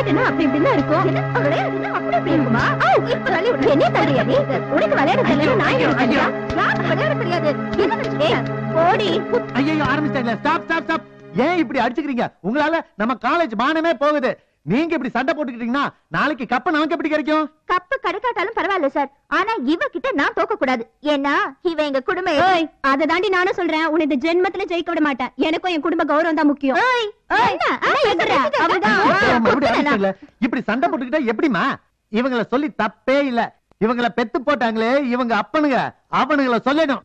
விளையாட்டுனா அப்படி இப்படிதான் இருக்கும். விளையாட்டுனா அப்படி அப்படி இருக்குமா? என்ன தள்ளியா நீ? உனக்கு விளையாட தெரியல, நான் விளையாட தெரியாது. போடி. ஐயோ ஆரம்பிச்சிட்டாங்களே. Stop stop stop. ஏன் இப்படி அடிச்சுக்கிறீங்க? உங்களால நம்ம காலேஜ் மானமே போகுது. நீங்க இப்படி சண்டை போட்டுக்கிட்டீங்கன்னா நாளைக்கு கப்பு நமக்கு எப்படி கிடைக்கும்? கப்பு கிடைக்காட்டாலும் பரவாயில்ல சார், ஆனா இவ கிட்ட நான் தோக்க கூடாது. ஏன்னா இவ எங்க குடும்பம். அதை தாண்டி நானும் சொல்றேன், உன்னை இந்த ஜென்மத்துல ஜெயிக்க விட மாட்டேன். எனக்கும் என் குடும்ப கௌரவம் தான் முக்கியம். இப்படி சண்டை போட்டுக்கிட்டா எப்படிமா? இவங்களை சொல்லி தப்பே இல்ல. இவங்களை பெத்து போட்டாங்களே இவங்க அப்பனுங்க, அவனுங்களை சொல்லணும்.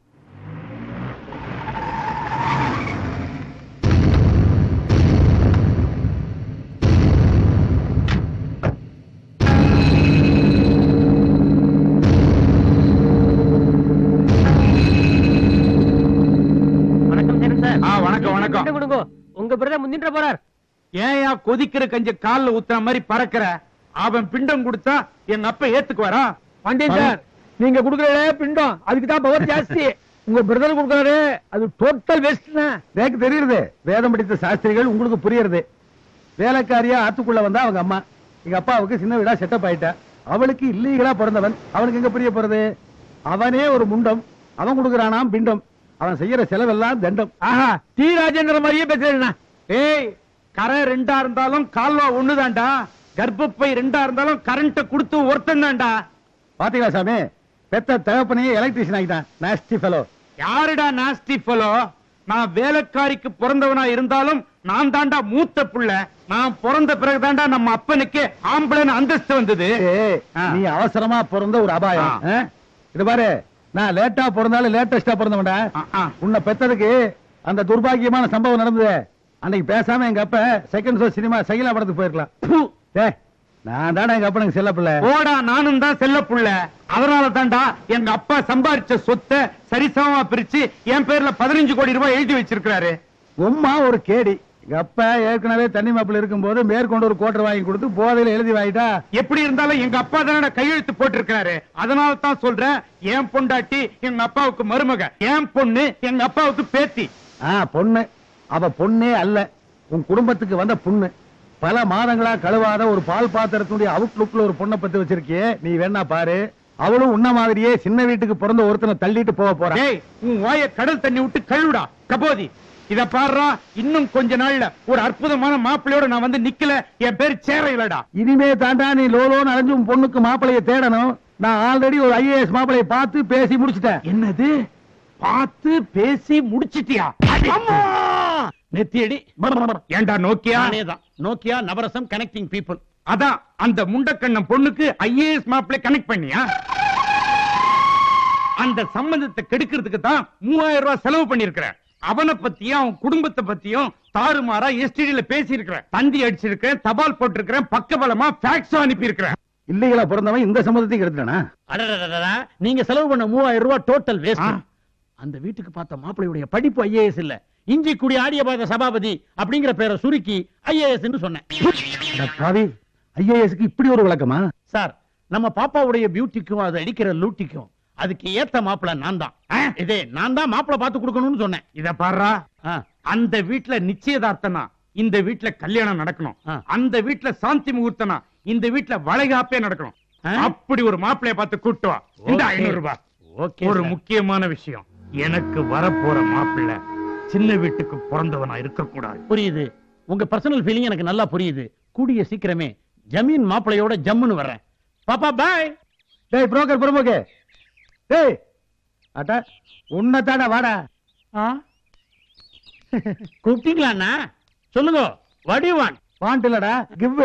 உங்க பிரதர் முந்தின்ற போறார். ஏயா கொதிக்கிற கஞ்ச கால்ல ஊத்துற மாதிரி பறக்கிற? அவன் பிண்டம் கொடுத்தா எங்க அப்பா ஏத்துக்குவாரா? பண்டிட் சார், நீங்க குடுக்கறே பிண்டம் அதுக்கு தான் பவர் ஜாஸ்தி. உங்க பிரதர் குடுக்கறாரு அது டோட்டல் வேஸ்ட். எனக்கு தெரியுது, வேதம் படித்த சாஸ்திரிகள் உங்களுக்கு புரியுறது. வேலைக்காரியா ஆத்துக்குள்ள வந்தா அவங்க அம்மா. எங்க அப்பாவுக்கு சின்ன வீடா செட்டப் ஆயிட்டா. அவளுக்கு இல்லீகலா பிறந்தவன், அவனுக்கு எங்க புரிய போறது? அவனே ஒரு முண்டம், அவன் கொடுக்கறானாம் பிண்டம். அவன் செய்யற செலவெல்லாம் தண்டம். ஆஹா, டி ராஜேந்திர மாதிரியே பேசுறேன். ஏய், கரை ரெண்டா இருந்தாலும் கால்வா ஒண்ணுதான்டா. கர்ப்பப்பை ரெண்டா இருந்தாலும் கரண்ட் கொடுத்து ஒருத்தன் தான்டா. பாத்தீங்களா சாமி, பெத்த தகப்பனையே எலக்ட்ரிஷியன் ஆகிட்டான். Nasty fellow. யாருடா நாஸ்டி ஃபெலோ? நான் வேலைக்காரிக்கு பிறந்தவனா இருந்தாலும் நான் தாண்டா மூத்த புள்ள. நான் பிறந்த பிறகுதான்டா நம்ம அப்பனுக்கு ஆம்பளைன்னு அந்தஸ்து வந்தது. நீ அவசரமா பிறந்த ஒரு அபாயம். இது பாரு, நான் லேட்டா பிறந்தாலும் லேட்டஸ்டா பிறந்தவன்டா. உன்னை பெத்ததுக்கு அந்த துர்பாகியமான சம்பவம் நடந்தது. அன்னைக்கு பேசாம எங்க அப்ப செகண்ட் ஷோ சினிமா சகிலா படத்துக்கு போயிருக்கலாம். நான் தானே எங்க அப்பனுக்கு செல்ல பிள்ளை. ஓடா, நானும் தான் செல்ல புள்ள. அதனால தாண்டா எங்க அப்பா சம்பாதிச்ச சொத்தை சரிசமமா பிரிச்சு என் பேர்ல 15 கோடி ரூபாய் எழுதி வச்சிருக்காரு. உம்மா ஒரு கேடி. எங்க அப்பா ஏற்கனவே தண்ணி மாப்பிள்ள இருக்கும் போது மேற்கொண்டு ஒரு கோட்டர் வாங்கி கொடுத்து போதையில எழுதி வாங்கிட்டா. எப்படி இருந்தாலும் எங்க அப்பா தானே கையெழுத்து போட்டிருக்காரு. அதனால தான் சொல்றேன், என் பொண்டாட்டி எங்க அப்பாவுக்கு மருமக, என் பொண்ணு எங்க அப்பாவுக்கு பேத்தி. பொண்ணு அவ பொண்ணே அல்ல, உன் குடும்பத்துக்கு வந்த பொண்ணு. பல மாதங்களா கழுவாத ஒரு பால் பாத்திரத்துடைய அவுட்லுக்ல ஒரு பொண்ணை பத்தி வச்சிருக்கியே, நீ வேணா பாரு. அவளும் உன்ன மாதிரியே சின்ன வீட்டுக்கு பிறந்த ஒருத்தனை தள்ளிட்டு போக போறான். உன் வாய கடல் தண்ணி விட்டு கழுவுடா கபோதி. இத பாரு, இன்னும் கொஞ்ச நாள்ல ஒரு அற்புதமான மாப்பிள்ளையோட நான் வந்து நிக்கல, என் பேர் சேரையிலடா. இனிமே தாண்டா நீ லோலோன்னு அலைஞ்சு உன் பொண்ணுக்கு மாப்பிள்ளைய தேடணும். நான் ஆல்ரெடி ஒரு ஐஏஎஸ் மாப்பிள்ளைய பார்த்து பேசி முடிச்சிட்டேன். என்னது? பார்த்து பேசி முடிச்சிட்டியா? நெத்தியடி. ஏண்டா Nokia? Nokia Navarasam connecting people. அதான் அந்த முண்டக்கண்ணன் பொண்ணுக்கு ஐஏஎஸ் மாப்பிள்ளை கனெக்ட் பண்ணியா? அந்த சம்பந்தத்தை கெடுக்கிறதுக்கு தான் 3000 ரூபாய் செலவு பண்ணிருக்கிறேன். அவனை பத்தியும் அவன் குடும்பத்தை பத்தியும் தாறுமாறா எஸ்டிடில பேசி இருக்கிறேன், தந்தி அடிச்சிருக்கேன், தபால் போட்டிருக்கிறேன், பக்கபலமா ஃபேக்ஸ் அனுப்பி இருக்கிறேன். இல்லீகலா பிறந்தவன் இந்த சம்பந்தத்தையும் கெடுத்தானா? நீங்க செலவு பண்ண 3000 ரூபாய் டோட்டல் வேஸ்ட். அந்த வீட்டுக்கு பார்த்த மாப்பிள்ளையுடைய படிப்பு ஐஏஎஸ் இல்ல, இஞ்சி குடி ஆடிய பாத சபாபதி அப்படிங்கிற பேரை சுருக்கி ஐஏஎஸ் சொன்னேன். ஐஏஎஸ்க்கு இப்படி ஒரு விளக்கமா? சார், நம்ம பாப்பாவுடைய பியூட்டிக்கும் அது அடிக்கிற லூட்டிக்கும் அதுக்கு ஏத்த மாப்பிள்ள நான் தான். இதே நான் தான் மாப்பிள்ள பார்த்து கொடுக்கணும்னு சொன்னேன். இத பாரா, அந்த வீட்டுல நிச்சயதார்த்தனா இந்த வீட்டுல கல்யாணம் நடக்கணும், அந்த வீட்டுல சாந்தி முகூர்த்தனா இந்த வீட்டுல வளைகாப்பே நடக்கணும். அப்படி ஒரு மாப்பிள்ளைய பார்த்து கூட்டு வா. இந்த 500 ரூபாய். ஒரு முக்கியமான விஷயம், எனக்கு வரப்போற மாப்பிள்ளை சின்ன வீட்டுக்கு பிறந்தவனா இருக்க கூடாது. புரியுது, உங்க பர்சனல் ஃபீலிங் எனக்கு நல்லா புரியுது. கூடிய சீக்கிரமே ஜமீன் மாப்பிள்ளையோட ஜம்முன்னு வர்றேன். பாப்பா பாய். டேய் புரோக்கர் பிரமுகே, டேய் அட உன்னதாடா வாடா. கூப்பிட்டீங்களா? சொல்லுங்க. What you want? வாண்ட் இல்லடா, கிவ்.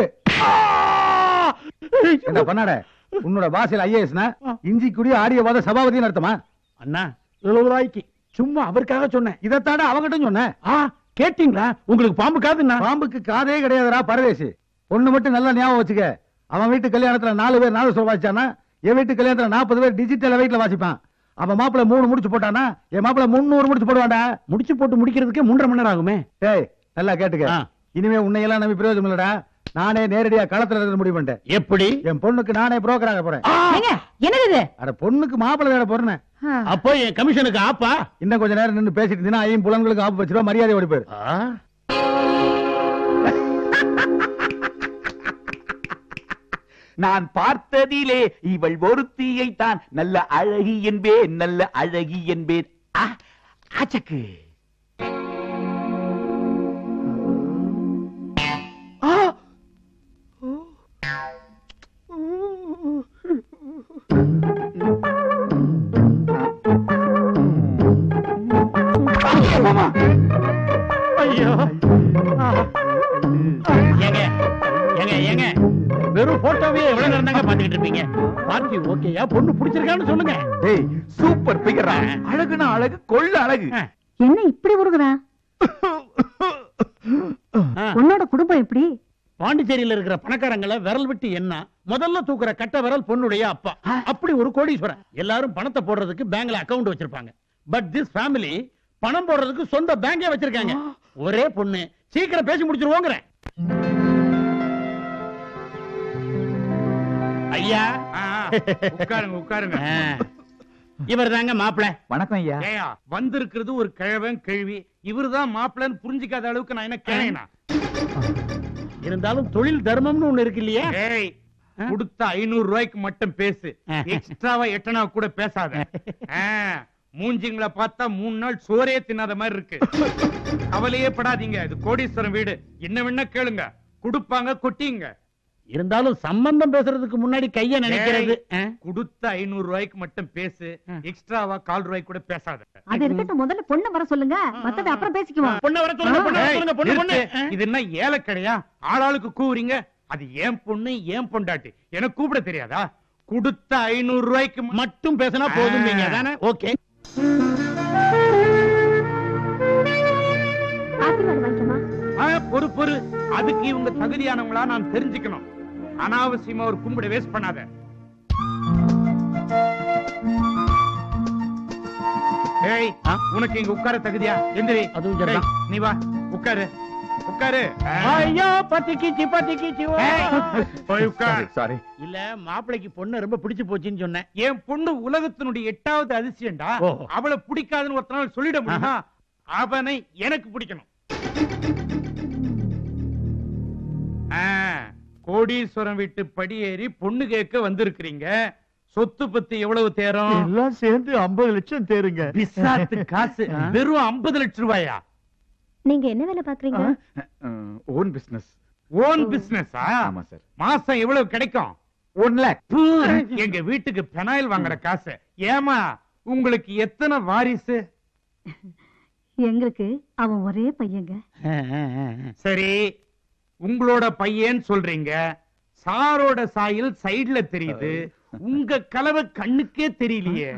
என்ன பண்ணாட? உன்னோட பாஷையில் ஐஏஎஸ்னா இஞ்சி குடி ஆரியவாத சபாபதினு அர்த்தமா? அண்ணா 70 ரூபாய்க்கு சும்மா அவருக்காக சொன்னேன். இதைத்தாடா அவங்கிட்ட சொன்னேன். கேட்டீங்களா? உங்களுக்கு பாம்பு காதுன்னா? பாம்புக்கு காதே கிடையாதுடா பரதேசி. ஒண்ணு மட்டும் நல்லா ஞாபகம் வச்சுக்க, அவன் வீட்டு கல்யாணத்துல 4 பேர் நாதஸ்வரம் வாசிச்சானா, என் வீட்டு கல்யாணத்துல 40 பேர் டிஜிட்டல் வெயிட்ல வாசிப்பான். அவன் மாப்பிள்ள 3 முடிச்சு போட்டானா, என் மாப்பிள்ள 300 முடிச்சு போடுவான்டா. முடிச்சு போட்டு முடிக்கிறதுக்கே 3.5 மணி நேரம் ஆகுமே. டேய் நல்லா கேட்டுக்க, இனிமே உன்னையெல்லாம் நம்பி பிரயோஜனம் இல்லடா. நானே நேரடியா களத்துல இருந்து முடிவு பண்ணிட்டேன். எப்படி? என் பொண்ணுக்கு நானே புரோக்கர் ஆக போறேன். என்னது? அட பொண்ணுக்கு மாப்பிள்ளை தேட போறேன். அப்போ என் கமிஷனுக்கு ஆப்பா? இன்னும் கொஞ்ச நேரம் நின்று பேசிட்டு இருந்தீங்கன்னா புலன்களுக்கு ஆப்பு வச்சிருவா, மரியாதை ஓடி போயிரு. நான் பார்த்ததிலே இவள் ஒருத்தியை தான் நல்ல அழகி என்பேன், நல்ல அழகி என்பேன். ஆச்சக்கு ஐயோ ஏங்க ஏங்க ஏங்க வெறும் போட்டோவே எவ்வளவு நேரம் தாங்க பாத்துக்கிட்டு இருப்பீங்க? பார்ட்டி ஓகேயா? பொண்ணு பிடிச்சிருக்கான்னு சொல்லுங்க. டேய் சூப்பர் பிகர், அழகுனா அழகு, கொள்ள அழகு. என்ன இப்படி உருகுறா? உன்னோட குடும்பம் எப்படி? பாண்டிச்சேரியில இருக்கிற பணக்காரங்களை விரல் விட்டு என்ன முதல்ல தூக்குற கட்ட விரல் பொண்ணுடைய அப்பா. அப்படி ஒரு கோடீஸ்வரன். எல்லாரும் பணத்தை போடுறதுக்கு பேங்க்ல அக்கவுண்ட் வச்சிருப்பாங்க. பட் திஸ் ஃபேமிலி பணம் போடுறதுக்கு சொந்த பேங்கே வச்சிருக்காங்க. ஒரே பொண்ணு. சீக்கிரம் பேசி முடிச்சிருவோங்கிறேன். ஐயா உட்காருங்க உட்காருங்க. இவர் தாங்க மாப்பிள்ள. வணக்கம் ஐயா. ஏயா வந்திருக்கிறது ஒரு கிழவன் கேள்வி, இவருதான் மாப்பிள்ளன்னு புரிஞ்சுக்காத அளவுக்கு நான் என்ன கேளேனா? இருந்தாலும் தொழில் தர்மம்னு ஒண்ணு இருக்கு இல்லையா? ஏய் கொடுத்த 500 ரூபாய்க்கு மட்டும் பேசு, எக்ஸ்ட்ராவா எட்டனா கூட பேசாத. மூஞ்சிங்களை பார்த்தா 3 நாள் சோறே தின்னாத மாதிரி இருக்கு. கவலையே படாதீங்க, இது கோடீஸ்வரன் வீடு. என்ன வேணா கேளுங்க, கொடுப்பாங்க, கொட்டிங்க. இருந்தாலும் சம்பந்தம் பேசுறதுக்கு முன்னாடி கைய நினைக்கிறது. கொடுத்த 500 ரூபாய்க்கு மட்டும் பேசு, எக்ஸ்ட்ராவா 4 ரூபாய்க்கு கூட பேசாத. அது இருக்கட்டும், முதல்ல பொண்ணை வர சொல்லுங்க, மத்தத அப்புறம் பேசிக்குவோம். பொண்ணு வர சொல்லுங்க, பொண்ணு வர சொல்லுங்க, பொண்ணு பொண்ணு. இது என்ன ஏலக்கடையா? ஆளாளுக்கு கூவுறீங்க. அது ஏன் பொண்ணு ஏன் பொண்டாட்டி எனக்கு கூப்பிட தெரியாதா? கொடுத்த 500 ரூபாய்க்கு மட்டும் பேசினா போதும் நீங்க தானே? ஓகே. பொறு அதுக்கு இவங்க தகுதியானவங்களா நான் தெரிஞ்சுக்கணும். அனாவசியமா ஒரு கும்பிட வேஸ்ட் பண்ணாத. ஏய் உனக்கு இங்க உட்கார தகுதியா? எந்திரி. அதுவும் சரிதான். நீ வா உட்காரு உட்காரு. ஐயோ பத்திக்கிச்சு பத்திக்கிச்சு. போய் உட்கார். சாரி. இல்ல மாப்பிளைக்கு பொண்ணு ரொம்ப பிடிச்சு போச்சுன்னு சொன்னேன். என் பொண்ணு உலகத்தினுடைய 8வது அதிசயம்டா. அவளை பிடிக்காதுன்னு ஒருத்தனால சொல்லிட முடியுமா? அவனை எனக்கு பிடிக்கணும். கோடீஸ்வரம் வீட்டு படியேறி பொண்ணு கேட்க வந்திருக்கிறீங்க. சொத்து பத்தி எவ்வளவு தேரும்? எல்லாம் சேர்ந்து 50 லட்சம் தேருங்க. பிசாத்து காசு வெறும் 50 லட்சம் ரூபாயா? நீங்க என்ன வேலை பாக்குறீங்க? Own business. ஓன் பிசினஸா? ஆமா சார். மாசம் எவ்வளவு கிடைக்கும்? 1 lakh. எங்க வீட்டுக்கு பெனாயில் வாங்குற காசு. ஏமா உங்களுக்கு எத்தனை வாரிசு? எங்களுக்கு அவன் ஒரே பையங்க. சரி, உங்களோட பையன் சொல்றீங்க. சாரோட சாயல் சைடுல தெரியுது, உங்க கலவை கண்ணுக்கே தெரியலையே.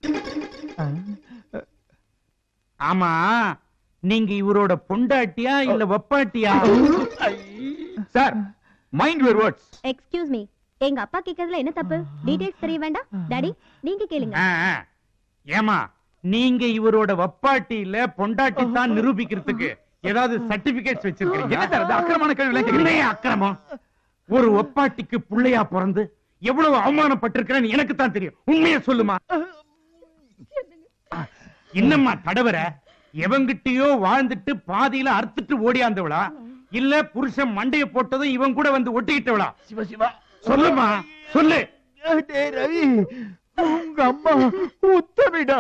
ஆமா, நீங்க இவரோட பொண்டாட்டியா இல்ல வப்பாட்டியா? Sir mind your words. Excuse me, எங்க அப்பா கேக்குறதுல என்ன தப்பு? டீடைல்ஸ் தெரிய வேண்டாம். டாடி நீங்க கேளுங்க. ஏமா நீங்க இவரோட வப்பாட்டி இல்ல பொண்டாட்டி தான் நிரூபிக்கிறதுக்கு ஏதாவது சர்டிபிகேட்ஸ் வச்சிருக்கீங்க? என்ன சார் அது அக்கிரமான கேள்வி கேக்குறீங்க? அக்கிரமம். ஒரு ஒப்பாட்டிக்கு புள்ளையா பிறந்து எவ்வளவு அவமானப்பட்டிருக்கிறேன்னு எனக்கு தான் தெரியும். உண்மையை சொல்லுமா. என்னம்மா தடவர? எவங்கிட்டயோ வாழ்ந்துட்டு பாதியில அறுத்துட்டு ஓடியாந்தவளா, இல்ல புருஷன் மண்டைய போட்டதும் இவன் கூட வந்து ஒட்டிக்கிட்டவளா? சிவா சிவா சொல்லுமா, சொல்லு. ரவி, உங்க அம்மா உத்தமிடா,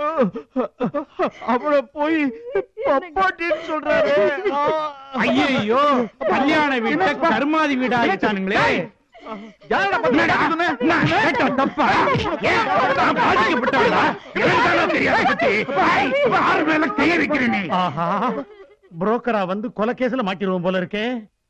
அவளை போய் பப்பாட்டின்னு சொல்றாரு. ஐயோ, கல்யாண வீட்டை கர்மாதி வீடா ஆயிட்டானுங்களே. தப்பா பாதிக்கப்பட்டவளா? கைய வைக்கிறேன். ஆஹா, புரோக்கரா வந்து கொலை கேஸ்ல மாட்டிடுவோம் போல இருக்கே.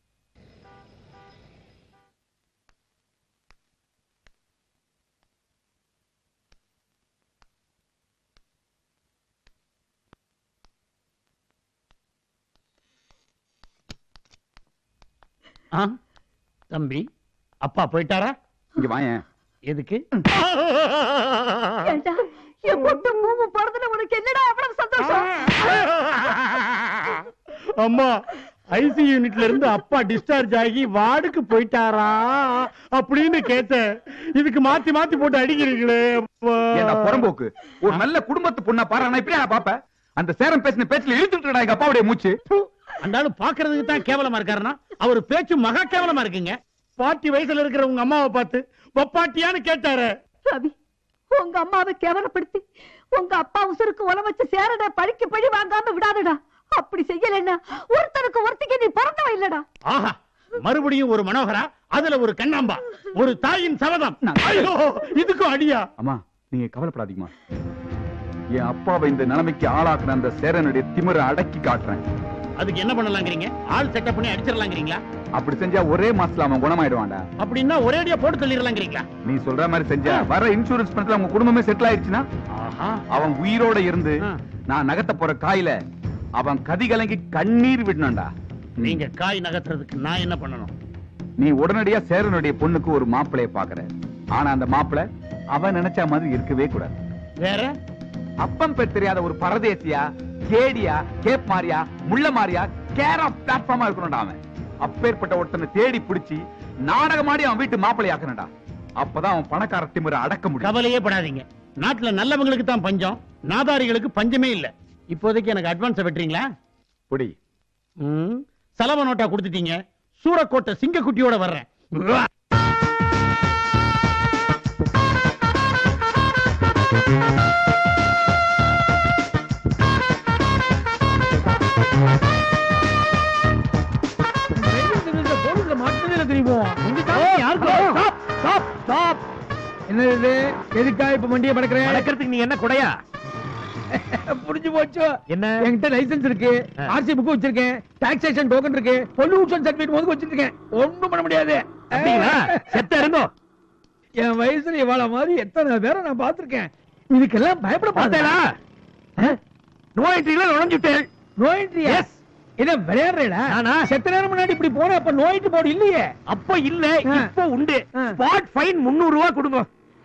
தம்பி, அப்பா போயிட்டாரா? இங்க வாயேன். எதுக்கு? என் பொண்ணு மூணு பிறந்தல உனக்கு என்னடா அவ்வளவு சந்தோஷம்? அம்மா, ஐசி யூனிட்ல இருந்து அப்பா டிஸ்சார்ஜ் ஆகி வார்டுக்கு போயிட்டாரா அப்படின்னு கேட்டேன். இதுக்கு மாத்தி மாத்தி போட்டு அடிக்கிறீங்களே. ஏண்டா புறம்போக்கு, ஒரு நல்ல குடும்பத்து பொண்ணா பாரு. நான் இப்படி பாப்பேன். அந்த சேரம் பேசின பேச்சுல இழுத்துட்டுடா எங்க அப்பாவுடைய மூச்சு. அந்தாலும் பாக்குறதுக்கு தான் கேவலமா இருக்காருன்னா அவர் பேச்சு மகா கேவலமா இருக்குங்க. 40 வயசுல இருக்கிற உங்க அம்மாவை பார்த்து ஒப்பாட்டியான்னு கேட்டாரு. ரவி, உங்க அம்மாவை கேவலப்படுத்தி உங்க அப்பா உசுருக்கு உல வச்சு சேரடா, பழிக்கு பழி வாங்காம விடாதடா. அப்படி செய்யலன்னா ஒருத்தருக்கு ஒருத்திக்கு நீ பிறந்தவ இல்லடா. ஆஹா, மறுபடியும் ஒரு மனோகரா, அதுல ஒரு கண்ணாம்பா, ஒரு தாயின் சபதம். ஐயோ, இதுக்கும் அடியா? அம்மா நீங்க கவலைப்படாதீங்கம்மா. என் அப்பாவை இந்த நிலைமைக்கு ஆளாக்குன அந்த சேரனுடைய திமிரை அடக்கி காட்டுறேன். அதுக்கு என்ன பண்ணலாங்கிறீங்க? ஆள் செட்டப் பண்ணி அடிச்சிடலாங்கிறீங்களா? அப்படி செஞ்சா ஒரே மாசத்துல அவன் குணமாயிடுவான்டா. அப்படின்னா ஒரேடியா போட்டு தள்ளிடலாங்கிறீங்களா? நீ சொல்ற மாதிரி செஞ்சா வர இன்சூரன்ஸ் பணத்துல உங்க குடும்பமே செட்டில் ஆயிடுச்சுன்னா அவன் உயிரோட இருந்து நான் நகர்த்த போற காயில அவன் கதி கலங்கி கண்ணீர் விடணும்டா. நீங்க காய் நகர்த்துறதுக்கு நான் என்ன பண்ணணும்? நீ உடனடியா சேரனுடைய பொண்ணுக்கு ஒரு மாப்பிளைய பாக்குற. ஆனா அந்த மாப்பிளை அவன் நினைச்ச மாதிரி இருக்கவே கூடாது. வேற அப்பம் பேர் தெரியாத ஒரு பரதேசியா, கேடியா, கேப் மாரியா, முள்ள மாரியா, கேர் ஆஃப் பிளாட்ஃபார்மா இருக்கணும்டா. அவன் அப்பேற்பட்ட ஒருத்தனை தேடி பிடிச்சி நாடகமாடி அவன் வீட்டு மாப்பிளை ஆக்கணும்டா. அப்பதான் அவன் பணக்கார திமிரை அடக்க முடியும். கவலையே படாதீங்க, நாட்டுல நல்லவங்களுக்கு தான் பஞ்சம், நாதாரிகளுக்கு பஞ்சமே இல்ல. இப்போதைக்கு எனக்கு அட்வான்ஸ் வெட்டுறீங்களா? புடி. செலவு நோட்டா கொடுத்துட்டீங்க, சூரக்கோட்டை சிங்கக்குட்டியோட வர்றேன். என்னது எதுக்கா இப்ப வண்டியை பறக்கிறேன்? நடக்கிறதுக்கு நீ என்ன கொடையா? புரிஞ்சு போச்சு. என்ன? என்கிட்ட லைசென்ஸ் இருக்கு, ஆர்சி புக் வச்சிருக்கேன், டாக்ஸேஷன் டோக்கன் இருக்கு, பொல்யூஷன் சர்டிபிகேட் முதல்ல வச்சிருக்கேன். ஒண்ணும் பண்ண முடியாது. செத்த இருந்தோ. என் வயசுல இவாள மாதிரி எத்தனை பேரை நான் பாத்திருக்கேன். இதுக்கெல்லாம் பயப்பட பார்த்தேனா? நோ என்ட்ரில நுழைஞ்சுட்டேன். No entry? எஸ். என்ன விளையாடுறேடா? செத்த நேரம் முன்னாடி இப்படி போன, அப்ப நோ என்ட்ரி போர்டு இல்லையே. அப்ப இல்ல, இப்ப உண்டு. ஸ்பாட் ஃபைன் 300 ரூபாய் கொடுங்க.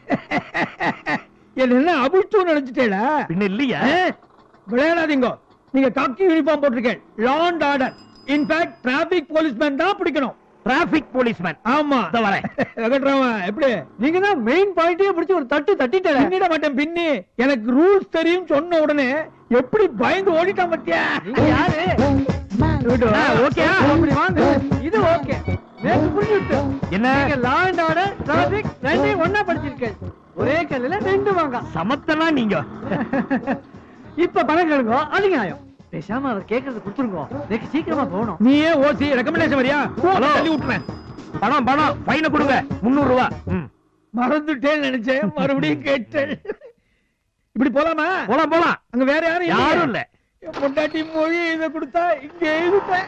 என்ன அபிஷ்டு நினைச்சிட்டேடா? பின்ன இல்லையா? விளையாடாதீங்க. நீங்க காக்கி யூனிஃபார்ம் போட்டிருக்கேன், law and order. In fact traffic policeman தான் பிடிக்கணும். Traffic policeman? ஆமா. வரேன். எப்படி நீங்க தான் மெயின் பாயிண்டே பிடிச்சி ஒரு தட்டு தட்டிட்டேன். பின்னிட மாட்டேன் பின்னி. எனக்கு ரூல்ஸ் தெரியும் சொன்ன உடனே எப்படி பயந்து ஓடிட்டான் பத்தியா? யாரு? ஓகே, அப்படி வாங்க. இது ஓகே. நேத்து புரிஞ்சுட்டு என்ன? லா அண்ட் ஆர்டர், டிராபிக் ரெண்டையும் ஒண்ணா படிச்சிருக்கேன். ஒரே கல்லுல 2 வாங்க. சமத்தனா நீங்க. இப்ப பணம் கேளுங்க, அது நியாயம். பேசாம அவர் கேக்குறது கொடுத்துருங்க. எனக்கு சீக்கிரமா போகணும். நீயே ஓசி ரெக்கமெண்டேஷன் வரியா? தள்ளி விட்டுறேன். பணம் ஃபைன கொடுங்க 300 ரூபாய். மறந்துட்டேன்னு நினைச்சேன், மறுபடியும் கேட்டேன். இப்படி போலாமா? போலாம். அங்க வேற யாரும் இல்ல. பொண்டாட்டி மொழி இதை கொடுத்தா இங்க எழுதிட்டேன்.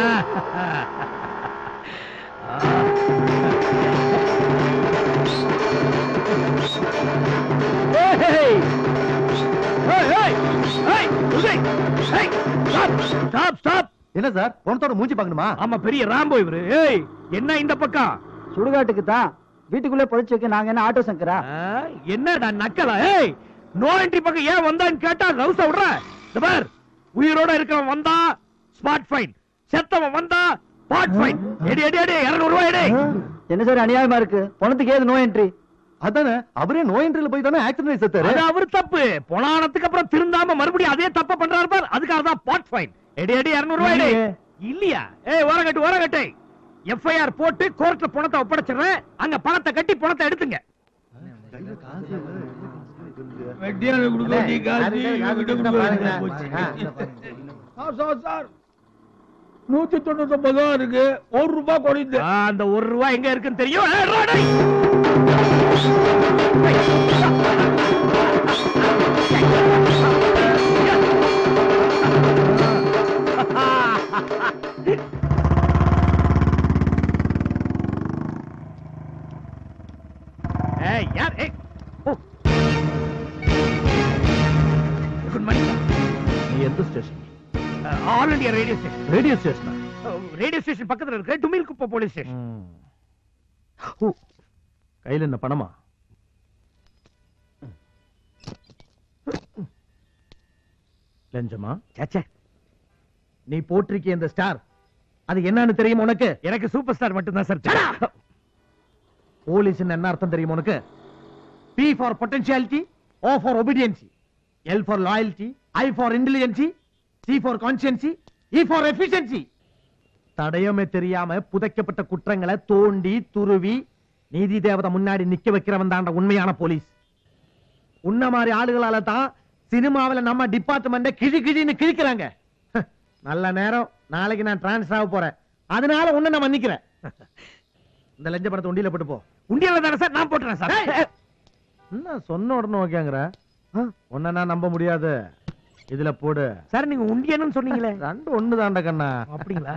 என்ன சார், பொண்ணத்தோட மூஞ்சி பாக்கணுமா? ஆமா, பெரிய ராம்போ இவரு. என்ன இந்த பக்கம்? சுடுகாட்டுக்கு தான். வீட்டுக்குள்ளே பொழிச்சு வைக்க நாங்க என்ன ஆட்டோ சங்கரா? என்னடா நக்கலா? நோ என்ட்ரி பக்கம் ஏன் வந்தான்னு கேட்டா ரவுச விடுற. பார், உயிரோட இருக்கிறவன் வந்தா ஸ்பாட் ஃபைன், செத்தவன் வந்தா ஸ்பாட் ஃபைன். எடி 200 ரூபாய் எடி. என்ன சார் அநியாயமா இருக்கு? பணத்துக்கு ஏது நோ என்ட்ரி? அதானே, அவரே நோ என்ட்ரில போய் தானே ஆக்சிடென்ட் செத்தாரு. அது அவர் தப்பு. போனானதுக்கு அப்புறம் திருந்தாம மறுபடியும் அதே தப்ப பண்றாரு பார், அதுக்காக தான் ஸ்பாட் ஃபைன். எடி 200 ரூபாய் எடி. இல்லையா? ஓரகட்டு. எஃப்ஐஆர் போட்டு கோர்ட்ல பணத்தை ஒப்படைச்சிடுறேன். அங்க பணத்தை கட்டி பணத்தை எடுத்துங்க. சார் 199 இருக்கு, 1 ரூபாய் குறைந்து. அந்த 1 ரூபாய் எங்க இருக்குன்னு தெரியும். யார்? Good morning. நீ எந்த station? All India radio station. Radio station? Radio station பக்கத்துல இருக்கு, டுமில் குப்பை போலீஸ் ஸ்டேஷன். கையில என்ன பணமா? லஞ்சமா? சேச்சே, நீ போட்டிருக்கிய இந்த ஸ்டார், அது என்னன்னு தெரியும் உனக்கு? எனக்கு சூப்பர் ஸ்டார் மட்டும் தான் சார். போலீஸ் என்ன அர்த்தம் தெரியும் உனக்கு? P for potentiality, O for obedience, L for loyalty, I for intelligence, C for conscience, E for efficiency. தடயமே தெரியாம புதைக்கப்பட்ட குற்றங்களை தோண்டி துருவி நீதி தேவதை முன்னாடி நிக்க வைக்கிறவன் தாண்ட உண்மையான போலீஸ். உன்ன மாதிரி ஆளுகளால தான் சினிமாவில நம்ம டிபார்ட்மெண்ட கிழி கிழின்னு கிழிக்கிறாங்க. நல்ல நேரம், நாளைக்கு நான் டிரான்ஸ்ஃபர் ஆக போறேன், அதனால உன்னை நான் மன்னிக்கிறேன். இந்த லஞ்ச பணத்தை உண்டியில போட்டு போ. உண்டியல தானே சார், நான் போட்டுறேன் சார். என்ன சொன்ன உடனே ஓகேங்கிற? உன்னை நான் நம்ப முடியாது. இதுல போடு சார். நீங்க உண்டியன்னு சொன்னீங்களே. ரெண்டு ஒண்ணு தாண்ட கண்ணா. அப்படிங்களா?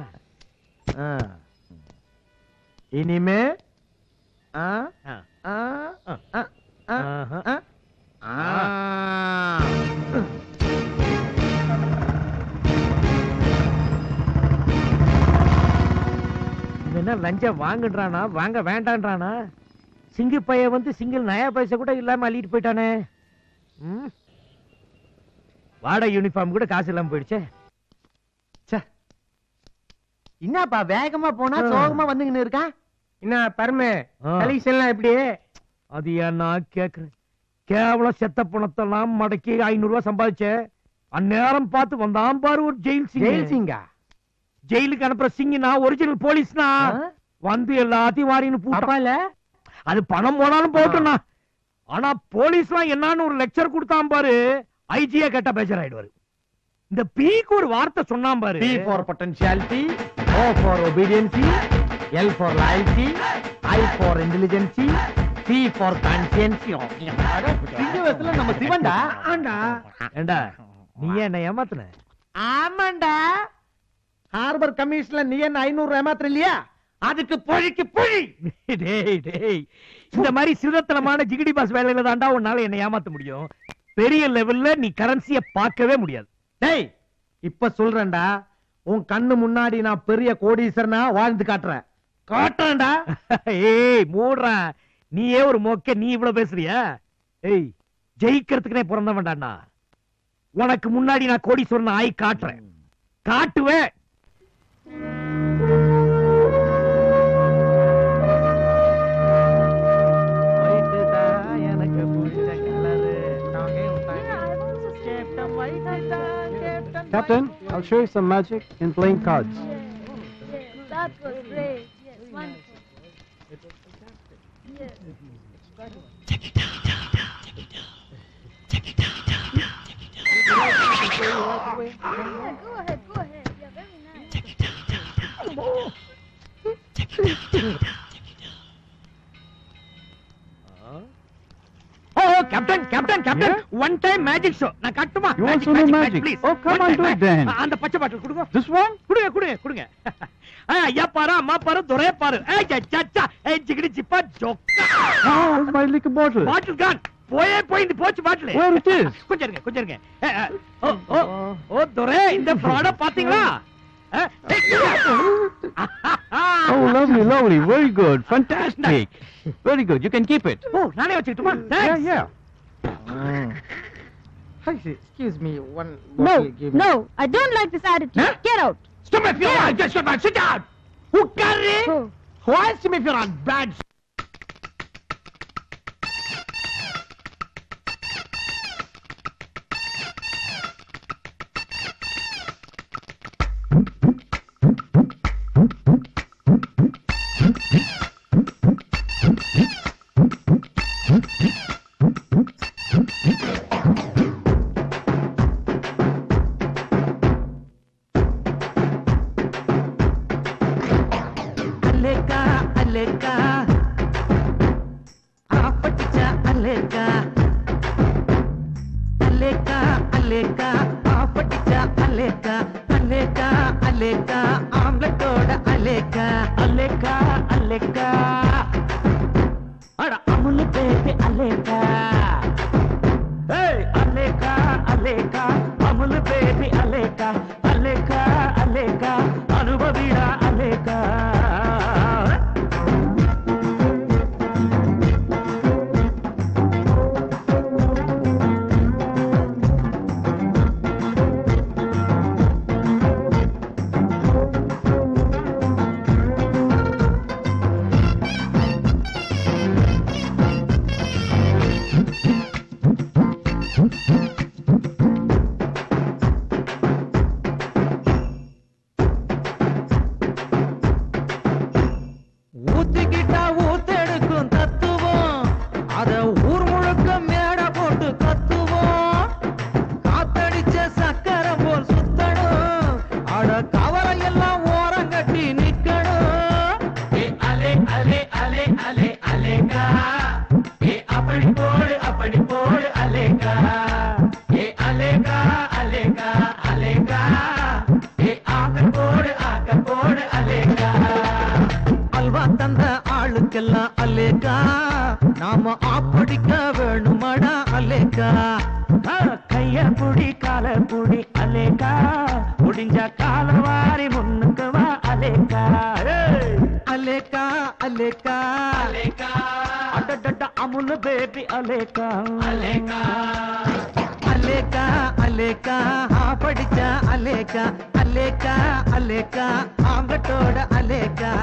இனிமே என்ன லஞ்சம் வாங்குறானா வாங்க வேண்டான்றானா? சிங்கி பைய வந்து சிங்கிள் நயா பைசா கூட இல்லாம அள்ளிட்டு போயிட்டானே. வாடகை யூனிஃபார்ம் கூட காசு இல்லாம போயிடுச்சே. என்னப்பா வேகமா போனா சோகமா வந்துகின்னு இருக்கா? என்ன பரமே கலெக்ஷன்லாம் எப்படி? அது ஏன் நான் கேக்குறேன். கேவலம் செத்த பணத்தெல்லாம் மடக்கி 500 ரூபாய் சம்பாதிச்சேன். அந்நேரம் பார்த்து வந்தான் பாரு ஒரு ஜெயில் சிங்கா. ஜெயிலுக்கு அனுப்புற சிங்கினா ஒரிஜினல் போலீஸ்னா வந்து எல்லாத்தையும் வாரின்னு பூட்டால. அது பணம் போனாலும் போட்டுனா. ஆனா போலீஸ்லாம் என்னன்னு ஒரு லெக்சர் கொடுத்தான் பாரு. ஐஜியா கேட்டா பேச்சர் ஆயிடுவாரு. இந்த பீக்கு ஒரு வார்த்தை சொன்னான் பாரு. P for potentiality, O for obedience, L for loyalty, I for intelligence, C for conscience. சிங்கவத்துல நம்ம சிவன்டா. ஆண்டா. ஏண்டா நீ என்ன ஏமாத்துன? ஆமாண்டா. ஹார்பர் கமிஷன்ல நீ என்ன 500 ஏமாத்துற இல்லையா? அதுக்கு பொழிக்கு பொழி. டேய் டேய், இந்த மாதிரி சிறுதத்தனமான ஜிகிடி பாஸ் வேலையில தாண்டா உன்னால என்ன ஏமாத்த முடியும். பெரிய லெவல்ல நீ கரன்சிய பார்க்கவே முடியாது. டேய் இப்ப சொல்றேன்டா, உன் கண்ணு முன்னாடி நான் பெரிய கோடீஸ்வரனா வாழ்ந்து காட்டுறேன். காட்டுறேன்டா. ஏய் மூடுறா, நீயே ஒரு மொக்க. நீ இவ்வளவு பேசுறியா? ஏய் ஜெயிக்கிறதுக்குனே பிறந்த வேண்டாண்ணா. உனக்கு முன்னாடி நான் கோடீஸ்வரன் ஆய் காட்டுறேன், காட்டுவேன். Captain, I'll show you some magic in playing cards. Yes, that was great. Yes, wonderful. Yes. Yeah, go ahead, go ahead. Yeah, very nice. Oh, Captain, Captain, Captain! Yeah? One time magic show. நான் கட்டுமா? You also know magic? please. Oh, come on, do it then. அந்த பச்சை பாட்டில் கொடுங்க. This one? கொடுங்க, கொடுங்க, கொடுங்க. ஐயா பாரு, அம்மா பாரு, துரை பாரு. ஏய் சச்சா, ஏய் ஜிகிடி ஜிப்பா ஜோக்கா. Oh, it's my liquor bottle. பாட்டில் கான். போயிந்து போச்சு பாட்டில். Where it is? கொஞ்சம் இருங்க, கொஞ்சம் இருங்க. ஓ துரை, இந்த ஃப்ராட பாத்தீங்களா? Oh, lovely, lovely. Very good. Fantastic. Very good. You can keep it. ஓ, நானே வச்சுக்கிட்டுமா? Yeah, yeah. Excuse me, one No, bottle give me. no, I don't like this attitude. Huh? Get out. Stop it, you are just about sit down. உட்காரு. Hoist me if you're on bad. அலேக்கா ஆப்பட்டிச்சா அலேக்கா அலேக்கா அலேக்கா ஆப்பட்டிச்சா அலேக்கா அலேக்கா அலேக்கா ஆம்லெட்டோட அலேக்கா அலேக்கா அலேக்கா அட Amul baby அலேக்கா ஏய் அலேக்கா அலேக்கா Amul baby அலேக்கா அலேக்கா அலேக்கா அனுபவிடா அலேக்கா போடு அப்படி போடு அலேகா ஏ அலேகா அலேகா அலேகா ஏ ஆக்க போடு அலேகா அல்வா தந்த ஆளுக்கெல்லாம் அலேகா நாம ஆப்படிக்க வேணுமடா அலேகா கைய புடி கால புடி அலேகா முடிஞ்ச காலவாரி முன்னுக்கு வா அலேகா அலேகா அலேகா அலேகா அடடட அமுல் பேபி அலேகா அலேகா அலேகா அலேகா படிச்ச அலேகா அலேகா அலேகா ஆங்கட்டோட அலேகா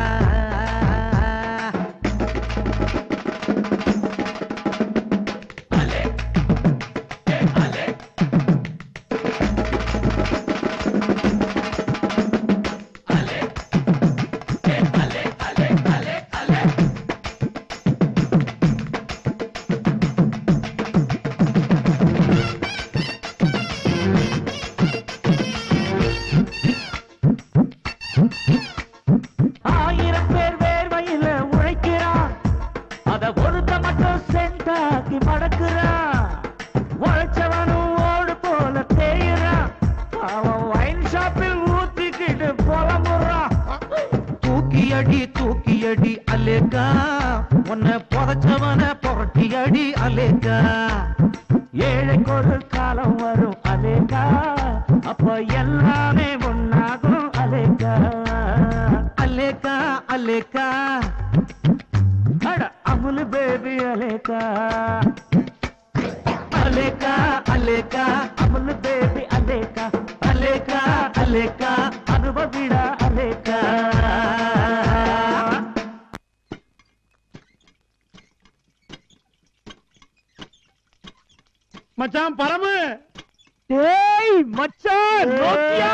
தூக்கியடி அலேகா உன்னை புதைச்சவன புரட்டியடி அலேகா ஏழைக்கு ஒரு காலம் வரும் அலேகா அப்ப எல்லாமே ஒன்னாகும் அலேகா அலேகா அலேகா அட அமுல் பேபி அலேகா அலேகா அலேகா அமுல் பேபி அலேகா அலேகா அலேகா அனுபவிடா அலேகா மச்சான் பரமு டேய் மச்சான் நோக்கியா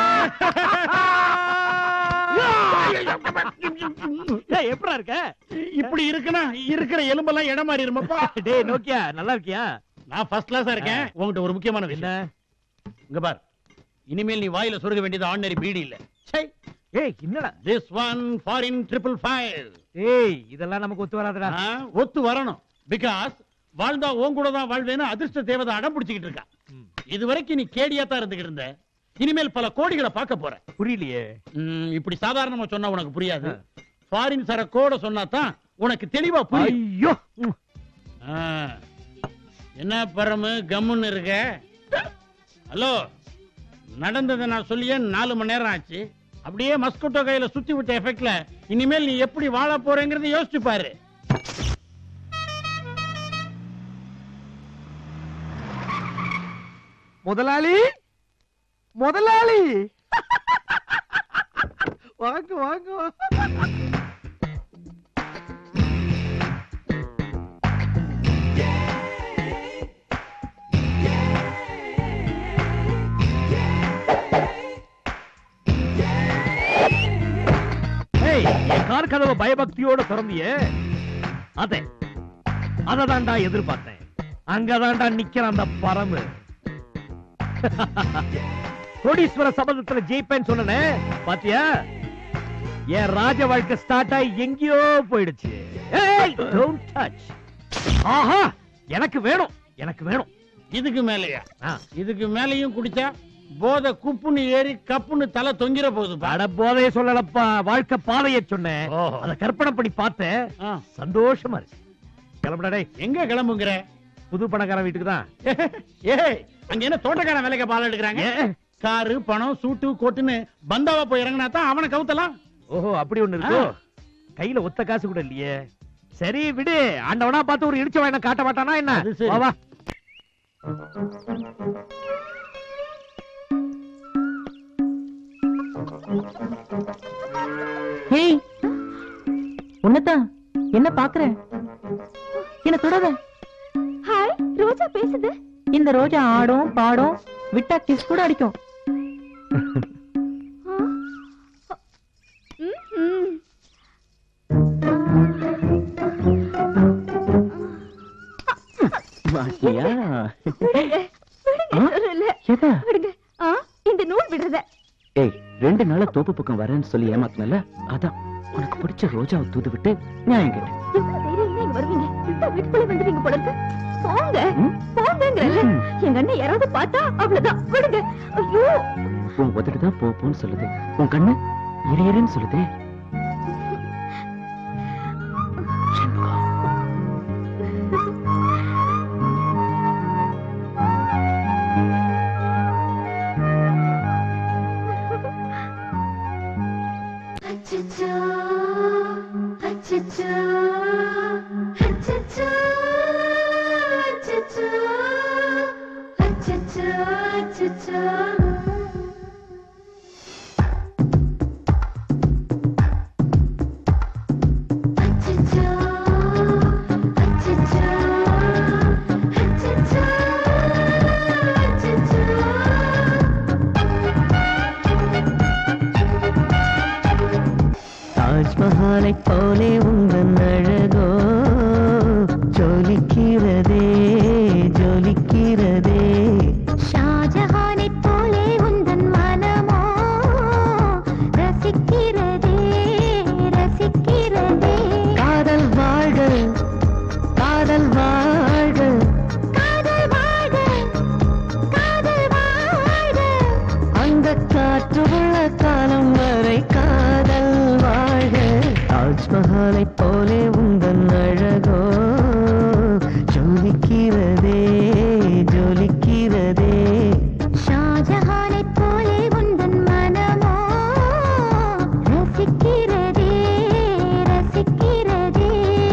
டேய் எப்பறா இருக்க இப்படி இருக்குனா இருக்கிற எலும்பெல்லாம் இடம் மாறி இருமப்பா. டேய் நோக்கியா நல்லா இருக்கியா நான் ஃபர்ஸ்ட் கிளாஸா இருக்கேன். உன்கிட்ட ஒரு முக்கியமான விஷயம். இங்க பார், இனிமேல் நீ வாயில சொருக வேண்டியது ஆர்டினரி பீடி இல்ல. சை ஏய் என்னடா this one foreign 555. ஏய் இதெல்லாம் நமக்கு ஒத்து வராதடா. ஒத்து வரணும். பிகாஸ் வாழ்ந்தா உன் கூட தான் வாழ்வேன்னு அதிர்ஷ்ட தேவதை அடம் பிடிச்சிக்கிட்டு இருக்கா. இதுவரைக்கும் நீ கேடியா தான் இருந்துகிட்டு இருந்த. இனிமேல் பல கோடிகளை பார்க்க போற. புரியலையே. இப்படி சாதாரணமா சொன்னா உனக்கு புரியாது. ஃபாரின் சரக்கோட சொன்னா தான் உனக்கு தெளிவா புரியும். ஐயோ என்ன பரமு கம்முன்னு இருக்க? ஹலோ, நடந்ததை நான் சொல்லியே 4 மணி நேரம் ஆச்சு. அப்படியே மஸ்கோட்டோ கையில சுத்தி விட்ட எஃபெக்ட்ல இனிமேல் நீ எப்படி வாழ போறேங்கறத யோசிச்சு பாரு. முதலாளி முதலாளி வாங்க வாங்க. கார் கதவை பயபக்தியோட திறந்தியே, அததான்டா எதிர்பார்த்தேன். அங்கதான்டா நிக்கிற அந்த பரமு. கோடீஸ்வர சபதத்துல ஜெயிப்பேன்னு சொன்னே பாத்தியா? என் ராஜ வாழ்க்கை ஸ்டார்ட் ஆகி எங்கேயோ போயிடுச்சு. Don't touch. ஆஹா, எனக்கு வேணும் எனக்கு வேணும். இதுக்கு மேலயா? இதுக்கு மேலையும் குடிச்சா போதை குப்புன்னு ஏறி கப்புன்னு தலை தொங்கிற போகுது. அட போதைய சொல்லலப்பா, வாழ்க்கை பாதைய சொன்னேன். அத கற்பனை பண்ணி பார்த்தேன். சந்தோஷமா இருக்கு. கிளம்புடா. எங்க கிளம்புங்கிற? புது பணக்காரன் வீட்டுக்கு தான். ஏய், அங்க என்ன தோட்டக்காரன் வேலைக்கு பால் எடுக்கிறாங்க? காரு பணம் சூட்டு கோட்டுன்னு பந்தாவா போய் இறங்கினா தான் அவனை கவுத்தலாம். ஓஹோ, அப்படி ஒண்ணு இருக்கு. கையில ஒத்த காசு கூட இல்லையே. சரி விடு, ஆண்டவனா பார்த்து ஒரு இடிச்ச வாயின காட்ட மாட்டானா என்ன? வா வா. ஏய், உன்னதான் என்ன பாக்குற? என்ன தொடாத. ஹாய், ரோஜா பேசுது. இந்த ரோஜா ஆடும் பாடும், விட்டா கிஸ் கூட அடிக்கும். இந்த நூல் விடுறத. ஏய், 2 நாளா தோப்பு பக்கம் வரேன்னு சொல்லி ஏமாத்தினல, அதான் உனக்கு பிடிச்ச ரோஜாவை தூது விட்டு நியாயம் கேட்டேன். எவ்வளவு தைரியம் இங்க வருவீங்க? வீட்டுக்குள்ள வந்துருவீங்க போல இருக்கு. போங்க. எங்க அண்ணன் யாராவது பார்த்தா அவ்வளவுதான். விடுங்க. ஐயோ, உன் உதடுதான் போன்னு சொல்லுது, உன் கண்ணு இரு சொல்லுதே. தாஜ்மஹாலை போலே உங்கள் அழகோ ஜொலிக்கிறதே ஜொலிக்கிறதே. ஷாஜஹானை போலே உந்தன் மனமோ ரசிக்கிறதே ரசிக்கிறதே. காதல் வாழ்க காதல் வாழ்க காதல் வாழ்க காதல் வாழ்க. அந்த காற்று உள்ள காலம் வரை காதல் வாழ்க. தாஜ்மஹாலை போலே உந்தன் அழகோ ஜொலிக்கிறதே ஜொலிக்கிறதே. ஷாஜஹானை போலே உந்தன் மனமோ ரசிக்கிறதே ரசிக்கிறதே.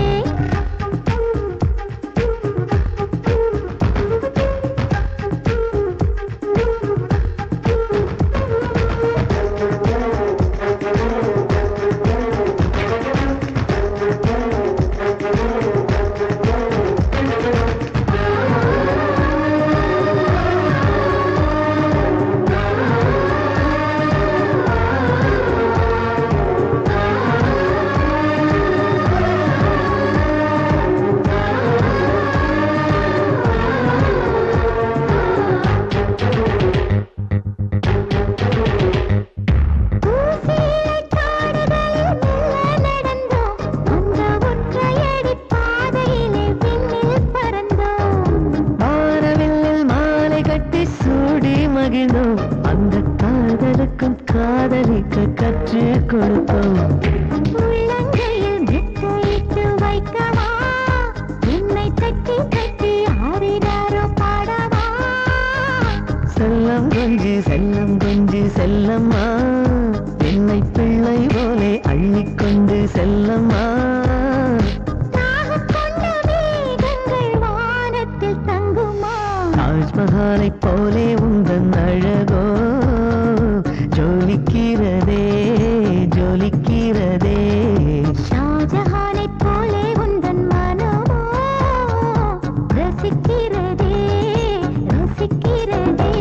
அந்த காதலுக்கும் காதலிக்க கற்று கொடுத்தோம். உள்ளங்கையில் மெத்தையிட்டு வைக்கவா, உன்னை தட்டி தட்டி ஆறினாரோ பாடவா. செல்லம் கொஞ்சி செல்லம்மா, என்னை பிள்ளை போலே அள்ளிக்கொண்டு செல்லம்மா. தாஜ்மஹாலை போலே உந்தன் அழகோ ஜொலிக்கிறதே ஜொலிக்கிறதே. ஷாஜஹானை போலே உந்தன் மனமோ ரசிக்கிறதே ரசிக்கிறதே.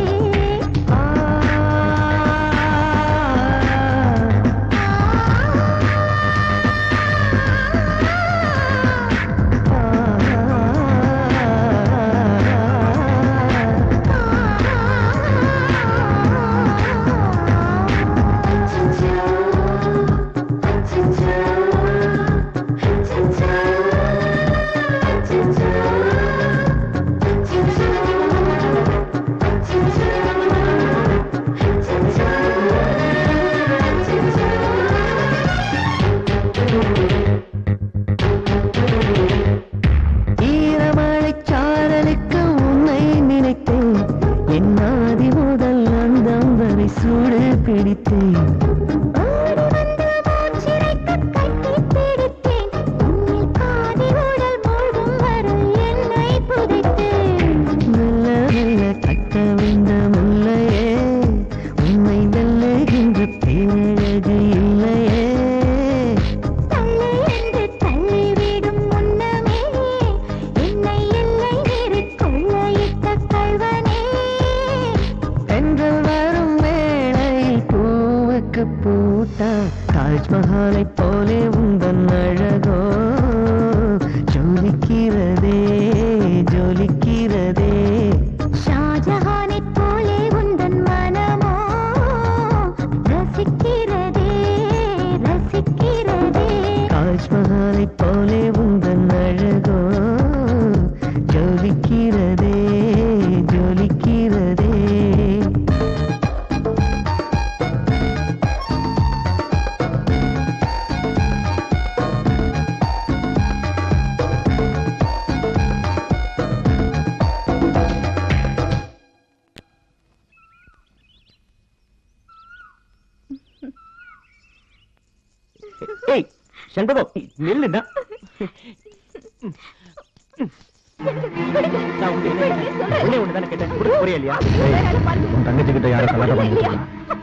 தாஜ்மஹாலை போலே உந்தன் அழகோ ஜொலிக்கிறதே ஜொலிக்கிறதே. ஷாஜஹானை போலே உந்தன் மனமோ ரசிக்கிறதே ரசிக்கிறதே. தாஜ்மஹாலை போலே உந்தன் அழகோ ஜொலிக்கிறதே ஜொலிக்கிறதே. ஏய் செண்பகம் நில்லுடா. நான் உன்கிட்ட என்ன கேட்டேன்? ஒண்ணே ஒண்ணுதானே கேட்டேன். புரியலையா? உன் தங்கச்சி கிட்ட யாரும் கலாட்டம் பண்ணிட்டு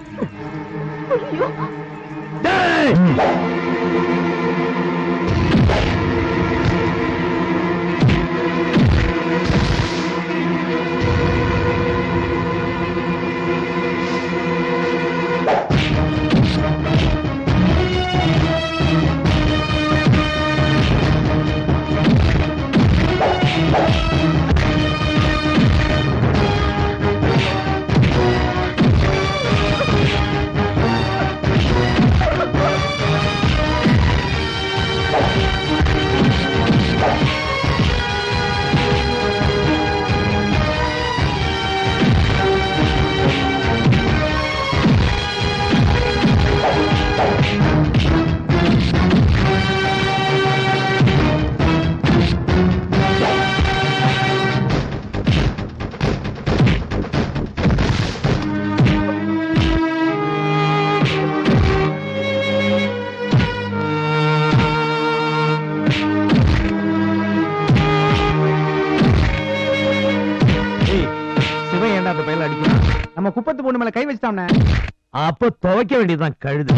நம்ம குப்பத்து பொண்ணு மேல கை வச்சிட்டானே. அப்ப துவைக்க வேண்டியதுதான் கழுது.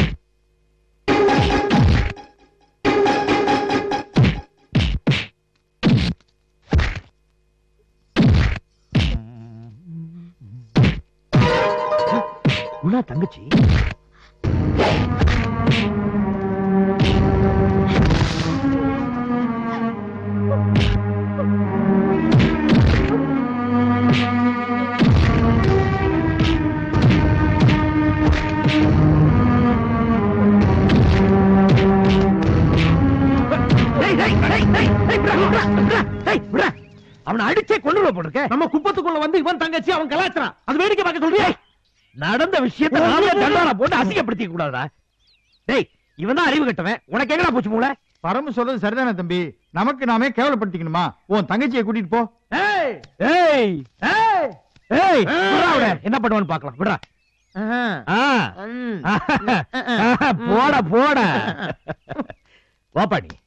குணா தங்கச்சி அவனை அடிச்சே கொண்டு போட்டிருக்க. நம்ம குப்பத்துக்குள்ள வந்து இவன் தங்கச்சி அவன் கலாச்சாரம் அது வேடிக்கை பார்க்க சொல்றியா? நடந்த விஷயத்தை நாம தண்டனை போட்டு அசிங்கப்படுத்திக்க கூடாதா? டேய் இவன் தான் அறிவு கட்டவன். உனக்கு எங்கடா போச்சு மூளை? பரம சொல்றது சரிதானே தம்பி. நமக்கு நாமே கேவலப்படுத்திக்கணுமா? உன் தங்கச்சியை கூட்டிட்டு போ. ஏய் ஏய் ஏய் ஏய் என்ன பண்ணுவான்னு பார்க்கலாம். விடுறா. போட போட வாப்பாடி.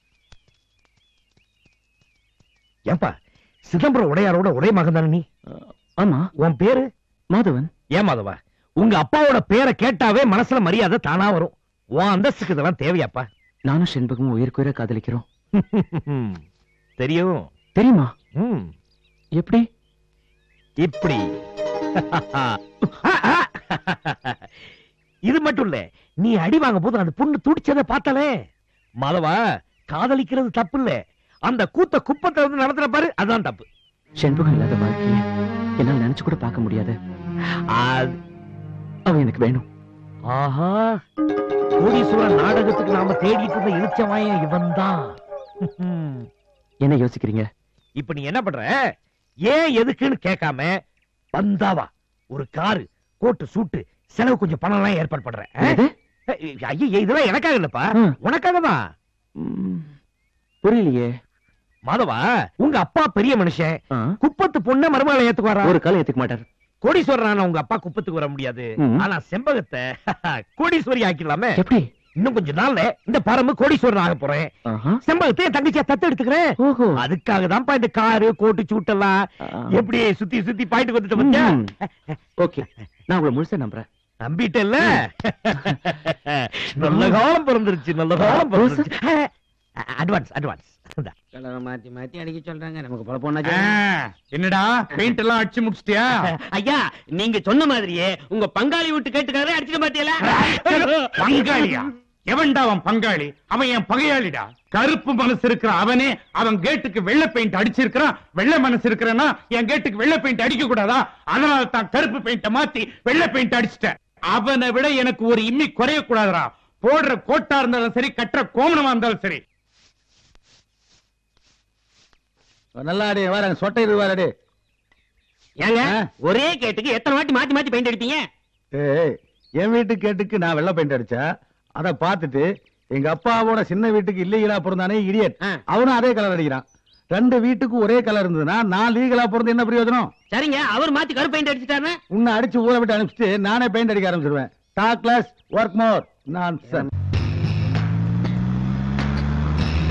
ஏன்பா சிதம்பரம் உடையாரோட ஒரே மகன் தானே நீ? ஆமா. உன் பேரு மாதவன். ஏன் மாதவா? உங்க அப்பாவோட பேரை கேட்டாவே மனசுல மரியாதை தானா வரும். உன் அந்தஸ்துக்கு இதெல்லாம் தேவையாப்பா? நானும் செண்பகமும் உயிர்க்குயிர காதலிக்கிறோம். தெரியும். தெரியுமா? எப்படி? இப்படி. இது மட்டும் இல்ல, நீ அடி வாங்க போது அந்த பொண்ணு துடிச்சதை பார்த்தாலே. மாதவா காதலிக்கிறது தப்பு இல்ல, அந்த கூத்த குப்பத்தை வந்து நடத்துற பாரு அதான் தப்பு. செண்பகம் இல்லாத வாழ்க்கைய என்னால நினைச்சு கூட பார்க்க முடியாது. அவன் எனக்கு வேணும். ஆஹா, கோடீஸ்வரன் நாடகத்துக்கு நாம தேடிட்டு இருந்த இழுச்சவாயன் இவன் தான். என்ன யோசிக்கிறீங்க? இப்ப நீ என்ன பண்ற? ஏன் எதுக்குன்னு கேட்காம வந்தாவா ஒரு காரு கோட்டு சூட்டு செலவு கொஞ்சம் பணம் எல்லாம் ஏற்பாடு பண்ற. ஐயா இதெல்லாம் எனக்காக இல்லப்பா, உனக்காக தான். புரியலையே. மாதவா உங்க அப்பா பெரிய மனுஷன், குப்பத்து பொண்ண மருமகளை ஏத்துக்குவாரா? ஒரு காலம் ஏத்துக்க மாட்டார். கோடீஸ்வரன் உங்க அப்பா குப்பத்துக்கு வர முடியாது. ஆனா செம்பகத்தை கோடீஸ்வரி ஆக்கிடலாமே. எப்படி? இன்னும் கொஞ்ச நாள்ல இந்த பரம்பு கோடீஸ்வரன் ஆக போறேன். செம்பகத்தை தங்கச்சியா தத்து எடுத்துக்கிறேன். அதுக்காக தான்ப்பா இந்த காரு கோட்டு சூட்டெல்லாம் எப்படி சுத்தி சுத்தி பாயிட்டு வந்துட்டு வந்தா. ஓகே, நான் உங்களை முழுசா நம்புறேன். நம்பிட்டல்ல? நல்ல காலம் பிறந்துருச்சு, நல்ல காலம் பிறந்துருச்சு. Advance advance. மாத்தி மாத்தி அடிக்க சொல்றாங்க. நமக்கு பல பொண்ணா. என்னடா பெயிண்ட் எல்லாம் அடிச்சு முடிச்சிட்டியா? ஐயா நீங்க சொன்ன மாதிரியே உங்க பங்காளி விட்டு கேட்டுக்காரே அடிச்சுக்க மாட்டியல. பங்காளியா? எவன்டா அவன் பங்காளி? அவன் என் பகையாளிடா. கருப்பு மனசு இருக்கிற அவனே அவன் கேட்டுக்கு வெள்ளை பெயிண்ட் அடிச்சிருக்கான். வெள்ளை மனசு இருக்கிறனா என் கேட்டுக்கு வெள்ளை பெயிண்ட் அடிக்க கூடாதா? அதனால தான் கருப்பு பெயிண்ட மாத்தி வெள்ளை பெயிண்ட் அடிச்சிட்டேன். அவனை விட எனக்கு ஒரு இம்மி குறைய கூடாதுடா. போடுற கோட்டா இருந்தாலும் சரி, கட்டுற கோமணமா இருந்தாலும் சரி. நல்லா அடி வார சொட்டை இருவாரடி. ஏங்க ஒரே கேட்டுக்கு எத்தனை வாட்டி மாத்தி மாத்தி பெயிண்ட் அடிப்பீங்க? ஏய் என் வீட்டு கேட்டுக்கு நான் வெள்ளை பெயிண்ட் அடிச்சா அத பார்த்துட்டு எங்க அப்பாவோட சின்ன வீட்டுக்கு இல்லீகலா பிறந்தானே இடியட், அவனும் அதே கலர் அடிக்கிறான். ரெண்டு வீட்டுக்கு ஒரே கலர் இருந்ததுன்னா நான் லீகலா பிறந்து என்ன பிரயோஜனம்? சரிங்க, அவர் மாத்தி கருப்பு பெயிண்ட் அடிச்சிட்டாரு. உன்னை அடிச்சு ஊற விட்டு அனுப்பிச்சிட்டு நானே பெயிண்ட் அடிக்க ஆரம்பிச்சிருவேன். Talk less, work more. Nonsense.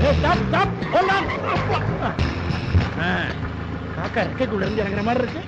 காக்கா ரெக்கைக்குள்ள இருந்து இறங்குற மாதிரி இருக்கு.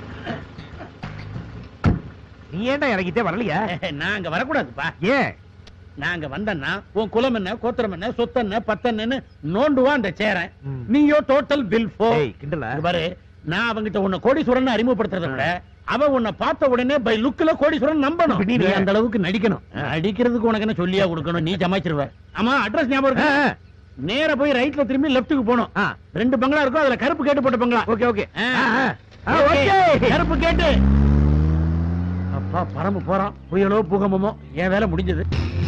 நீ ஏன்டா இறங்கிட்டே வரலையா? நான் அங்க வரக்கூடாதுப்பா. ஏன்? நாங்க வந்தன்னா உன் குலம் என்ன, கோத்திரம் என்ன, சொத்தன்ன, பத்தன்னு நோண்டுவா அந்த சேரன். நீயோ டோட்டல் பில் பாரு. நான் அவங்கிட்ட உன்னை கோடீஸ்வரன் அறிமுகப்படுத்துறத விட அவ உன்னை பார்த்த உடனே பை லுக்ல கோடீஸ்வரன் நம்பணும். நீ அந்த அளவுக்கு நடிக்கணும். நடிக்கிறதுக்கு உனக்கு என்ன சொல்லியா கொடுக்கணும்? நீ சமாளிச்சிருவ. ஆமா, அட்ரஸ் ஞாபகம் இருக்கு? நேர போய் ரைட்ல திரும்பி லெஃப்ட்டுக்கு போணும். 2 பங்களா இருக்கும், அதுல கருப்பு கேட்டு போட்ட பங்களா. ஓகே ஓகே கருப்பு கேட்டு. அப்பா பரம்பு போறான். புயலோ பூகம்பமோ என் வேலை முடிஞ்சது.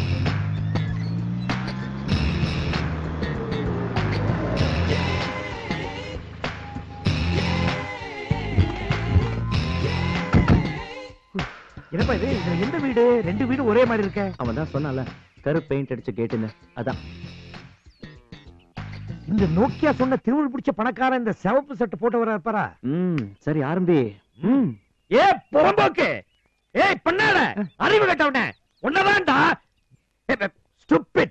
என்னப்பா இது? எந்த வீடு? 2 வீடு ஒரே மாதிரி இருக்க. அவன் தான் சொன்னால கருப்பு பெயிண்ட் அடிச்ச கேட்டுன்னு. அதான் இந்த நோக்கியா சொன்ன திருவுள் பிடிச்ச பணக்காரன் இந்த சிவப்பு சட்டை போட்டு வர இருப்பாரா? சரி ஆரம்பி. ஏ புறம்போக்கு, ஏய் பண்ணாத, அறிவு கட்டவனே, உன்னதான்டா. ஸ்டூபிட்.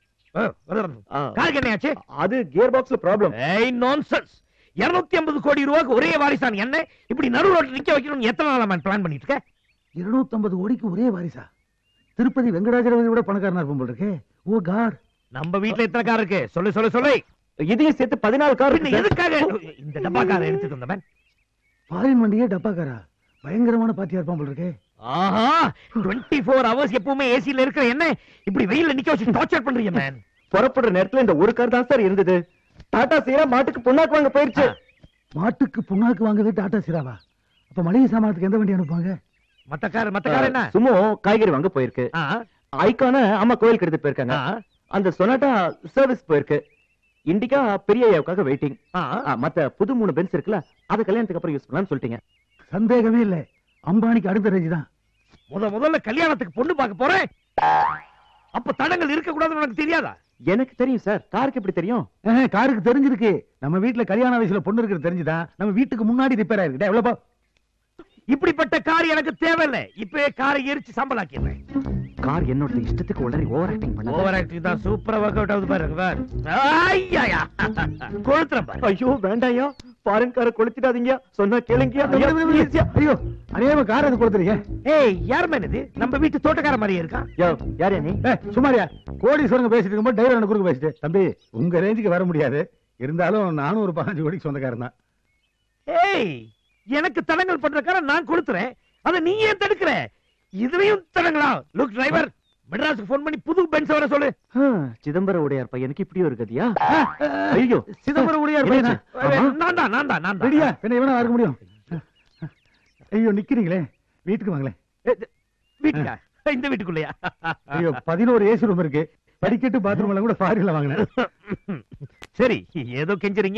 காருக்கு என்னையாச்சு? அது கியர் பாக்ஸ்ல ப்ராப்ளம். ஏய் நான்சென்ஸ். 250 கோடி ரூபாய்க்கு ஒரே வாரிசான் என்ன இப்படி நடு ரோட்ல நிக்க வைக்கணும்னு எத்தனை நாளா பிளான் பண்ணிட்டு இருக்க? 250 கோடிக்கு ஒரே வாரிசா? திருப்பதி வெங்கடாஜலபதி விட பணக்காரனா இருப்போம் போல இருக்கே. Oh god. நம்ம வீட்ல எத்தனை கார் இருக்கு? சொல்லு. இதையும் சேர்த்து 14 கார். எதுக்காக இந்த டப்பா காரை எடுத்துட்டு வந்தவன்? ஃபாரின் வண்டியே டப்பாக்காரா? பயங்கரமான பார்ட்டியா இருப்பான் போல இருக்கே. ஆஹா, 24 ஹவர்ஸ் எப்பவுமே ஏசில இருக்கிற என்ன இப்படி வெயில்ல நிக்க வச்சு டார்ச்சர் பண்றீங்க மேன். புறப்படுற நேரத்துல இந்த ஒரு கார் தான் சார் இருந்தது. டாடா சீரா மாட்டுக்கு புண்ணாக்கு வாங்க போயிருச்சு. மாட்டுக்கு புண்ணாக்கு வாங்குது டாடா சீராவா? அப்ப மளிகை சாமானத்துக்கு எந்த வண்டி அனுப்புவாங்க? மத்த கார் என்ன? சும்மா காய்கறி வாங்க போயிருக்கு. ஐகான அம்மா கோயிலுக்கு எடுத்து போயிருக்காங்க. அந்த சொனாட்டா சர்வீஸ் போயிருக்கு. இண்டிகா பெரிய ஐயாவுக்காக வெயிட்டிங். மத்த புது 3 பென்ஸ் இருக்குல்ல, அது கல்யாணத்துக்கு அப்புறம் யூஸ் பண்ணலாம்னு சொல்லிட்டீங்க. சந்தேகமே இல்ல, அம்பானிக்கு அடுத்த ரேஞ்ச் தான். முதல்ல கல்யாணத்துக்கு பொண்ணு பார்க்க போறேன். அப்ப தடங்கள் இருக்க கூடாதுன்னு உனக்கு தெரியாதா? எனக்கு தெரியும் சார். காருக்கு எப்படி தெரியும்? காருக்கு தெரிஞ்சிருக்கு. நம்ம வீட்டுல கல்யாண வயசுல பொண்ணு இருக்கிறது தெரிஞ்சுதான் நம்ம வீட்டுக்கு முன்னாடி ரிப்பேர் ஆயிருக்கு. எவ்வளவு? இப்படிப்பட்ட கார் எனக்கு தேவையில்லை. இப்பவே காரை எரிச்சு சம்பளாக்கிறேன். கார் என்னோட இஷ்டத்துக்கு உளறி ஓவர் ஆக்டிங் பண்ணாத. ஓவர் ஆக்டிங் தான் சூப்பரா வொர்க் அவுட் ஆகுது பாரு. ஐயா கொளுத்துறேன் பாரு. ஐயோ வேண்டாயா, ஃபாரின் காரை கொளுத்திடாதீங்க. சொன்னா கேளுங்க. ஐயோ அநியாயமா கார் அது கொளுத்துறீங்க. ஏய் யார் மேன் இது? நம்ம வீட்டு தோட்டக்கார மாதிரியே இருக்கான். யார் நீ? சுமாரியா கோடீஸ்வரங்க பேசிட்டு இருக்கும்போது டிரைவர் என்ன குறுக்க பேசிட்டு, தம்பி உங்க ரேஞ்சுக்கு வர முடியாது, இருந்தாலும் நானும் ஒரு 15 கோடிக்கு சொந்தக்காரன் தான். ஏய் எனக்கு தடங்கள் பண்ற காரை நான் கொளுத்துறேன், அதை நீ ஏன் தடுக்கிற? இதுலயும் தடங்களா? லுக் டிரைவர், மெட்ராஸுக்கு போன் பண்ணி புது பென்ஸ் வர சொல்லு. சிதம்பரம் உடையார் பையனுக்கு இப்படி ஒரு கதியா? ஐயோ சிதம்பரம் உடையார் பையனா? நான் தான் ரெடியா? என்ன இவனா இருக்க முடியும்? ஐயோ நிக்கிறீங்களே, வீட்டுக்கு வாங்களேன். வீட்டுக்கா? இந்த வீட்டுக்குள்ளயா? ஐயோ 11 ஏசி ரூம் இருக்கு, படிக்கட்டு பாத்ரூம் எல்லாம் கூட ஃபாரின்ல வாங்கினேன். சரி ஏதோ கெஞ்சறீங்க.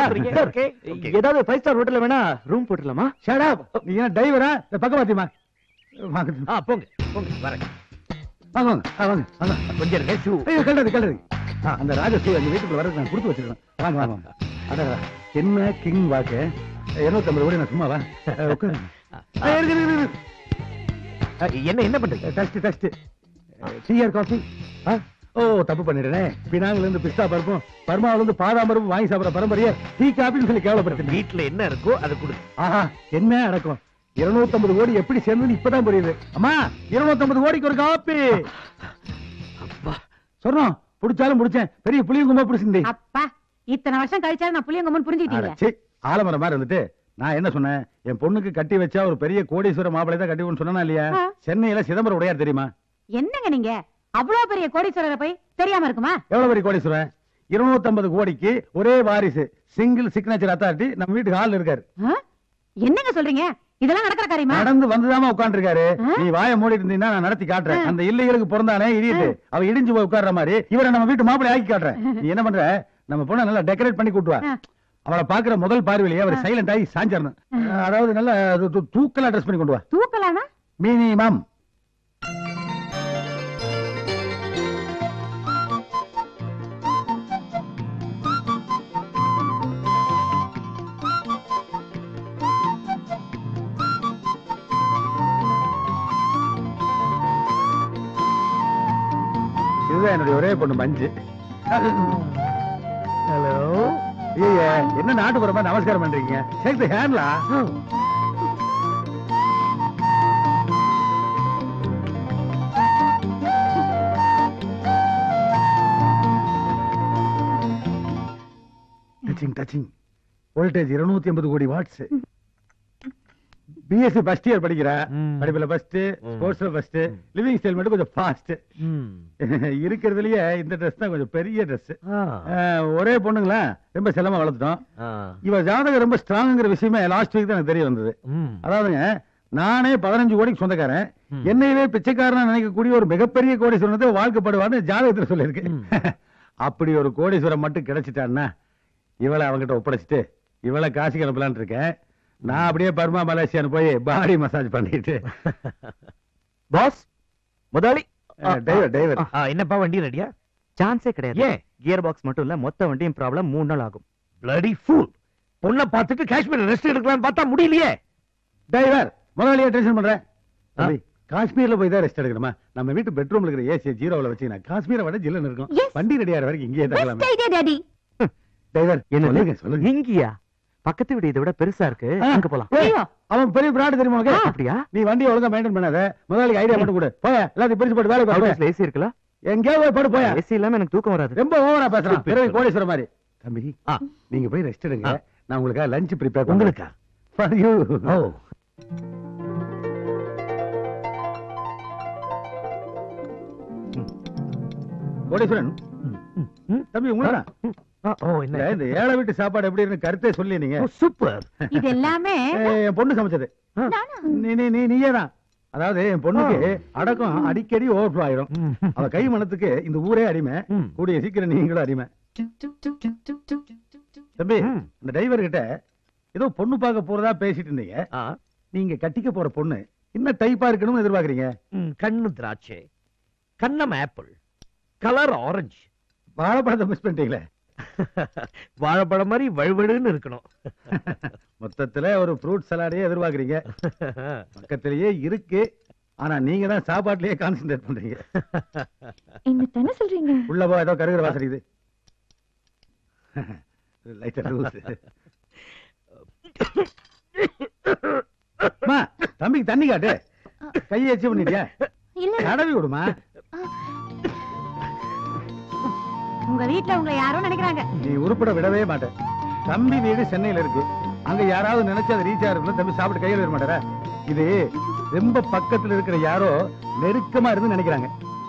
ஏதாவது 5 ஸ்டார் ஹோட்டல்ல வேணா ரூம் போட்டுடலாமா? Shut up. நீ என்ன டிரைவரா? பக்கம் பாத்தியமா? போங்க வரேன். வாங்க கொஞ்சம் இருங்க. ஷூ ஐயோ கல்லது. அந்த ராஜ ஷூ எங்க வீட்டுக்குள்ள வரது நான் கொடுத்து வச்சிருக்கேன். வாங்க. அட என்ன கிங் வாக்கு 250 கோடி நான் சும்மாவா? என்ன பண்றீங்க? Test டீயர் coffee. ஓ தப்பு பண்ணிடுறேன். பினாங்கல இருந்து பிஸ்தா பருப்பும் பர்மாவில இருந்து பாதாம் பருப்பும் வாங்கி சாப்பிட பரம்பரையா டீ காபின்னு சொல்லி கேவலப்படுத்து. வீட்டுல என்ன இருக்கோ அதை கொடு. ஆஹா என்ன அடக்கம். 250 கோடி எப்படி சேர்ந்து இப்பதான் புரியுது. அம்மா 250 கோடிக்கு ஒரு காப்பி. சொன்னோம் புடிச்சாலும் புடிச்சேன். பெரிய புளியங்கும்பா புடிச்சிருந்தே. அப்பா இத்தனை வருஷம் கழிச்சாலும் நான் புளியங்கும்பன்னு புரிஞ்சுக்கிட்டீங்க. ஆலமரம் மாதிரி இருந்துட்டு நான் என்ன சொன்னேன்? என் பொண்ணுக்கு கட்டி வச்சா ஒரு பெரிய கோடீஸ்வர மாப்பிள்ளை தான் கட்டி சொன்னா இல்லையா? சென்னையில சிதம்பரம் உடையார் தெரியுமா? என்னங்க நீங்க அவ்வளவு பெரிய கோடீஸ்வரரை போய் தெரியாம இருக்குமா? எவ்வளவு பெரிய கோடீஸ்வரன்? 250 கோடிக்கு ஒரே வாரிசு, சிங்கிள் சிக்னேச்சர் அத்தாரிட்டி நம்ம வீட்டுக்கு ஹால் இருக்காரு. என்னங்க சொல்றீங்க? இதெல்லாம் நடக்கிற காரியமா? நடந்து வந்துதாமா உட்கார்ந்து இருக்காரு. நீ வாயை மூடிட்டு இருந்தீங்கன்னா நான் நடத்தி காட்டுறேன். அந்த இல்லைகளுக்கு பிறந்தானே இடியுது, அவ இடிஞ்சு போய் உட்கார்ற மாதிரி இவரை நம்ம வீட்டு மாப்பிள்ளை ஆக்கி காட்டுறேன். நீ என்ன பண்ற? நம்ம பொண்ணை நல்லா டெக்கரேட் பண்ணி கூட்டுவா. அவளை பாக்குற முதல் பார்வையிலேயே அவர் சைலண்ட் ஆகி சாஞ்சிடணும். அதாவது நல்லா தூக்கலா ட்ரெஸ் பண்ணி கொண்டு வா. தூக்கலானா? மினிமம். இதுதான் என்னுடைய ஒரே பொண்ணு மஞ்சு. ஹலோ. ஐயா என்ன நாட்டுப்புறமா நமஸ்காரம் பண்றீங்க? ஷேக் தி ஹேண்ட்லா. டச்சிங் வோல்டேஜ் 250 கோடி வாட்ஸ். பிஎஸ்சி ஃபர்ஸ்ட் இயர் படிக்கிற, படிப்புல ஃபர்ஸ்ட், ஸ்போர்ட்ஸ்ல ஃபர்ஸ்ட், லிவிங் ஸ்டைல் மட்டும் கொஞ்சம் ஃபாஸ்ட். இருக்கிறதுலயே இந்த ட்ரெஸ் தான் கொஞ்சம் பெரிய ட்ரெஸ். ஒரே பொண்ணுங்களா ரொம்ப செல்லமா வளர்த்துட்டோம். இவ ஜாதகம் ரொம்ப ஸ்ட்ராங்ங்கிற விஷயமே லாஸ்ட் வீக் தான் எனக்கு தெரிய வந்தது. அதாவதுங்க, நானே 15 கோடிக்கு சொந்தக்காரன், என்னையவே பிச்சைக்காரனா நினைக்கக்கூடிய ஒரு மிகப்பெரிய கோடீஸ்வரனத்தை வாழ்க்கைப்படுவான்னு ஜாதகத்துல சொல்லியிருக்கு. அப்படி ஒரு கோடீஸ்வரன் மட்டும் கிடைச்சிட்டான்னா இவளை அவங்கிட்ட ஒப்படைச்சிட்டு இவளை காசுக்கு அனுப்பலான் இருக்கேன். நான் அப்படியே பர்மா மலேசியான்னு போய் பாடி மசாஜ் பண்ணிட்டு. பாஸ் முதலாளி. டிரைவர் என்னப்பா வண்டி ரெடியா? சான்ஸே கிடையாது. கியர் பாக்ஸ் மட்டும் இல்ல, மொத்த வண்டியும் ப்ராப்ளம் 3 நாள் ஆகும். Bloody fool. பொண்ணை பார்த்துட்டு காஷ்மீர் ரெஸ்ட் எடுக்கலாம்னு பார்த்தா முடியலையே. டிரைவர் முதலாளியா டென்ஷன் பண்றேன். காஷ்மீர்ல போய் தான் ரெஸ்ட் எடுக்கணுமா? நம்ம வீட்டு பெட்ரூம்ல இருக்கிற ஏசி 0ல வச்சீங்கன்னா காஷ்மீரை விட ஜில்லுன்னு இருக்கும். வண்டி ரெடி ஆகிற வரைக்கும் இங்கேயே தங்கலாமே. டிரைவர் என்ன சொல்லுங்க. இங்கயா? பக்கத்து வீடு இதை விட பெருசா இருக்கு, அங்க போலாம். அவன் பெரிய பிராண்ட் தெரியுமா? அப்படியா? நீ வண்டியை ஒழுங்கா மெயின்டைன் பண்ணாத. முதலாளி ஐடியா மட்டும் கொடு. போய எல்லாத்தையும் பிரிச்சு போட்டு வேலை பாரு. ஏசி இருக்குல்ல? எங்கேயோ போய் படு. போய ஏசி இல்லாம எனக்கு தூக்கம் வராது. ரொம்ப ஓவரா பேசுறான். பிறகு கோடீஸ்வரர் மாதிரி. தம்பி நீங்க போய் ரெஸ்ட் எடுங்க. நான் உங்களுக்கு லஞ்ச் ப்ரிப்பேர் பண்ண. உங்களுக்கா? For you. ஓ கோடீஸ்வரன் தம்பி உங்களா? என்ன இந்த ஏழை வீட்டு சாப்பாடு எப்படி இருக்கு கருத்தே சொல்லி நீங்க. சூப்பர். இது எல்லாமே என் பொண்ணு சமைச்சது. நீயே தான். அதாவது என் பொண்ணுக்கு அடக்கம் அடிக்கடி ஓவர்ஃப்ளோ ஆயிரும். அவ கை மனத்துக்கு இந்த ஊரே அடிமை. கூடிய சீக்கிரம் நீங்களும் அடிமை. தம்பி இந்த டிரைவர் கிட்ட ஏதோ பொண்ணு பார்க்க போறதா பேசிட்டு இருந்தீங்க. நீங்க கட்டிக்க போற பொண்ணு என்ன டைப்பா இருக்கணும்னு எதிர்பார்க்கறீங்க? கண்ணு திராட்சை, கண்ணம் ஆப்பிள், கலர் ஆரஞ்சு. வாழைப்பழத்தை மிஸ் பண்ணிட்டீங்களே. வாழைப்பழம் மாதிரி வழுவழுன்னு இருக்கணும். மொத்தத்துல ஒரு ஃப்ரூட் சலாடையே எதிர்பார்க்கறீங்க. பக்கத்திலேயே இருக்கு, ஆனா நீங்க தான் சாப்பாட்டுலயே கான்சென்ட்ரேட் பண்றீங்க. என்ன சொல்றீங்க? உள்ள போ, ஏதோ கருகிற வாசனை இது. லைட்டா லூஸ். தம்பிக்கு தண்ணி காட்டு. கையை எச்சு பண்ணிட்டியா? தடவி விடுமா. உங்க வீட்டுல உங்களை யாரோ நினைக்கிறாங்க. நீ உருப்பட விடவே மாட்டேன். தம்பி வீடு சென்னையில இருக்கு. அங்க யாராவது நினைச்சு அது ரீச் ஆகுது. தம்பி சாப்பிட்டு கையில வர மாட்டாரா? இது ரொம்ப பக்கத்துல இருக்கிற யாரோ நெருக்கமா இருந்து நினைக்கிறாங்க.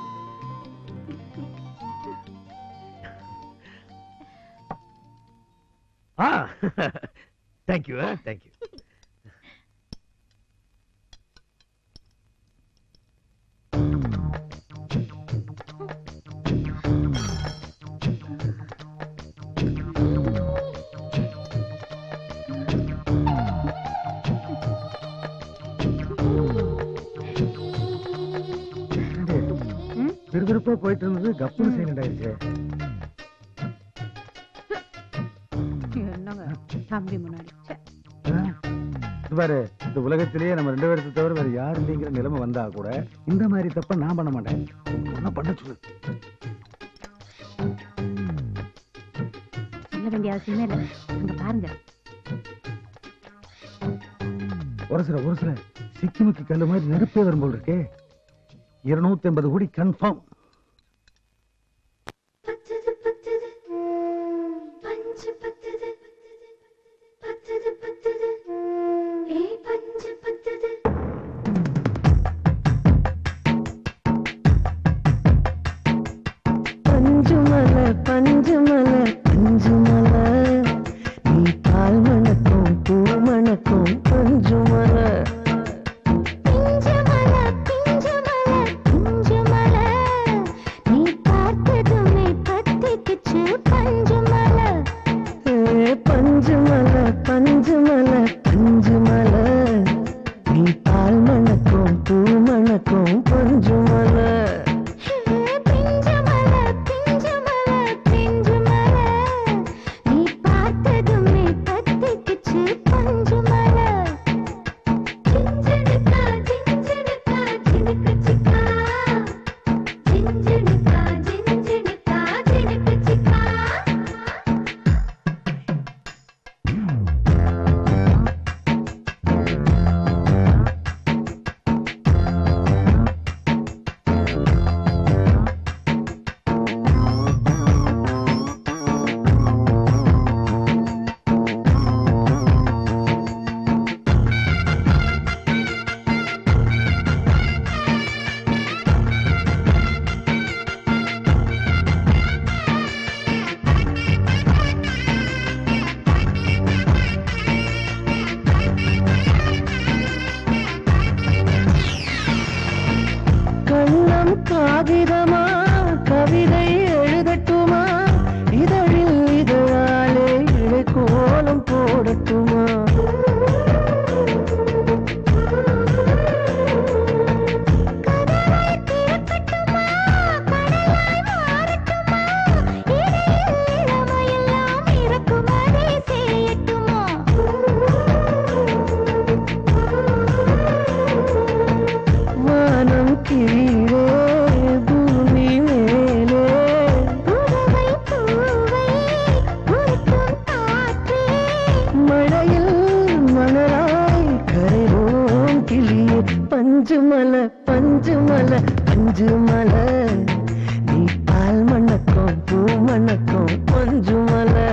Thank you thank you. விறுவிறுப்பா போயிட்டு இருந்தது கப்புனு சைலண்ட் ஆயிடுச்சு. தம்பி முன்னாடி பாரு, இந்த உலகத்திலேயே நம்ம 2 பேருக்கு தவிர வேற யாரும் இல்லைங்கிற நிலைமை வந்தா கூட இந்த மாதிரி தப்ப நான் பண்ண மாட்டேன். என்ன பண்ண சொல்லு. சொல்ல வேண்டிய அவசியமே இல்லை. அங்க பாருங்க. ஒரு சில சிக்கிமுக்கி கல்லு மாதிரி நெருப்பே வரும் போல் இருக்கே. 250 கோடி கன்ஃபார்ம். நீ பால் மணக்கும் பூ மணக்கும் பஞ்சுமலை. பஞ்சுமலை பஞ்சுமலை பஞ்சுமலை நீ பால் மணக்கும் பூ மணக்கும் பஞ்சுமலை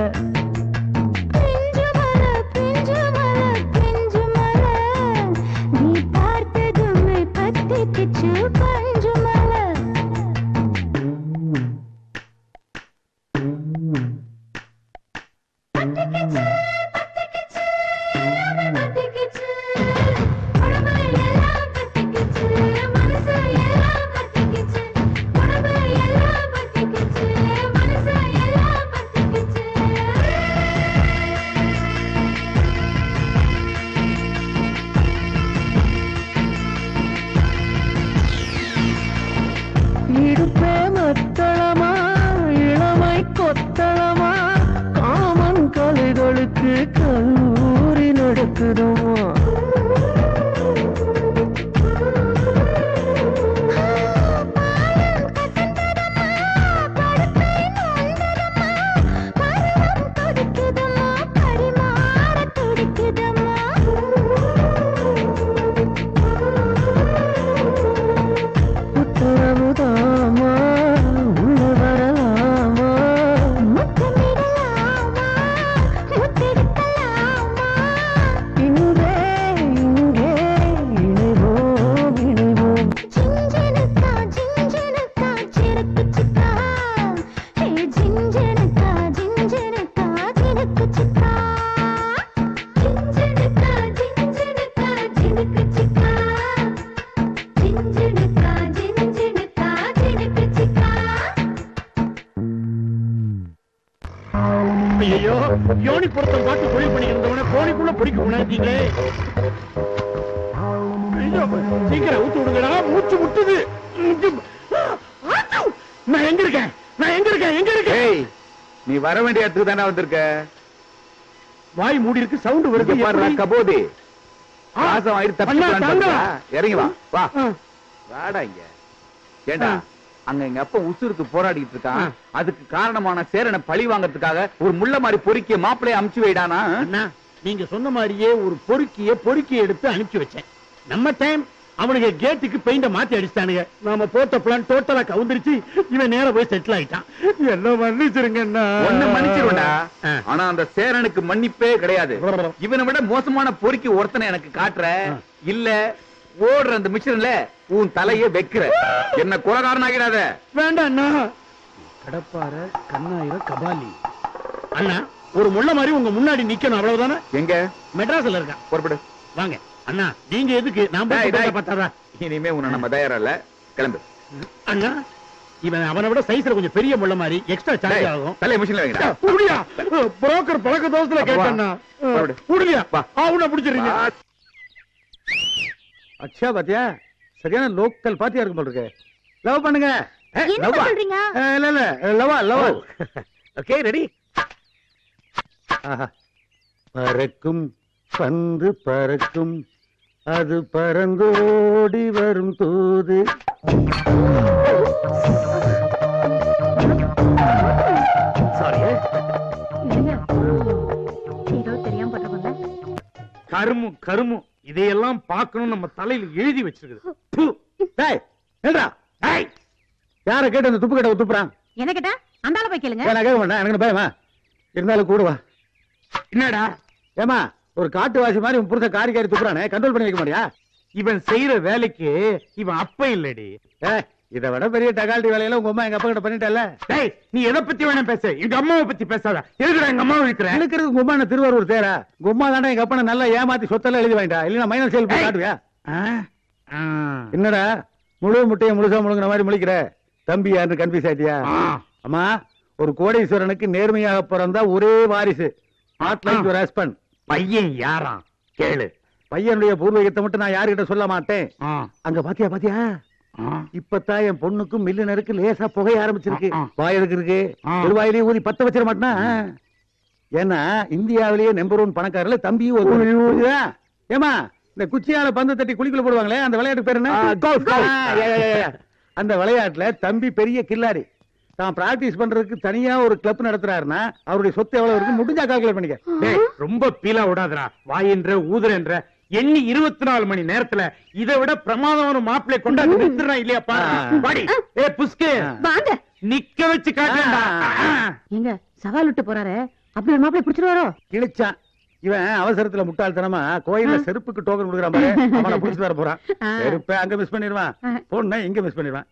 இடுப்பே மத்தளமா இளமை கொத்தளமா காமன் கலைகளுக்கு கல்லூரி நடக்குதுமா ஐயோ யோனி பொருத்தம் பார்த்து தொழில் பண்ணிக்கிறவன கோணிக்குள்ள பொறிக்க உணர்ந்தீங்களே. சீக்கிரம் ஊத்து விடுங்கடா, மூச்சு முட்டுது. நான் எங்க இருக்கேன், நான் எங்க இருக்கேன், எங்க இருக்கேன்? நீ வர வேண்டிய இடத்துக்கு தானே வந்திருக்க. வாய் மூடி இருக்கு, சவுண்ட் வருது. பாரு கபோதி ஆசம் ஆயிட்டு இறங்கி வா வா வாடா இங்க. ஏண்டா அங்க எங்க அப்பா உசுருக்கு போராடிட்டு இருக்கான். அதுக்கு காரணமான சேரனை பழி வாங்கறதுக்காக ஒரு முள்ள மாதிரி பொறுக்கிய மாப்பிளைய அனுப்பிச்சு வைடானா. நீங்க சொன்ன மாதிரியே ஒரு பொறுக்கி எடுத்து அனுப்பிச்சு வச்சேன். நம்ம டைம் அவனுக்கு கேட்டுக்கு பெயிண்ட மாத்தி அடிச்சானுங்க. நாம போட்ட பிளான் டோட்டலா கவுந்துருச்சு. இவன் நேர போய் செட்டில் ஆயிட்டான். என்ன மன்னிச்சிருங்க. ஒண்ணு மன்னிச்சிருவா. ஆனா அந்த சேரனுக்கு மன்னிப்பே கிடையாது. இவனை விட மோசமான பொறுக்கி ஒருத்தனை எனக்கு காட்டுற இல்ல ஓடுற அந்த மிஷின்ல உன் தலையே வைக்கிற. என்ன கொலகாரன் ஆகிறாத. வேண்டாம் அண்ணா. கடப்பார கண்ணாயிர கபாலி அண்ணா ஒரு முள்ள மாதிரி உங்க முன்னாடி நிக்கணும், அவ்வளவுதானே? எங்க? மெட்ராஸ்ல இருக்கான். புறப்படு. வாங்க அண்ணா. நீங்க எதுக்கு? நான் பார்த்தாரா? இனிமே உன்னை நம்ம தயாரா இல்ல, கிளம்பு. அண்ணா இவன் அவனை விட சைஸ்ல கொஞ்சம் பெரிய முள்ள மாதிரி, எக்ஸ்ட்ரா சார்ஜ் ஆகும். தலை மிஷின்ல வைங்கடா. புடியா புரோக்கர் பழக்க தோசையில கேட்டேன்னா புடியா அவனை பிடிச்சிருங்க. அச்சா பாத்தியா, சரியான லோக்கல் பாத்தியா இருக்கும் போல இருக்கு. லவ் பண்ணுங்க. என்ன சொல்றீங்க? இல்ல இல்ல லவா லவ். Okay ready. பறக்கும் பந்து பறக்கும், அது பறந்தோடி வரும் தூது. சாரி ஏதோ தெரியாம போட்டுருக்கோம்ல. கருமு கருமு இதையெல்லாம் பார்க்கணும் நம்ம தலையில எழுதி வச்சிருக்குது. யார கேட்டு அந்த துப்பு கட்ட துப்புறான்? என்ன கேட்டா அந்தால போய் கேளுங்க. நான் கேட்க மாட்டேன், எனக்கு பயமா இருந்தாலும் கூடுவா. என்னடா ஏமா ஒரு காட்டுவாசி மாதிரி உன் புருஷ காரி காரி துப்புறானே, கண்ட்ரோல் பண்ணி வைக்க மாட்டியா? இவன் செய்யற வேலைக்கு இவன் அப்ப இல்லடி. இதை விட பெரிய டகால்டி வேலையில உங்க அம்மா எங்க அப்பா கிட்ட பண்ணிட்டல. நீ எதை பத்தி வேணா பேச, எங்க அம்மாவை பத்தி பேசாத. எதுக்குடா எங்க அம்மாவை இருக்கிற? இருக்கிறது உங்க அம்மா திருவாரூர் தேரா. உங்க அம்மா தானே எங்க அப்பனை நல்லா ஏமாத்தி சொத்தெல்லாம் எழுதி வாங்கிட்டா. இல்ல மைனஸ் சேல் போய் காட்டுவியா? என்னடா முழு முட்டையை முழுசா முழுங்கின மாதிரி முழிக்கிற? தம்பி யாரு கன்ஃபியூஸ் ஆயிட்டியா? அம்மா ஒரு கோடீஸ்வரனுக்கு நேர்மையாக பிறந்தா ஒரே வாரிசு. பையன் யாரா கேளு. பையனுடைய பூர்வீகத்தை மட்டும் நான் யாருகிட்ட சொல்ல மாட்டேன். அங்க பாத்தியா பாத்தியா, இப்பதான் என் பொண்ணுக்கும் மில்லினருக்கு லேசா புகைய ஆரம்பிச்சிருக்கு. வாயிலுக்கு இருக்கு, ஒரு வாயிலே ஊதி பத்த வச்சிட மாட்டேனா? ஏன்னா இந்தியாவிலேயே நம்பர் 1 பணக்காரர்ல தம்பி ஒரு. ஏமா இந்த குச்சியால பந்து தட்டி குளிக்குள்ள போடுவாங்களே, அந்த விளையாட்டு பேர் என்ன? அந்த விளையாட்டுல தம்பி பெரிய கில்லாரி. தான் பிராக்டிஸ் பண்றதுக்கு தனியா ஒரு கிளப் நடத்துறாருன்னா அவருடைய சொத்து எவ்வளவு இருக்கு முடிஞ்சா கால்குலேட் பண்ணிக்க. ரொம்ப பீலா விடாதடா. வாயின்ற ஊதுறன்ற எண்ணி 24 மணி நேரத்துல இதை விட பிரமாதமான மாப்பிள்ளை கொண்டாந்து நிறுத்துறான் இல்லையாப்பா? பாடி ஏ புஸ்கு வாங்க நிக்க வச்சு காட்டா. எங்க சவால் விட்டு போறாரு, அப்படி ஒரு மாப்பிள்ளை பிடிச்சிருவாரோ? கிழிச்சான் இவன் அவசரத்துல முட்டாள்தனமா கோயில்ல செருப்புக்கு டோக்கன் கொடுக்குறான் பாரு, அவனை புடிச்சு வர போறான். செருப்பை அங்க மிஸ் பண்ணிடுவான், பொண்ணை இங்க மிஸ் பண்ணிடுவான்.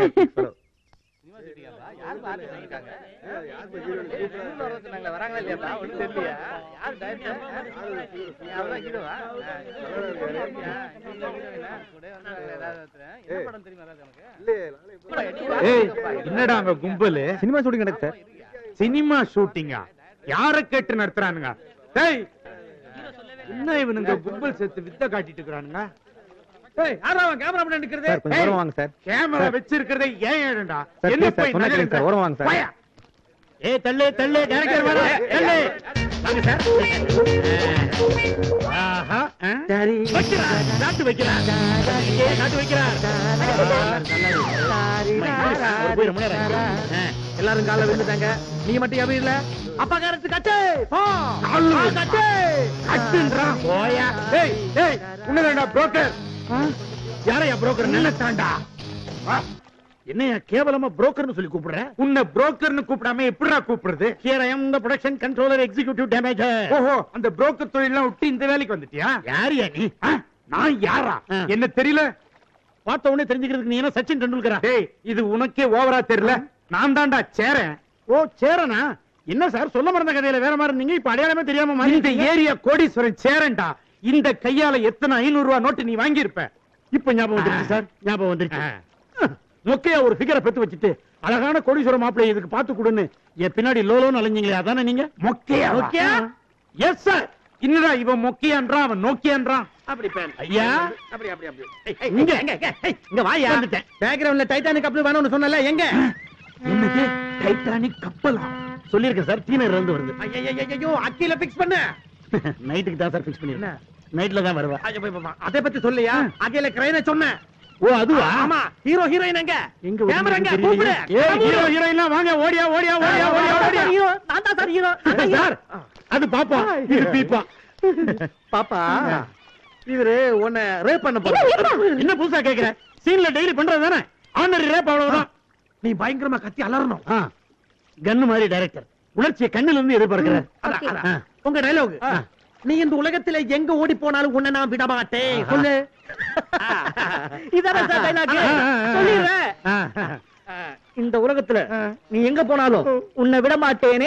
என்னடா அங்க கும்பலு? சினிமா ஷூட்டிங் நடக்கு சார். சினிமா ஷூட்டிங்கா? யார கேட்டு நடத்துறானுங்க? டேய் என்ன இவனுங்க கும்பல் சேர்த்து வித்த காட்டிட்டு இருக்கானுங்க? ஏய் யாராவன் கேமராமேன் நிக்குறது? சார் கொஞ்சம் ஓரம் வாங்க சார். கேமரா வச்சிருக்கிறதே ஏன் ஏடா? சார், என்ன please, போய் சார், சொன்னா கேளுங்க சார், ஓரம் வாங்க சார். போயா. ஏய் தள்ளு தள்ளு டைரக்டர் வர. தள்ளு வாங்க சார். ஆஹா சரி வைக்கிறா நாட்டு வைக்கிறா நாட்டு வைக்கிறா. போய் ரொம்ப நேரம் எல்லாரும் காலைல விழுந்துட்டாங்க, நீ மட்டும் எவரும் இல்ல. அப்பா காரத்து கட்டு கட்டு கட்டுன்றா போயா. ஏய் ஏய் உன்னடா புரோக்கர். யாரையா புரோக்கர்? நினைச்சாண்டா. என்னையா கேவலமா புரோக்கர்னு சொல்லி கூப்பிடுற? உன்னை புரோக்கர்னு கூப்பிடாம எப்படிடா கூப்பிடுறது? Here I am the production controller executive damager. ஓஹோ அந்த புரோக்கர் தொழிலாம் விட்டு இந்த வேலைக்கு வந்துட்டியா? யாரியா நீ? நான் யாரா? என்ன தெரியல? பார்த்த உடனே தெரிஞ்சுக்கிறதுக்கு நீ என்ன சச்சின் டெண்டுல்கரா? டேய் இது உனக்கே ஓவரா தெரியல. நான் தான்டா சேரன். ஓ சேரனா? என்ன சார் சொல்ல மறந்த கதையில வேற மாதிரி நீங்க இப்ப அடையாளமே தெரியாம மாறி. இந்த ஏரியா கோடீஸ்வரன் சேரன்டா. இந்த கையால எத்தனை 500 ரூபாய் நோட்டு நீ வாங்கி இருப்ப? இப்ப ஞாபகம் வந்துருச்சு சார், ஞாபகம் வந்துருச்சு. மொக்கையா ஒரு ஃபிகரை பெத்து வச்சுட்டு அழகான கோடீஸ்வர மாப்பிள்ளை இதுக்கு பாத்து கொடுன்னு என் பின்னாடி லோலோன்னு அலைஞ்சீங்களே, அதானே நீங்க? மொக்கையா? மொக்கையா? Yes sir. என்னடா இவன் மொக்கையான்றான், அவன் நோக்கியான்றான். அப்படி ஐயா அப்படி அப்படி அப்படி இங்க இங்க வாயா. வந்துட்டேன். பேக்ரவுண்ட்ல டைட்டானிக் கப்பல் வேணும்னு சொன்னல, எங்க? என்னது டைட்டானிக் கப்பலா? சொல்லிருக்கேன் சார், டீனர் இருந்து வருது. ஐயோ அக்கில பிக்ஸ் பண்ணு. நைட்டுக்கு தான் சார் ஃபிக்ஸ் பண்ணிருக்கேன். நைட்ல தான் வருவா. அதை பத்தி சொல்லியா? அகில கிரைன சொன்னேன். ஓ அதுவா? ஆமா. ஹீரோ ஹீரோயின் எங்க? எங்க கேமரா எங்க? கூப்பிடு. ஏய் ஹீரோ ஹீரோயினா வாங்க, ஓடியா ஓடியா ஓடியா ஓடியா ஓடியா. ஹீரோ நான் தான் சார் ஹீரோ. சார் அது பாப்பா, இது பீப்பா. பாப்பா இவரு உன்னை ரேப் பண்ண போறாரு. என்ன புதுசா கேக்குற? சீன்ல டெய்லி பண்றது தானே, ஆர்டினரி ரேப் அவ்வளவுதான். நீ பயங்கரமா கத்தி அலறணும். கன்னு மாதிரி டைரக்டர் உணர்ச்சியை கண்ணுல இருந்து எதிர்பார்க்கிறார். உங்க டயலாக், நீ இந்த உலகத்துல எங்க ஓடி போனாலும் உன்னை நான் விட மாட்டேன் சொல்லு. இதான சார் டயலாக். சொல்லிடுறேன். இந்த உலகத்துல நீ எங்க போனாலும் உன்னை விட மாட்டேனே.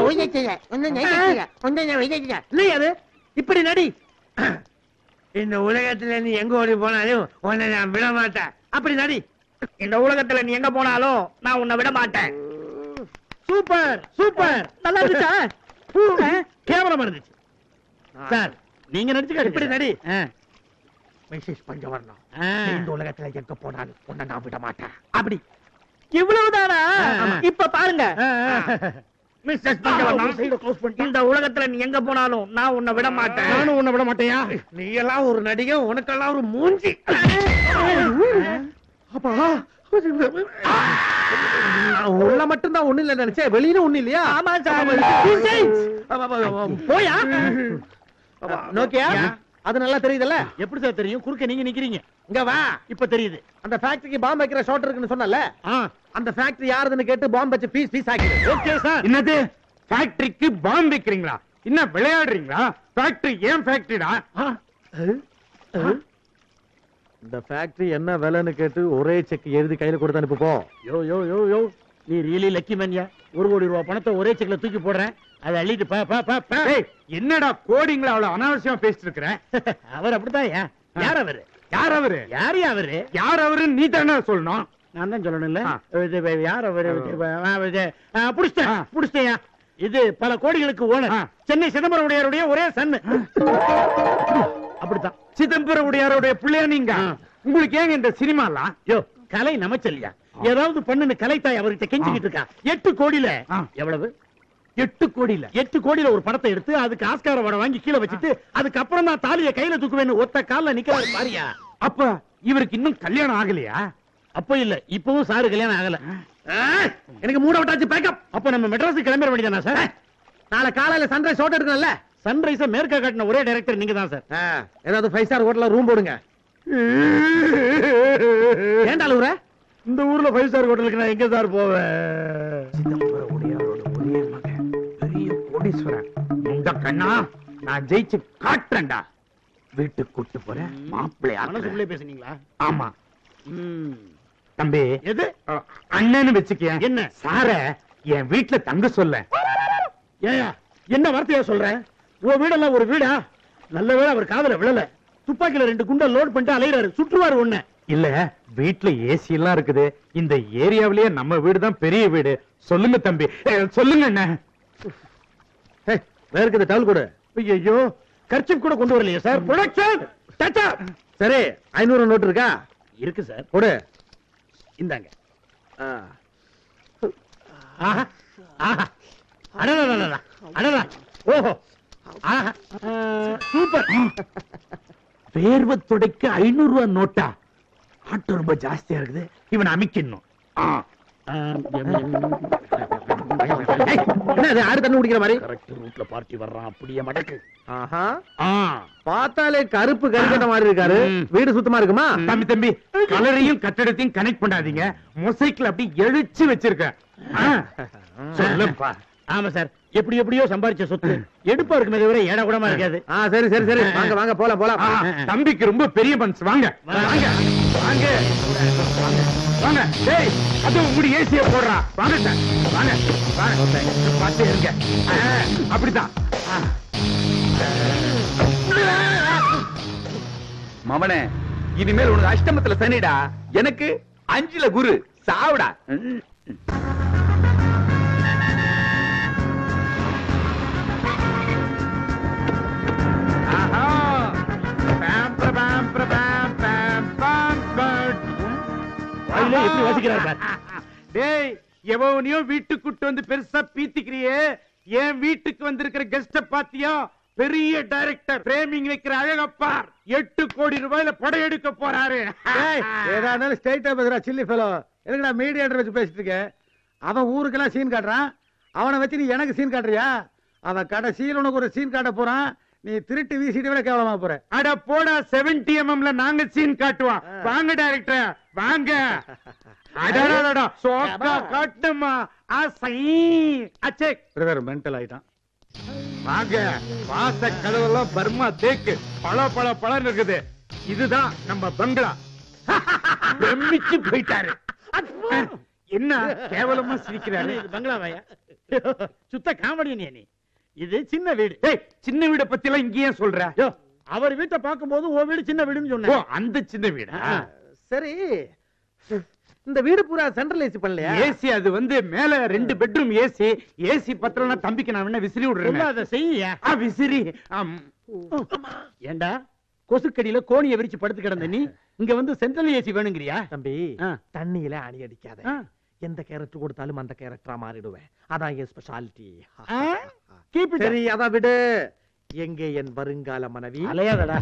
இல்லையா அது? இப்படி நடி. இந்த உலகத்துல நீ எங்க ஓடி போனாலும் உன்னை நான் விட மாட்டேன். அப்படி நடி. இந்த உலகத்துல நீ எங்க போனாலும் நான் உன்னை விட மாட்டேன். Super super. நல்லா இருந்துச்சா? கேமரா இருந்துச்சு சார். நீங்க நடிச்சுக்க. இப்படி நடி. மெசேஜ் பண்ண வரணும். இந்த உலகத்துல எங்க போனாலும் உன்னை நான் விட மாட்டேன். அப்படி இவ்வளவுதானா? இப்ப பாருங்க. மெசேஜ் பண்ண வரணும். இந்த உலகத்துல நீ எங்க போனாலும் நான் உன்னை விட மாட்டேன். நானும் உன்னை விட மாட்டேயா? நீ எல்லாம் ஒரு நடிகை, உனக்கெல்லாம் ஒரு மூஞ்சி. உள்ள மட்டும்தான் ஒண்ணு இல்ல நினைச்சேன், வெளியில ஒண்ணு இல்லையா? ஆமா சார். போயா நோக்கியா? அது நல்லா தெரியுதுல்ல? எப்படி சார் தெரியும்? குறுக்க நீங்க நிக்கிறீங்க. இங்க வா. இப்ப தெரியுது. அந்த ஃபேக்டரிக்கு பாம்பு வைக்கிற ஷாட் இருக்குன்னு சொன்னல, அந்த ஃபேக்டரி யாருதுன்னு கேட்டு பாம்பு வச்சு பீஸ் பீஸ் ஆக்கிடு. Okay sir. என்னது ஃபேக்டரிக்கு பாம்பு வைக்கிறீங்களா? என்ன விளையாடுறீங்களா? ஃபேக்டரி ஏன் ஃபேக்டரிடா? இந்த ஃபேக்டரி என்ன விலைன்னு கேட்டு ஒரே செக் எழுதி கையில கொடுத்து அனுப்பு போ. யோ யோ யோ யோ, நீ ரியலி லக்கி மேன்யா. 1 கோடி ரூபாய் பணத்தை ஒரே செக்ல தூக்கி போடுறேன், அதை அள்ளிட்டு பா பா பா பா. என்னடா கோடிங்களா அவ்வளவு அனாவசியமா பேசிட்டு இருக்கிற? அவர் அப்படித்தான். யார் அவரு? யார் அவரு? யாரு அவரு? யார் அவரு நீ தானே சொல்லணும். நான் தான் சொல்லணும்ல. யார் அவரு? புடிச்சிட்டேன். இது பல கோடிகளுக்கு ஓனர், சென்னை சிதம்பரம் உடையாருடைய ஒரே சன்னு. அப்படித்தான். சிதம்பரம் உடையாருடைய பிள்ளையா நீங்க? உங்களுக்கு ஏங்க இந்த சினிமாலாம்? யோ கலை நமச்சல்யா, ஏதாவது பண்ணுன்னு கலைத்தாய் அவர்கிட்ட கெஞ்சிக்கிட்டு இருக்கா. 8 கோடியில எவ்வளவு? 8 கோடியில 8 கோடியில ஒரு படத்தை எடுத்து அதுக்கு ஆஸ்கார் அவார்டு வாங்கி கீழே வச்சுட்டு அதுக்கப்புறம் தான் தாலியை கையில தூக்குவேன்னு ஒத்த கால்ல நிக்கிறாரு பாரியா. அப்ப இவருக்கு இன்னும் கல்யாணம் ஆகலையா? அப்ப இல்ல, இப்பவும் சாரு கல்யாணம் ஆகல. எனக்கு மூட விட்டாச்சு பேக்கப். அப்ப நம்ம மெட்ராஸுக்கு கிளம்பிட வேண்டியதானா சார்? நாளை காலையில சன்ரைஸ் ஷாட் எடுக்கணும்ல? சன்ரைஸ மேற்கா காட்டின ஒரே டைரக்டர் நீங்க தான் சார். ஏதாவது 5 ஸ்டார் ஹோட்டல்ல ரூம் போடுங்க. ஏன்டா அழுவுற? இந்த ஊர்ல 5 ஸ்டார் ஹோட்டலுக்கு நான் எங்க சார் போவேன்? சிதம்பர உடையாரோட ஒரே மகன் பெரிய கோடீஸ்வரன். இந்த கண்ணா நான் ஜெயிச்சு காட்டுறேன்டா. வீட்டுக்கு கூட்டு போறேன், மாப்பிள்ளை மனசுக்குள்ளே பேசுனீங்களா? ஆமா. தம்பி எது அண்ணன்னு வச்சுக்க. என்ன சார என் வீட்டுல தங்க சொல்ல. ஏயா என்ன வார்த்தையா சொல்றேன்? உன் வீடெல்லாம் ஒரு வீடா? நல்ல வேளை அவர் காதல விழல. துப்பாக்கில 2 குண்டை லோட் பண்ணிட்டு அலையறாரு, சுற்றுவாரு ஒண்ணு. இல்ல வீட்டுல ஏசி எல்லாம் இருக்குது. இந்த ஏரியாவிலேயே நம்ம வீடு தான் பெரிய வீடு. சொல்லுங்க தம்பி, சொல்லுங்க என்ன. வேர்க்குது டவுல் கொடு. ஐயோ கர்ச்சிப் கூட கொண்டு வரலையே சார். ப்ரொடக்ஷன் டச்சா. சரி 500 நோட்டு இருக்கா? இருக்கு சார். கொடு. இந்தாங்க. ஆஹா ஆஹா அடடடடடா அடடா ஓஹோ ஆஹா சூப்பர். வேர்வை துடைக்க 500 ரூபாய் நோட்டா? ஆட்டோ ரொம்ப ஜாஸ்தியா இருக்குது. இவன் அமைக்கணும். என்ன ஆடு தண்ணி குடிக்கிற மாதிரி? கரெக்ட் ரூட்ல பார்ட்டி வர்றான். அப்படியே மடக்கு. ஆஹா பார்த்தாலே கருப்பு கருக்கட்ட மாதிரி இருக்காரு. வீடு சுத்தமா இருக்குமா? தம்பி தம்பி கலரையும் கட்டடத்தையும் கனெக்ட் பண்ணாதீங்க. மொசைக்கில் அப்படி எழுச்சி வச்சிருக்க. சொல்லுப்பா. ஆமா சார், எப்படி எப்படியோ சம்பாரிச்ச சொத்து எடுப்பா இருக்குமே தவிர ஏடா கூடமா இருக்காது. சரி சரி சரி வாங்க வாங்க போலாம் போலாம். தம்பிக்கு ரொம்ப பெரிய மனசு. வாங்க வாங்க வாங்க வாங்க. டேய் அது உங்களுடைய ஏசியை போடுறா. வாங்க சார் வாங்க வாங்க. பார்த்து இருங்க. அப்படிதான். மவனே இனிமேல் உனக்கு அஷ்டமத்துல சனிடா, எனக்கு 5ல குரு. சாவுடா. எப்படி வாசிக்கிறார் பார். டேய் எவனையோ வீட்டுக்கு கூட்டு வந்து பெருசா பீத்திக்கிறியே. என் வீட்டுக்கு வந்திருக்கிற கெஸ்ட பாத்தியா? பெரிய டைரக்டர் பிரேமிங் வைக்கிற அழகப்பார் 8 கோடி ரூபாயில படையெடுக்க போறாரு. ஏதாவது ஸ்ட்ரைட்டா பேசுறா சில்லி ஃபெலோ. எதுக்குடா மீடியேட்டர் வச்சு பேசிட்டு இருக்க? அவன் ஊருக்கெல்லாம் சீன் காட்டுறான், அவனை வச்சு நீ எனக்கு சீன் காட்டுறியா? அவன் கடைசியில் உனக்கு ஒரு சீன் காட்ட போறான். நீ திருட்டு வீசிட்டு விட கேவலமா போற. அட போடா 70 mm நாங்க சீன் காட்டுவோம். வாங்க டைரக்டர் வாங்க. அடடடடா சோக்கா காட்டுமா. ஆசை அச்சே பிரதர் மென்டல் ஆயிட்டான். வாங்க. வாச கதவெல்லாம் பர்மா தேக்கு பல பல பலன் இருக்குது. இதுதான் நம்ம பங்களா. பிரமிச்சு போயிட்டாரு. என்ன கேவலமா சிரிக்கிறாரு? பங்களாவாயா? சுத்த காமெடி. நீ இது சின்ன வீடு. சின்ன வீட பத்தி எல்லாம் இங்கேயே சொல்ற? அவர் வீட்டை பார்க்கும்போது ஓ வீடு சின்ன வீடுன்னு சொன்ன. அந்த சின்ன வீடு. சரி இந்த வீடு பூரா சென்ட்ரல் ஏசி பண்ணலையா? ஏசி அது வந்து மேல 2 பெட்ரூம் ஏசி. ஏசி பத்தலனா தம்பிக்கு நான் என்ன விசிறி விடுறேன். அதை செய்ய விசிறி. ஏண்டா கொசுக்கடியில கோணியை விரிச்சு படுத்து கிடந்த நீ இங்க வந்து சென்ட்ரல் ஏசி வேணுங்கிறியா? தம்பி தண்ணியில அணி அடிக்காத. எந்த கேரக்டர் கொடுத்தாலும் அந்த கேரக்டரா மாறிடுவேன். அதான் என் ஸ்பெஷாலிட்டி. சரி அதான் விடு. எங்கே என் வருங்கால மனைவி? அலையாதடா.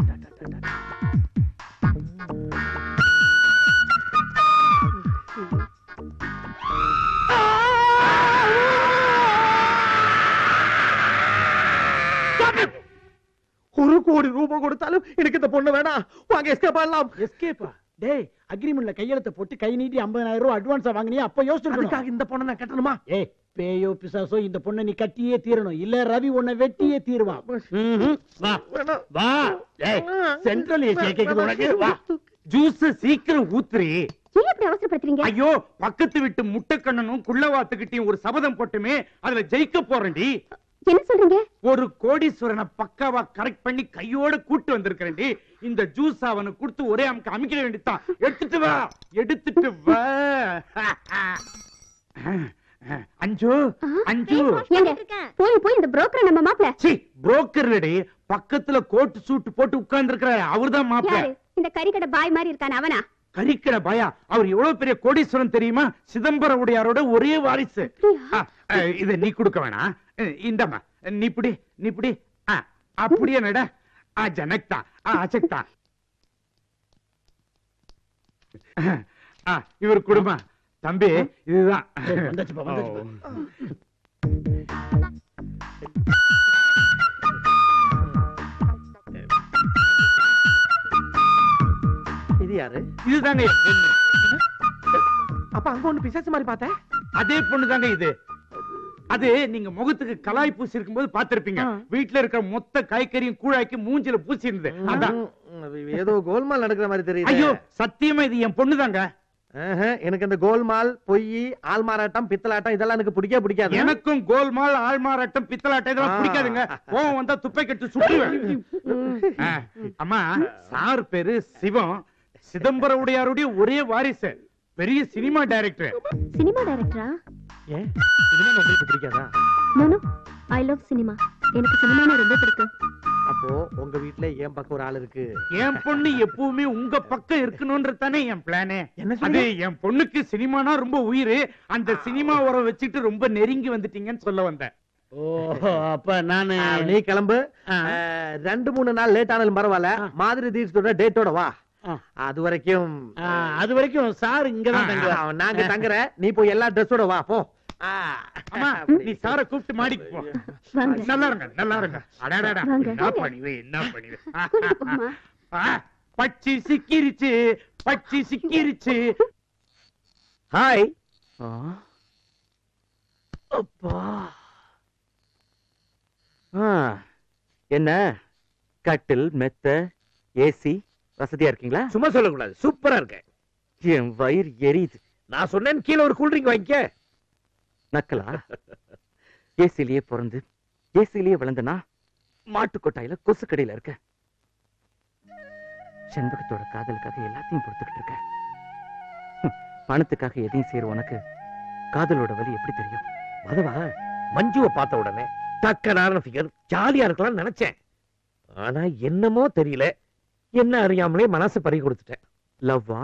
ஒரு கோடி ரூபாய் கொடுத்தாலும் எனக்கு இந்த பொண்ணு வேணாம். வாங்க எஸ்கேப் ஆகலாம். எஸ்கேப்பா? டேய் அக்ரிமெண்ட்ல கையெழுத்து போட்டு கை நீட்டி 50,000 ரூபாய் அட்வான்ஸா வாங்கினியா? அப்ப யோசிச்சிருக்கணும். இந்த பொண்ணை நான் கட்டணுமா? ஏய் பேயோ பிசாசோ இந்த பொண்ணை நீ கட்டியே தீரணும். இல்ல ரவி உன்னை வெட்டியே தீருவான். வா வா. டேய் சென்ட்ரல் ஏசி கேக்குது உனக்கு. வா ஜூஸ் சீக்கிரம் ஊத்துறி. ஏன் இப்படி அவசரப்படுறீங்க? ஐயோ பக்கத்து வீட்டு முட்டைக்கண்ணனும் குள்ளவாத்துக்கிட்டையும் ஒரு சபதம் போட்டுமே, அதுல ஜெயிக்க போறேன்டி. என்ன சொல்றீங்க? ஒரு கோடீஸ்வரனை பக்காவா கரெக்ட் பண்ணி கையோட கூட்டு வந்திருக்கிறேன்டி. இந்த ஜூஸ் அவனுக்கு கொடுத்து ஒரே அமுக்கு அமைக்க வேண்டியதான். எடுத்துட்டு வா எடுத்துட்டு வா. அஞ்சு அஞ்சு போய் போய் இந்த புரோக்கர் நம்ம மாப்ள. C broker ready. பக்கத்துல கோட் சூட் போட்டு உட்கார்ந்து இருக்கிற அவர்தான் மாப்ள. இந்த கறிக்கடை பாய் மாதிரி இருக்கானே அவனா? கறிக்கடை பாயா? அவர் எவ்வளவு பெரிய கோடீஸ்வரன் தெரியுமா? சிதம்பர உடையாரோட ஒரே வாரிசு. இத நீ கொடுக்க வேணாம். இந்தம்மா நீ புடி நீ புடி. அப்படியே நட. ஜனக்தா அச்சக்தா. இவர் குடும்பம் தம்பி இதுதான். யாரு? இதுதாங்க என் பொண்ணு. அப்ப அங்க ஒண்ணு பிசாசு மாதிரி பார்த்தேன். அதே பொண்ணு தாங்க இது. அது நீங்க முகத்துக்கு கலாய் பூசி இருக்கும்போது பாத்திருப்பீங்க. வீட்டுல இருக்கிற மொத்த காய்கறியும் கூழாக்கி மூஞ்சில பூசி இருந்தது. அதான் ஏதோ கோல்மால் நடக்கிற மாதிரி தெரியுது. ஐயோ சத்தியமா இது என் பொண்ணு தாங்க. எனக்கு இந்த கோல்மால், பொய், ஆள்மாராட்டம், பித்தலாட்டம் இதெல்லாம் எனக்கு பிடிக்காது. எனக்கும் கோல்மால், ஆள்மாராட்டம், பித்தலாட்டம் இதெல்லாம் பிடிக்காதுங்க. கோவம் வந்தா துப்பை கட்டு சுட்டுவேன். அம்மா சார் பேரு சிவம், சிதம்பர உடையாருடைய ஒரே வாரிசு, பெரிய சினிமா டைரக்டர். சினிமா டைரக்டரா? ஏன் சினிமா உங்களுக்கு பிடிக்காதா? No I love cinema. எனக்கு சினிமானா ரொம்ப பிடிக்கும். அப்போ உங்க வீட்ல என் பக்கம் ஒரு ஆள் இருக்கு. என் பொண்ணு எப்பவுமே உங்க பக்கம் இருக்கணும்ன்றது தானே என் பிளானே. என்ன அது என் பொண்ணுக்கு சினிமானா ரொம்ப உயிர். அந்த சினிமா உற வச்சுட்டு ரொம்ப நெருங்கி வந்துட்டீங்கன்னு சொல்ல வந்தேன். ஓ அப்ப நானு நீ கிளம்பு. 2-3 நாள் லேட் ஆனாலும் பரவாயில்ல, மாதிரி தீர்த்தோட டேட்டோட வா. அது வரைக்கும் சார் இங்கதான் நாங்க தங்குறேன். நீ போய் எல்லா ட்ரெஸ்ஸோட வா போ. அம்மா நீ சார கூப்பிட்டு மாடிக்கு போ. நல்லா இருங்க. அடடடா என்ன பண்ணிவே. பச்சி சிக்கிருச்சு. ஹாய். அப்பா என்ன கட்டில், மெத்த, ஏசி வசதியா இருக்கீங்களா? சும்மா சொல்லக்கூடாது, சூப்பரா இருக்க. என் வயிறு எரியுது. நான் சொன்னேன் கீழே ஒரு கூல்ட்ரிங்க் வாங்கிக்க. நக்கலா? ஏசிலேயே பிறந்து ஏசிலேயே வளர்ந்தனா மாட்டுக்கொட்டாயில கொசு கடையில இருக்க. செண்பகத்தோட காதலுக்காக எல்லாத்தையும் பொறுத்துக்கிட்டு இருக்க. பணத்துக்காக எதையும் செய்யற உனக்கு காதலோட வலி எப்படி தெரியும்? அதுவா மஞ்சுவை பார்த்த உடனே டக்கனான ஃபிகர், ஜாலியா இருக்கலாம்னு நினைச்சேன். ஆனா என்னமோ தெரியல, என்ன அறியாமலே மனசு பறி கொடுத்துட்டேன். லவ்வா?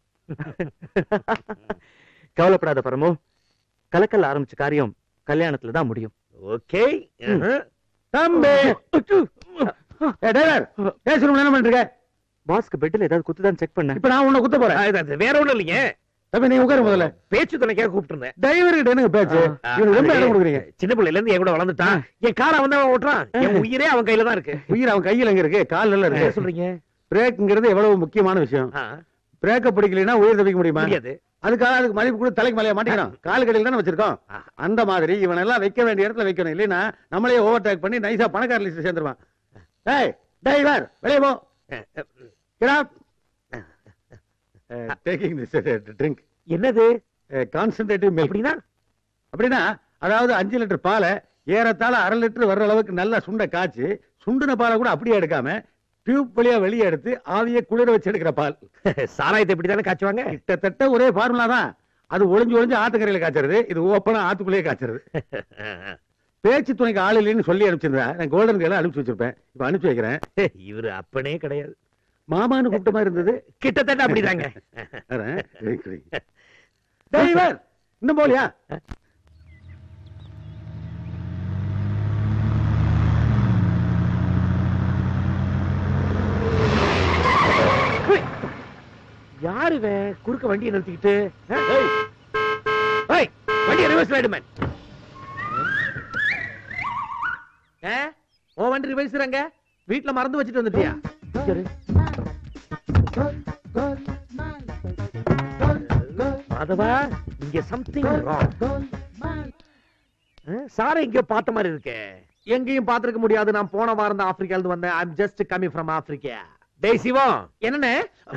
கவலைப்படாத பரமு, கலக்கல் ஆரம்பிச்ச காரியம் கல்யாணத்துல தான் முடியும். ஓகே தம்பி. என்ன பண்றீங்க? பாஸ்க்கு பெட்ல ஏதாவது குத்துதான் செக் பண்ண. இப்ப நான் உன்னை குத்த போறேன். வேற ஒண்ணும் இல்லைங்க. தம்பி நீ உட்காரு முதல்ல. பேச்சு துணைக்காக கூப்பிட்டு இருந்தேன். டிரைவர் கிட்ட என்னங்க பேச்சு? ரொம்ப இடம் கொடுக்குறீங்க. சின்ன பிள்ளைல இருந்து என் கூட வளர்ந்துட்டான். என் காரை வந்து அவன் ஓட்டுறான். என் உயிரே அவன் கையில தான் இருக்கு. உயிர் அவன் கையில எங்க இருக்கு? கால்ல இருக்கு. சொல்றீங்க? பிரேக்ங்கிறது எவ்வளவு முக்கியமான விஷயம். பிரேக்க பிடிக்கலைன்னா உயிர் தப்பிக்க முடியுமா? அதுக்காக அதுக்கு மதிப்பு கூட தலைக்கு மேலே மாட்டிக்கணும். கால் கடையில் தானே வச்சிருக்கோம். அந்த மாதிரி இவன் எல்லாம் வைக்க வேண்டிய இடத்துல வைக்கணும். இல்லைன்னா நம்மளே ஓவர் டேக் பண்ணி நைஸா பணக்கார லிஸ்ட் சேர்ந்துருவான். ஏய் டிரைவர் வெளியே போ. Taking this drink. என்னது? Concentrative milk. அப்படின்னா அதாவது 5 லிட்டர் பாலை ஏறத்தாழ 1/2 லிட்டர் வர்ற அளவுக்கு நல்லா சுண்ட காய்ச்சி, சுண்டுன பாலை கூட அப்படியே எடுக்காம டியூப் வழியா வெளியே எடுத்து ஆவியை குளிர வச்சு எடுக்கிற பால். சாராயத்தை இப்படித்தானே காய்ச்சுவாங்க. கிட்டத்தட்ட ஒரே ஃபார்முலா தான். அது ஒளிஞ்சு ஆத்துக்கரையில காய்ச்சறது, இது ஓப்பனா ஆத்துக்குள்ளேயே காய்ச்சறது. பேச்சு துணைக்கு ஆள் இல்லைன்னு சொல்லி அனுப்பிச்சிருந்தேன். நான் கோல்டன் கேர்ல அனுப்பிச்சு வச்சிருப்பேன். இப்ப அனுப்பிச்சு வைக்கிறேன். இவரு அப்பனே கிடையாது, மாமான்னு கூப்பிட்ட மாதிரி இருந்தது. கிட்டத்தட்ட அப்படிதாங்க. டிரைவர் இன்னும் போலியா? யாரு குறுக்க வண்டியை நிறுத்திக்கிட்டு? வண்டியை ரிவர்ஸ் ரைடுமேன். ஓ வண்டி ரிவர்ஸ்ங்க. வீட்டுல மறந்து வச்சுட்டு வந்துட்டியா? அதுவா இங்க சம்திங் ராங். சாரை இங்க பார்த்த மாதிரி இருக்கு. எங்கேயும் பார்த்திருக்க முடியாது. நான் போன வாரம் தான் ஆப்பிரிக்கால இருந்து வந்தேன். I'm just coming from Africa. டேய் சிவம், என்னண்ணே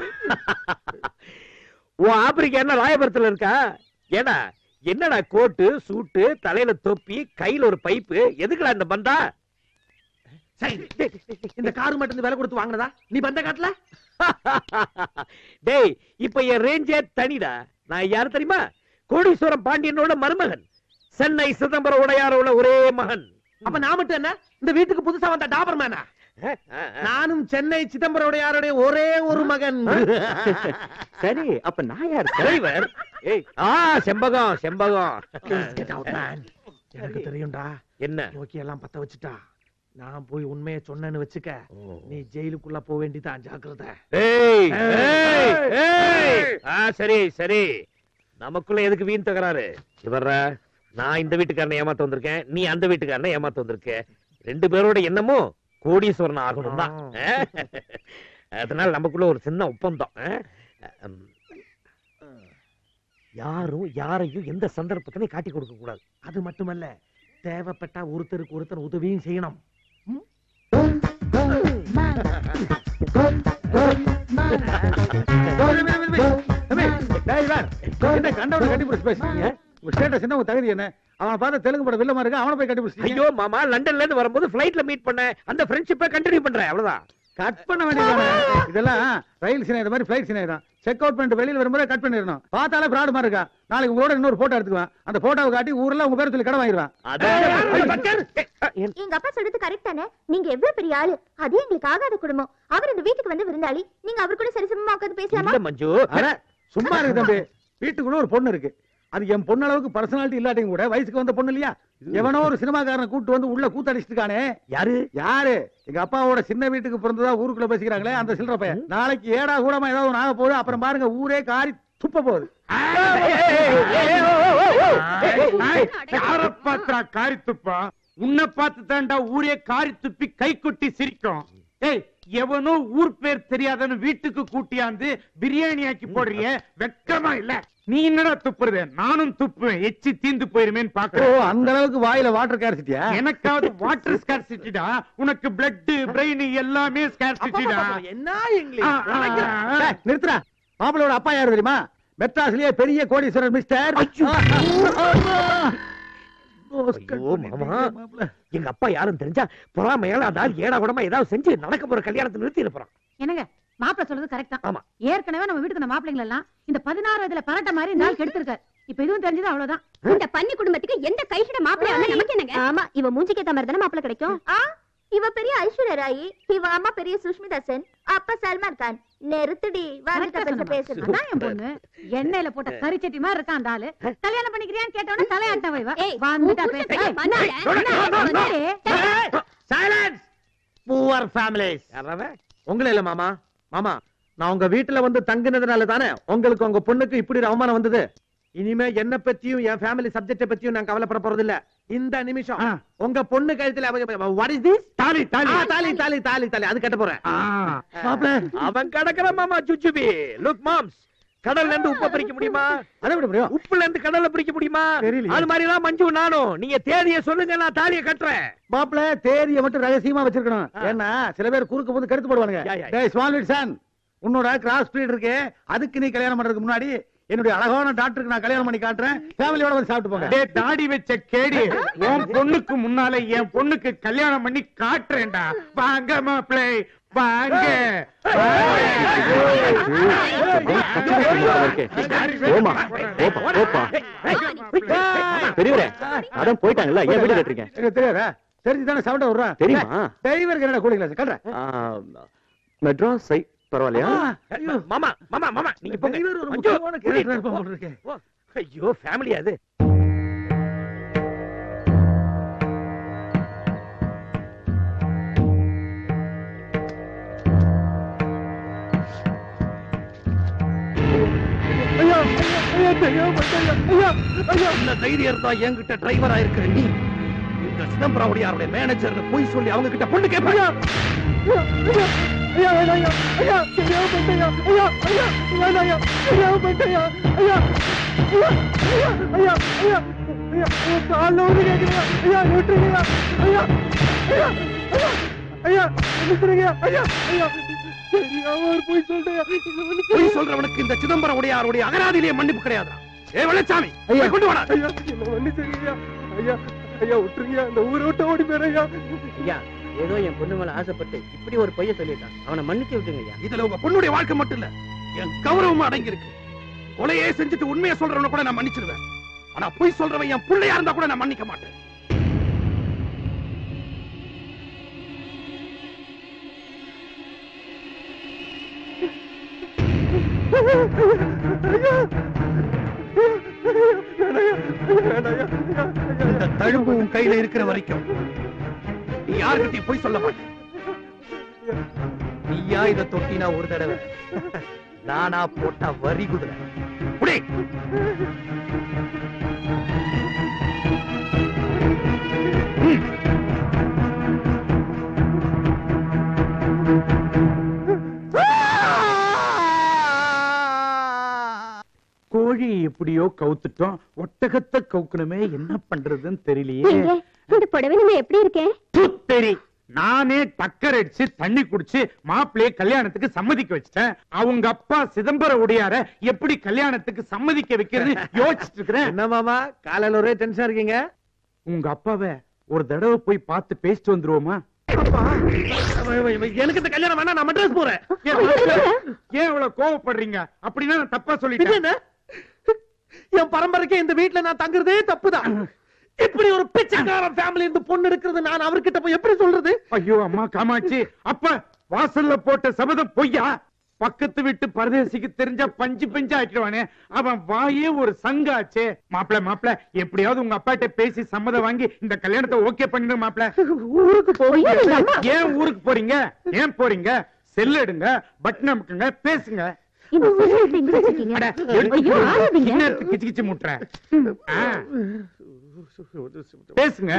உன் ஆப்பிரிக்கா என்ன ராயபுரத்துல இருக்கா? ஏடா என்னடா கோட்டு சூட்டு, தலையில தொப்பி, கையில ஒரு பைப்பு, எதுக்குடா இந்த பந்தா? இந்த காரு மட்டும் விலை கொடுத்து வாங்கினதா நீ பந்த காட்டல? டேய் இப்ப என் ரேஞ்சே தனிடா. நான் யாரு தெரியுமா? கோடீஸ்வரம் பாண்டியனோட மருமகன், சென்னை சிதம்பர உடையாரோட ஒரே மகன். அப்ப நான் மட்டும் என்ன இந்த வீட்டுக்கு புதுசா வந்த டாபர்மேனா? நானும் சென்னை சிதம்பர உடையாருடைய ஒரே ஒரு மகன். சரி அப்ப நான் யார்? டிரைவர். செம்பகம் செம்பகம். எனக்கு தெரியும்டா. என்ன நோக்கி எல்லாம் பத்த வச்சுட்டா. நான் போய் உண்மையை சொன்னேன்னு வச்சுக்க, நீ ஜெயிலுக்குள்ள போக வேண்டியதான். ஜாக்கிரதை. சரி சரி, நமக்குள்ள எதுக்கு வீண் தகராறு? இவர நான் இந்த வீட்டுக்காரனை ஏமாத்த வந்திருக்கேன், நீ அந்த வீட்டுக்காரனை ஏமாத்த வந்திருக்க. 2 பேரோட எண்ணமும் கோடீஸ்வரன் ஆகணும் தான். அதனால நமக்குள்ள ஒரு சின்ன ஒப்பந்தம். யாரும் யாரையும் எந்த சந்தர்ப்பத்திலையும் காட்டி கொடுக்க கூடாது. அது மட்டுமல்ல, தேவைப்பட்டா ஒருத்தருக்கு ஒருத்தர் உதவியும் செய்யணும். கண்டவனை கட்டிப்பிடிச்சு பேசுறீங்க. ஸ்டேட்டஸ் என்ன, தகுதி என்ன? அவனை பார்த்து தெலுங்கு படம் வில்லமா இருக்கு, அவனை போய் கட்டிப்பிடிச்சு. ஐயோ மாமா, லண்டன்ல இருந்து வரும்போது ஃபிளைட்ல மீட் பண்ண அந்த ஃப்ரெண்ட்ஷிப்பை கண்டினியூ பண்றேன், அவ்வளவுதான். கட் பண்ண வேண்டியதானே? இதெல்லாம் ரயில் சினை மாதிரி ஃபிளைட் சினை தான். செக் அவுட் பண்ணிட்டு வெளியில வரும்போது கட் பண்ணிடணும். பார்த்தாலே ஃப்ராட் மாதிரி இருக்கா. நாளைக்கு உங்களோட இன்னொரு போட்டோ எடுத்துக்குவேன். அந்த போட்டோவை காட்டி ஊர்ல உங்க பேர் சொல்லி கடை வாங்கிடுவேன். எங்க அப்பா சொல்றது கரெக்ட் தானே? நீங்க எவ்வளவு பெரிய ஆளு, அது எங்களுக்கு ஆகாத குடும்பம். அவர் இந்த வீட்டுக்கு வந்து விருந்தாளி, நீங்க அவர் கூட சரிசமமா உட்கார்ந்து பேசலாமா? மஞ்சு, சும்மா இருக்கு தம்பி. வீட்டுக்குள்ள ஒரு பொண்ணு இருக்கு. அது என் பொண்ணு அளவுக்கு பர்சனாலிட்டி இல்லாட்டியும் கூட வயசுக்கு வந்த பொண்ணு இல்லையா? எவனோ ஒரு சினிமாக்காரனை கூட்டு வந்து உள்ள கூத்தடிச்சிருக்கானே. யாரு? எங்க அப்பாவோட சின்ன வீட்டுக்கு பிறந்ததா ஊருக்குள்ள பேசிக்கிறாங்களே, அந்த சில்லற பையன். நாளைக்கு ஏடா கூடமா ஏதாவது ஒண்ணு ஆக போகுது. அப்புறம் பாருங்க, ஊரே காரி துப்ப போகுது. யார பாத்திரா காரி துப்பா? உன்னை பார்த்து தாண்டா ஊரே காரி துப்பி கை கொட்டி சிரிக்கும். ஏய், எவனோ ஊர் பேர் தெரியாதன்னு வீட்டுக்கு கூட்டியாந்து பிரியாணி ஆக்கி போடுறிய, வெக்கமா இல்ல? நீ என்னடா துப்புறது? நானும் துப்புவேன், எச்சி தீந்து போயிருமேன்னு பாக்குறேன். அந்த அளவுக்கு வாயில வாட்டர் ஸ்கார்சிட்டியா? எனக்காவது வாட்டர் ஸ்கார்சிட்டிடா, உனக்கு பிளட் பிரெயின் எல்லாமே ஸ்கார்சிட்டிடா. என்ன இங்கிலீஷ்? நிறுத்துறா. மாப்பிளோட அப்பா யாரு தெரியுமா? மெட்ராஸ்லயே பெரிய கோடீஸ்வரர் மிஸ்டர். எங்க அப்பா யாரும் தெரிஞ்சா பொறாமையால அதாவது ஏடா கூடமா ஏதாவது செஞ்சு நடக்க போற கல்யாணத்தை நிறுத்தி இருப்பான். என்னங்க, மாப்பிள்ள சொல்றது கரெக்ட் தான். ஆமா, ஏற்கனவே நம்ம வீட்டுக்கு அந்த மாப்பிள்ளைங்க எல்லாம் இந்த 16 வயதுல பரட்ட மாதிரி நாள் கெடுத்திருக்காரு. இப்ப இதுவும் தெரிஞ்சது அவ்வளவுதான். இந்த பன்னி குடும்பத்துக்கு எந்த கைஷட மாப்பிள்ளை வந்தா நமக்கு என்னங்க? ஆமா, இவ மூஞ்சிக்கு ஏத்த மாதிரி தானே மாப்பிள்ளை கிடைக்கும். இவ பெரிய ஐஸ்வர்யா ராய், இவ அம்மா பெரிய சுஷ்மிதா சென், அப்பா சல்மான் கான். நெருத்துடி வாங்கிட்ட பேச. அதான் என் பொண்ணு எண்ணெயில போட்ட கரிச்சட்டி மாதிரி இருக்கான் அந்த ஆளு. கல்யாணம் பண்ணிக்கிறியான்னு கேட்டவன தலையாட்ட வைவா. வந்துட்டா பேச. Silence poor families. உங்களே இல்ல மாமா. மாமா, நான் உங்க வீட்டுல வந்து தங்கினதுனால தானே உங்களுக்கு உங்க பொண்ணுக்கு இப்படி ஒரு அவமானம் வந்தது. இனிமே என்ன பத்தியும் என் ஃபேமிலி சப்ஜெக்ட் பத்தியும் நான் கவலைப்பட போறது இல்ல. இந்த நிமிஷம் உங்க பொண்ணு கழுத்துல வாட் இஸ் திஸ்? தாலி தாலி தாலி தாலி தாலி தாலி அது கட்ட போறேன். அவன் கடக்கற மாமா சுச்சுபி. லுக் மாம்ஸ், கடல்ல இருந்து உப்பு பிரிக்க முடியுமா? அதை விட முடியும். உப்புல இருந்து கடல்ல பிரிக்க முடியுமா? அது மாதிரி தான் மஞ்சு நானும். நீங்க தேதியை சொல்லுங்க, நான் தாலியை கட்டுறேன். மாப்பிள்ள தேதியை மட்டும் ரகசியமா வச்சிருக்கணும். ஏன்னா சில பேர் குறுக்கு போது கருத்து போடுவானுங்க. டேய் ஸ்மால் சன், உன்னோட கிராஸ் பிரீட் இருக்கு, அதுக்கு நீ கல்யாணம் பண்றதுக்கு முன்னாடி என்னுடைய அழகான டாக்டருக்கு நான் கல்யாணம் பண்ணி காட்டுறேன். ஃபேமிலியோட வந்து சாப்பிட்டு போங்க. டேய் தாடி வச்ச கேடி, உன் பொண்ணுக்கு முன்னால என் பொண்ணுக்கு கல்யாணம் பண்ணி காட்டுறேன்டா. வாங்க மாப்பிள்ளை வாங்க. பெரியவரே, அதான் போயிட்டாங்கல்ல, ஏன் வீடு கட்டுறீங்க? தெரியாதா? தெரிஞ்சுதானே சவுண்ட விடுறான். தெரியுமா? டிரைவருக்கு என்னடா கூலிங் கிளாஸ் கட்டுறேன். மெட்ராஸ் சை பரவாயில்லையா? மாமா மாமா மாமா, நீங்க போங்க. ஒரு முக்கியமான கேரக்டர் இருப்பான் போல இருக்கே. ஐயோ, ஃபேமிலி அது. என்ன தைரியம் இருந்தா என்கிட்ட டிரைவரா இருக்கிற நீ இந்த சிதம்பரம் உடையாருடைய மேனேஜர் போய் சொல்லி அவங்க கிட்ட பொண்ணு கேட்பாயா? பொய் சொல்றவனுக்கு இந்த சிதம்பரம் உடையாருடைய அகராதியிலேயே மன்னிப்பு கிடையாது. ஏ வெள்ளச்சாமி, கொண்டு வாடா. ஐயா விட்டுருங்க, அந்த ஊரை விட்டு ஓடி போயிரையா. ஐயா, ஏதோ என் பொண்ணு மேல ஆசைப்பட்டு இப்படி ஒரு பையன் சொல்லிட்டான், அவனை மன்னிச்சு விட்டுங்க ஐயா. இதுல உங்க பொண்ணுடைய வாழ்க்கை மட்டும் இல்ல, என் கௌரவம் அடங்கி இருக்கு. கொலையே செஞ்சுட்டு உண்மையை சொல்றவன கூட நான் மன்னிச்சிடுவேன். ஆனா பொய் சொல்றவன் என் பிள்ளையா இருந்தா கூட நான் மன்னிக்க மாட்டேன். இந்த தழும்பு உன் கையில இருக்கிற வரைக்கும் நீ யாருக்கிட்டையும் போய் சொல்ல மாட்டேன். நீயா இதை தொட்டினா ஒரு தடவை, நானா போட்டா வரி குதிரை. கோழி எப்படியோ கவுத்துட்டோம், ஒட்டகத்தை கவுக்கணுமே, என்ன பண்றதுன்னு தெரியலையே. இந்த புடவை நம்ம எப்படி இருக்கேன்? தெரி நானே டக்கர் அடிச்சு தண்ணி குடிச்சு மாப்பிள்ளைய கல்யாணத்துக்கு சம்மதிக்க வச்சிட்டேன். அவங்க அப்பா சிதம்பர உடையார எப்படி கல்யாணத்துக்கு சம்மதிக்க வைக்கிறது யோசிச்சுட்டு இருக்கிறேன். என்ன மாமா காலையில ஒரே டென்ஷன் இருக்கீங்க? உங்க அப்பாவை ஒரு தடவை போய் பார்த்து பேசிட்டு வந்துருவோமா? எனக்கு இந்த கல்யாணம் வேணா, நான் மெட்ராஸ் போறேன். ஏன் இவ்வளவு கோவப்படுறீங்க? அப்படின்னா நான் தப்பா சொல்லிட்டேன். என் பரம்பரைக்கு இந்த வீட்டுல நான் தங்குறதே தப்புதான். இப்படி ஒரு பிச்சைக்கார ஃபேமிலி இருந்து பொண்ணு இருக்கிறது நான் அவர்கிட்ட போய் எப்படி சொல்றது? ஐயோ அம்மா காமாட்சி, அப்ப வாசல்ல போட்ட சபதம் பொய்யா? பக்கத்து வீட்டு பரதேசிக்கு தெரிஞ்சா பஞ்சு பஞ்சா ஆக்கிடுவானே, அவன் வாயே ஒரு சங்காச்சே. மாப்பிள்ள எப்படியாவது உங்க அப்பாட்ட பேசி சம்மதம் வாங்கி இந்த கல்யாணத்தை ஓகே பண்ணிடுங்க மாப்பிள்ள. ஊருக்கு போறீங்க? ஏன் ஊருக்கு போறீங்க? ஏன் போறீங்க? செல் எடுங்க, பட்டன் அமுக்குங்க, பேசுங்க. கிச்சு கிச்சு முட்டுற பேசுங்க.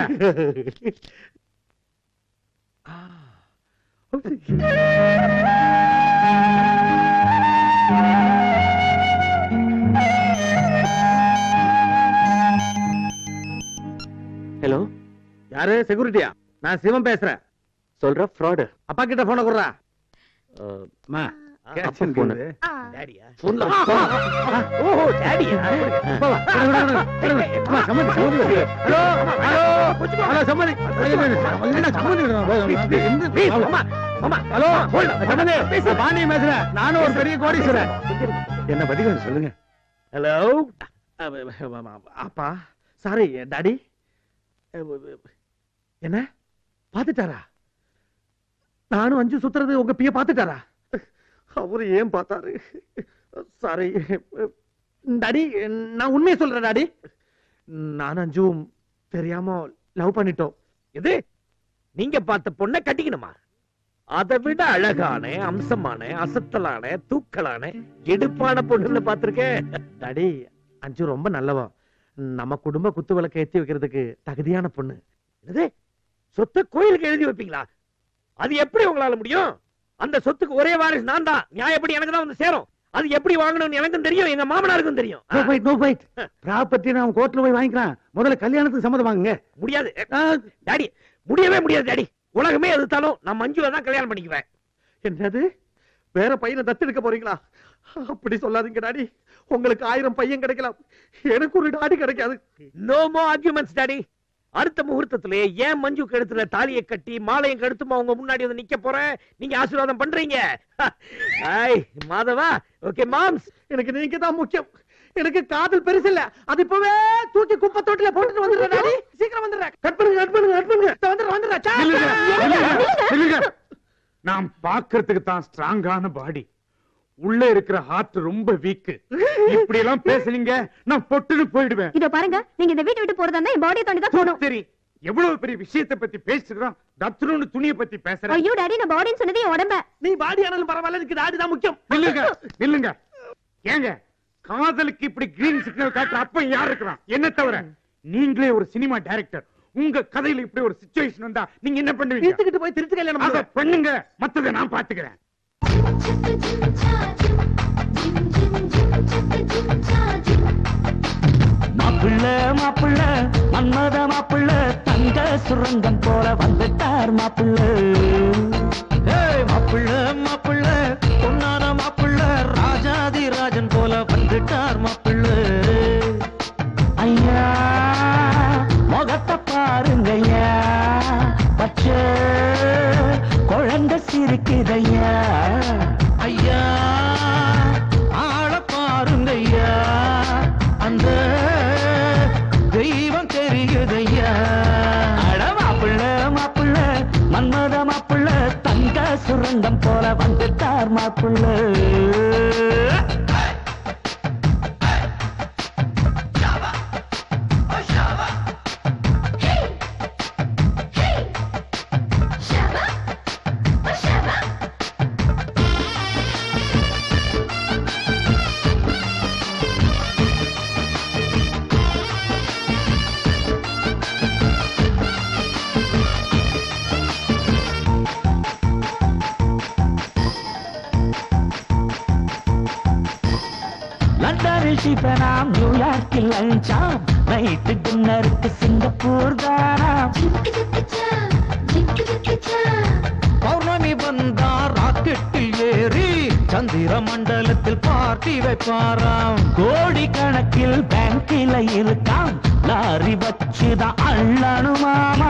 ஹலோ, யாரு? செக்யூரிட்டியா? நான் சிவம் பேசுறேன். சொல்ற ஃப்ராடு. அப்பா கிட்ட போன குடுறா. நானும் ஒரு பெரிய கோடீஸ்வரன். என்ன பத்தி கொஞ்சம் சொல்லுங்க. ஹலோ அப்பா, சாரி டாடி. என்ன பாத்துட்டாரா? நானும் அஞ்சு சுத்துறது உங்க பிய பாத்துட்டாரா? அவரு ஏன் பார்த்தாரு? சாரி டாடி, நான் உண்மையை சொல்றேன் டாடி. நான் அஞ்சும் தெரியாம லவ் பண்ணிட்டோம். இது நீங்க பார்த்த பொண்ணை கட்டிக்கணுமா? அதை விட அழகான, அம்சமான, அசத்தலான, தூக்கலான, எடுப்பான பொண்ணுன்னு பார்த்திருக்கேன். டாடி, அஞ்சு ரொம்ப நல்லவா. நம்ம குடும்ப குத்து விளக்க ஏத்தி வைக்கிறதுக்கு தகுதியான பொண்ணு. இது சொத்தை கோயிலுக்கு எழுதி வைப்பீங்களா? அது எப்படி உங்களால முடியும்? அந்த சொத்துக்கு ஒரே வாரிசு நான் தான். நியாயப்படி எனக்கு தான் வந்து சேரும். அது எப்படி வாங்கணும்னு எனக்கும் தெரியும், எங்க மாமனாருக்கும் தெரியும். ப்ராப்பர்ட்டி நான் கோர்ட்ல போய் வாங்கிக்கிறேன். முதல்ல கல்யாணத்துக்கு சம்மதம் வாங்குங்க. முடியாது டாடி, முடியவே முடியாது டாடி. உலகமே எதிர்த்தாலும் நான் மஞ்சுவை தான் கல்யாணம் பண்ணிக்குவேன். என்னது, வேற பையனை தத்தெடுக்க போறீங்களா? அப்படி சொல்லாதீங்க டாடி. உங்களுக்கு 1000 பையன் கிடைக்கலாம், எனக்கு ஒரு டாடி கிடைக்காது. நோ மோ ஆர்குமெண்ட்ஸ் டாடி. அடுத்த முகூர்த்தத்திலே ஏன் மஞ்சு கழுத்துல தாலியை கட்டி மாலையும் கழுத்துமா உங்க முன்னாடி வந்து நிக்க போறேன். நீங்க ஆசீர்வாதம் பண்றீங்க. மாதவா, ஓகே மாம்ஸ், எனக்கு நீங்க தான் முக்கியம். எனக்கு காதல் பெருசு இல்ல, அது இப்பவே தூக்கி குப்பை தொட்டில போட்டுட்டு வந்துடுறேன் டாடி. சீக்கிரம் வந்துடுறேன். கட் பண்ணுங்க. வந்துடுறேன். நான் பாக்குறதுக்கு தான் ஸ்ட்ராங்கான பாடி, உள்ள இருக்கிற ஹார்ட் ரொம்ப வீக். இப்படி எல்லாம் பேசுனீங்க நான் பொட்டுன்னு போயிடுவேன். இதோ பாருங்க, நீங்க இந்த வீட்டை விட்டு போறதா இருந்தா என் பாடியை தாண்டி தான் போணும். சரி, எவ்வளவு பெரிய விஷயத்தை பத்தி பேசுறோம், தத்ரூன்னு துணியை பத்தி பேசுறேன். ஐயோ டாடி, நான் பாடின்னு சொன்னதே என் உடம்ப. நீ பாடி ஆனாலும் பரவாயில்ல, எனக்கு டாடி தான் முக்கியம். நில்லுங்க. ஏங்க, காதலுக்கு இப்படி கிரீன் சிக்னல் காட்டுற அப்ப யார் இருக்கிறான்? என்ன தவிர நீங்களே ஒரு சினிமா டைரக்டர். உங்க கதையில இப்படி ஒரு சிச்சுவேஷன் வந்தா நீங்க என்ன பண்ணுவீங்க? திருத்துக்கிட்டு போய் திருத்து கல்யாணம் அதை பண்ணுங்க, மத்ததை நான் பாத்துக்கிறேன். மாப்பிள்ள மன்மத மாப்பிள்ள, தங்க சுரங்கம் போல வந்துட்டார் மாப்பிள்ள. மாப்பிள்ள பொன்னான மாப்பிள்ள, ராஜாதி ராஜன் போல வந்துட்டார் மாப்பிள்ள. ஐயா முகத்தை பாருங்கய்யா, பச்சை குழந்தை சிரிக்குதையா. ஐயா ஆள பாருங்கய்யா, அந்த தெய்வம் தெரியுதையா. அட மாப்பிள்ள மன்மத மாப்பிள்ள, தங்க சுரங்கம் போல வந்துட்டார் மாப்பிள்ள. லண்டனில் ஷிபனாம், நியூயார்க்கில் லஞ்சாம், நைட்டு டின்னருக்கு சிங்கப்பூர் தானாம். பௌர்ணமி வந்தா ராக்கெட்டில் ஏறி சந்திர மண்டலத்தில் பார்ட்டி வைப்பாராம். கோடி கணக்கில் பேங்கில இருக்காம், லாரி வச்சுதான் அள்ளணுமாமா.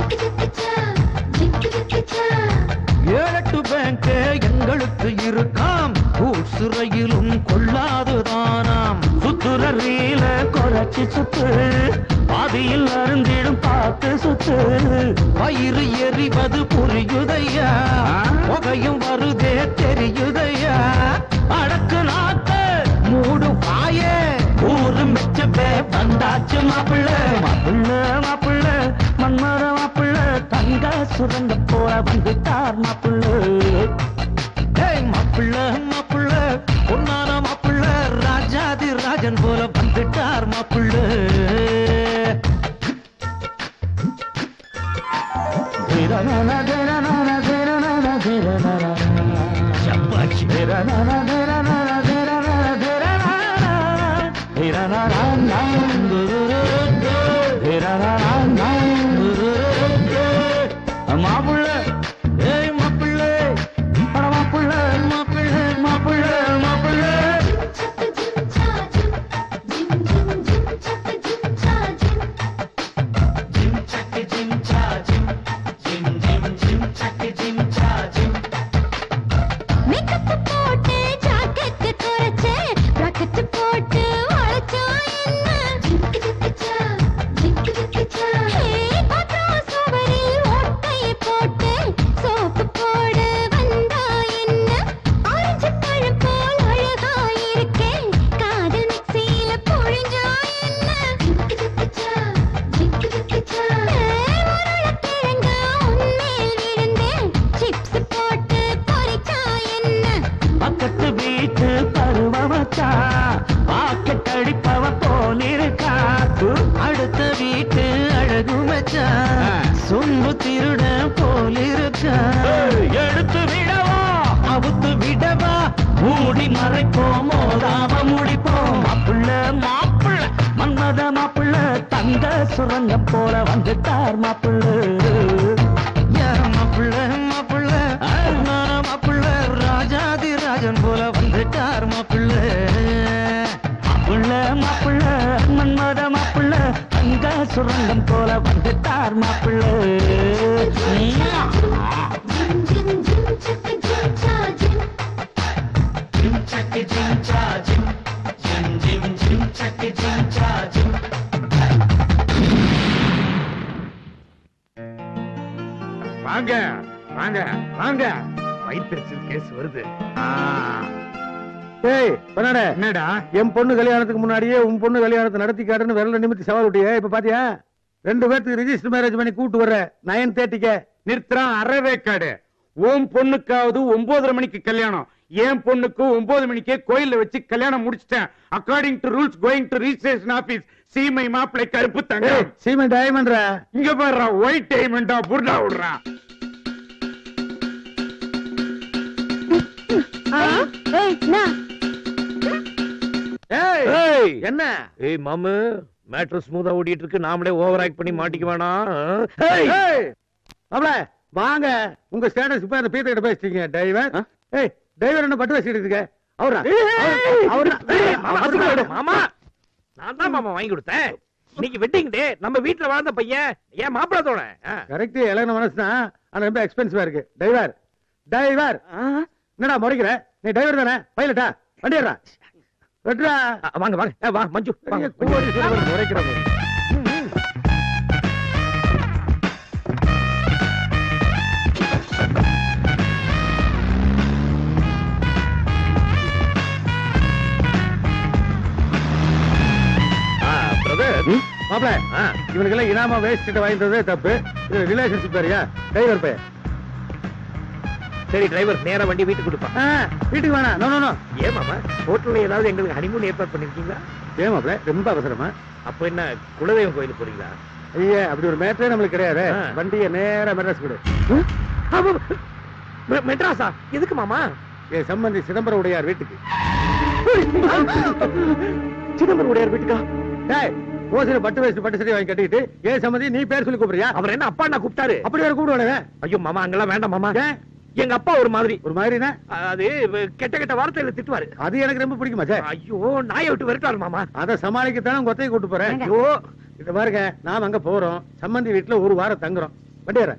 7-8 பேங்க் எங்களுக்கு இருக்காம், கூட்ஸ் ரயிலும் கொள்ளாதுதானாம். சுத்துற ரீல குறைச்சி சுத்து, பாதியில் அருந்திடும் பார்த்து சுத்து. வயிறு எரிவது புரியுதையா, புகையும் வருதே தெரியுதையா. அடக்கு நாக்கு மூடு பாயே, ஊரு மிச்சப்பே வந்தாச்சு மாப்பிள்ள. மாப்பிள்ள மாப்பிள்ள மன்மர மாப்பிள்ள, தங்க சுரங்க போல வந்துட்டார் மாப்பிள்ள. மாப்பிள்ள மாப்பிள்ள பொன்னான மாப்பிள்ள, ராஜாதி ராஜன் போல வந்துட்டார் மாப்பிள்ள. மாப்பிள்ள ஏய் மாப்பிள்ள மாப்பிள்ள மாப்பிள்ள மாப்பிள்ள மாப்பிள்ள. பக்கத்து வீட்டு பருவமச்சா, பாக்கெட் அடிப்பவ போலிருக்கா. அடுத்த வீட்டு அழகு மச்சா, சொம்பு திருட போலிருக்கா. எடுத்து விடவா அவுத்து விடவா, மூடி மறைப்போம் மோதாம முடிப்போம். மாப்பிள்ள மாப்பிள்ள மன்மத மாப்பிள்ள, தங்க சுரங்க போல வந்துட்டார் மாப்பிள்ள. மாப்பிள்ள மாப்பிள்ள மாப்பிள்ள, ராஜாதி ராஜன் போல வந்துட்டார் மாப்பிள்ள. மாப்பிள்ள மாப்பிள்ள மன்மத மாப்பிள்ள, தங்க சுரங்கம் போல வந்துட்டார் மாப்பிள்ள. வாங்க வாங்க வாங்க, வயிற்றுச்சல் கேஸ் வருது. ஏய் பண்ணாடே, என்னடா என் பொண்ணு கல்யாணத்துக்கு முன்னாடியே உன் பொண்ணு கல்யாணத்தை நடத்தி காட்டுன்னு விரல நிமித்தி சவால் விட்டியே. இப்ப பாத்தியா 2 பேருக்கு ரிஜிஸ்டர் மேரேஜ் பண்ணி கூட்டு வர்ற 9:30 நிறுத்துறான் அறவேக்காடு. உன் பொண்ணுக்காவது 9:30 மணிக்கு கல்யாணம், என் பொண்ணுக்கு 9 மணிக்கே கோயில்ல வச்சு கல்யாணம் முடிச்சிட்டேன். According to rules going to registration office. சீமை மாப்பிளை கருப்பு தங்க, சீமை டைமண்ட்ரா. இங்க பாரு ஒயிட் டைமண்டா புர்டா விடுறான். என்ன ஏய் மாமு, மேட்டர் ஸ்மூதா ஓடிட்டு இருக்கு, நாமளே ஓவர் ஆக்ட் பண்ணி மாட்டிக்க வேணாம். வாங்க, உங்க ஸ்டேட்டஸ் இப்ப அந்த பீத்த கிட்ட பேசிட்டீங்க. டிரைவர் டிரைவர் என்ன பட்டு வச்சுட்டு இருக்க? மாமா நான் தான் மாமா வாங்கி கொடுத்தேன். இன்னைக்கு வெட்டிங் டே, நம்ம வீட்டுல வாழ்ந்த பையன் ஏன் மாப்பிளத்தோட. கரெக்ட், இளன மனசுதான், ஆனா ரொம்ப எக்ஸ்பென்சிவா இருக்கு. டிரைவர் டிரைவர் என்னடா முறைக்கிற? நீ டிரைவர் தானே, பைலட்டா? வண்டி ஏறா வெட்டுறா. வாங்க வாங்க வா மஞ்சு, முறைக்கிறவங்க. மாப்பிள, இவனுக்கெல்லாம் இனாமா வேஸ்ட் வாங்கிட்டதே தப்பு. ரிலேஷன்ஷிப் வேறையா? டிரைவர் பையன். சரி டிரைவர் நேரா வண்டி வீட்டுக்கு கொடுப்பான். வீட்டுக்கு வேணா. No no no. ஏன் மாமா, ஹோட்டல்ல ஏதாவது எங்களுக்கு ஹனிமூன் ஏற்பாடு பண்ணிருக்கீங்களா? ஏன் மாப்பிள, ரொம்ப அவசரமா? அப்ப என்ன குலதெய்வம் கோயிலுக்கு போறீங்களா? ஐயா, அப்படி ஒரு மேட்டரே நம்மளுக்கு கிடையாது. வண்டியை நேரா மெட்ராஸ் கொடு. மெட்ராஸா? எதுக்கு மாமா? என் சம்பந்தி சிதம்பரம் உடையார் வீட்டுக்கு. சிதம்பரம் உடையார் வீட்டுக்கா? டேய் ஓசில பட்டு வேஸ்ட் பட்டு சரி வாங்கி கட்டிட்டு ஏன் சம்மதி நீ பேர் சொல்லி கூப்பிடுறியா? அவர் என்ன அப்பா நான் கூப்பிட்டாரு? அப்படி வேற கூப்பிடுவானே. ஐயோ மாமா அங்கெல்லாம் வேண்டாம் மாமா. எங்க அப்பா ஒரு மாதிரினா அது கெட்ட கெட்ட வார்த்தையில திட்டுவாரு. அது எனக்கு ரொம்ப பிடிக்குமா சார்? ஐயோ நாயை விட்டு விரட்டாரு மாமா. அதை சமாளிக்கத்தானே உங்க ஒத்தையை கூட்டு போறேன். ஐயோ இத பாருங்க, நாம அங்க போறோம், சம்பந்தி வீட்டுல ஒரு வாரம் தங்குறோம். வண்டியற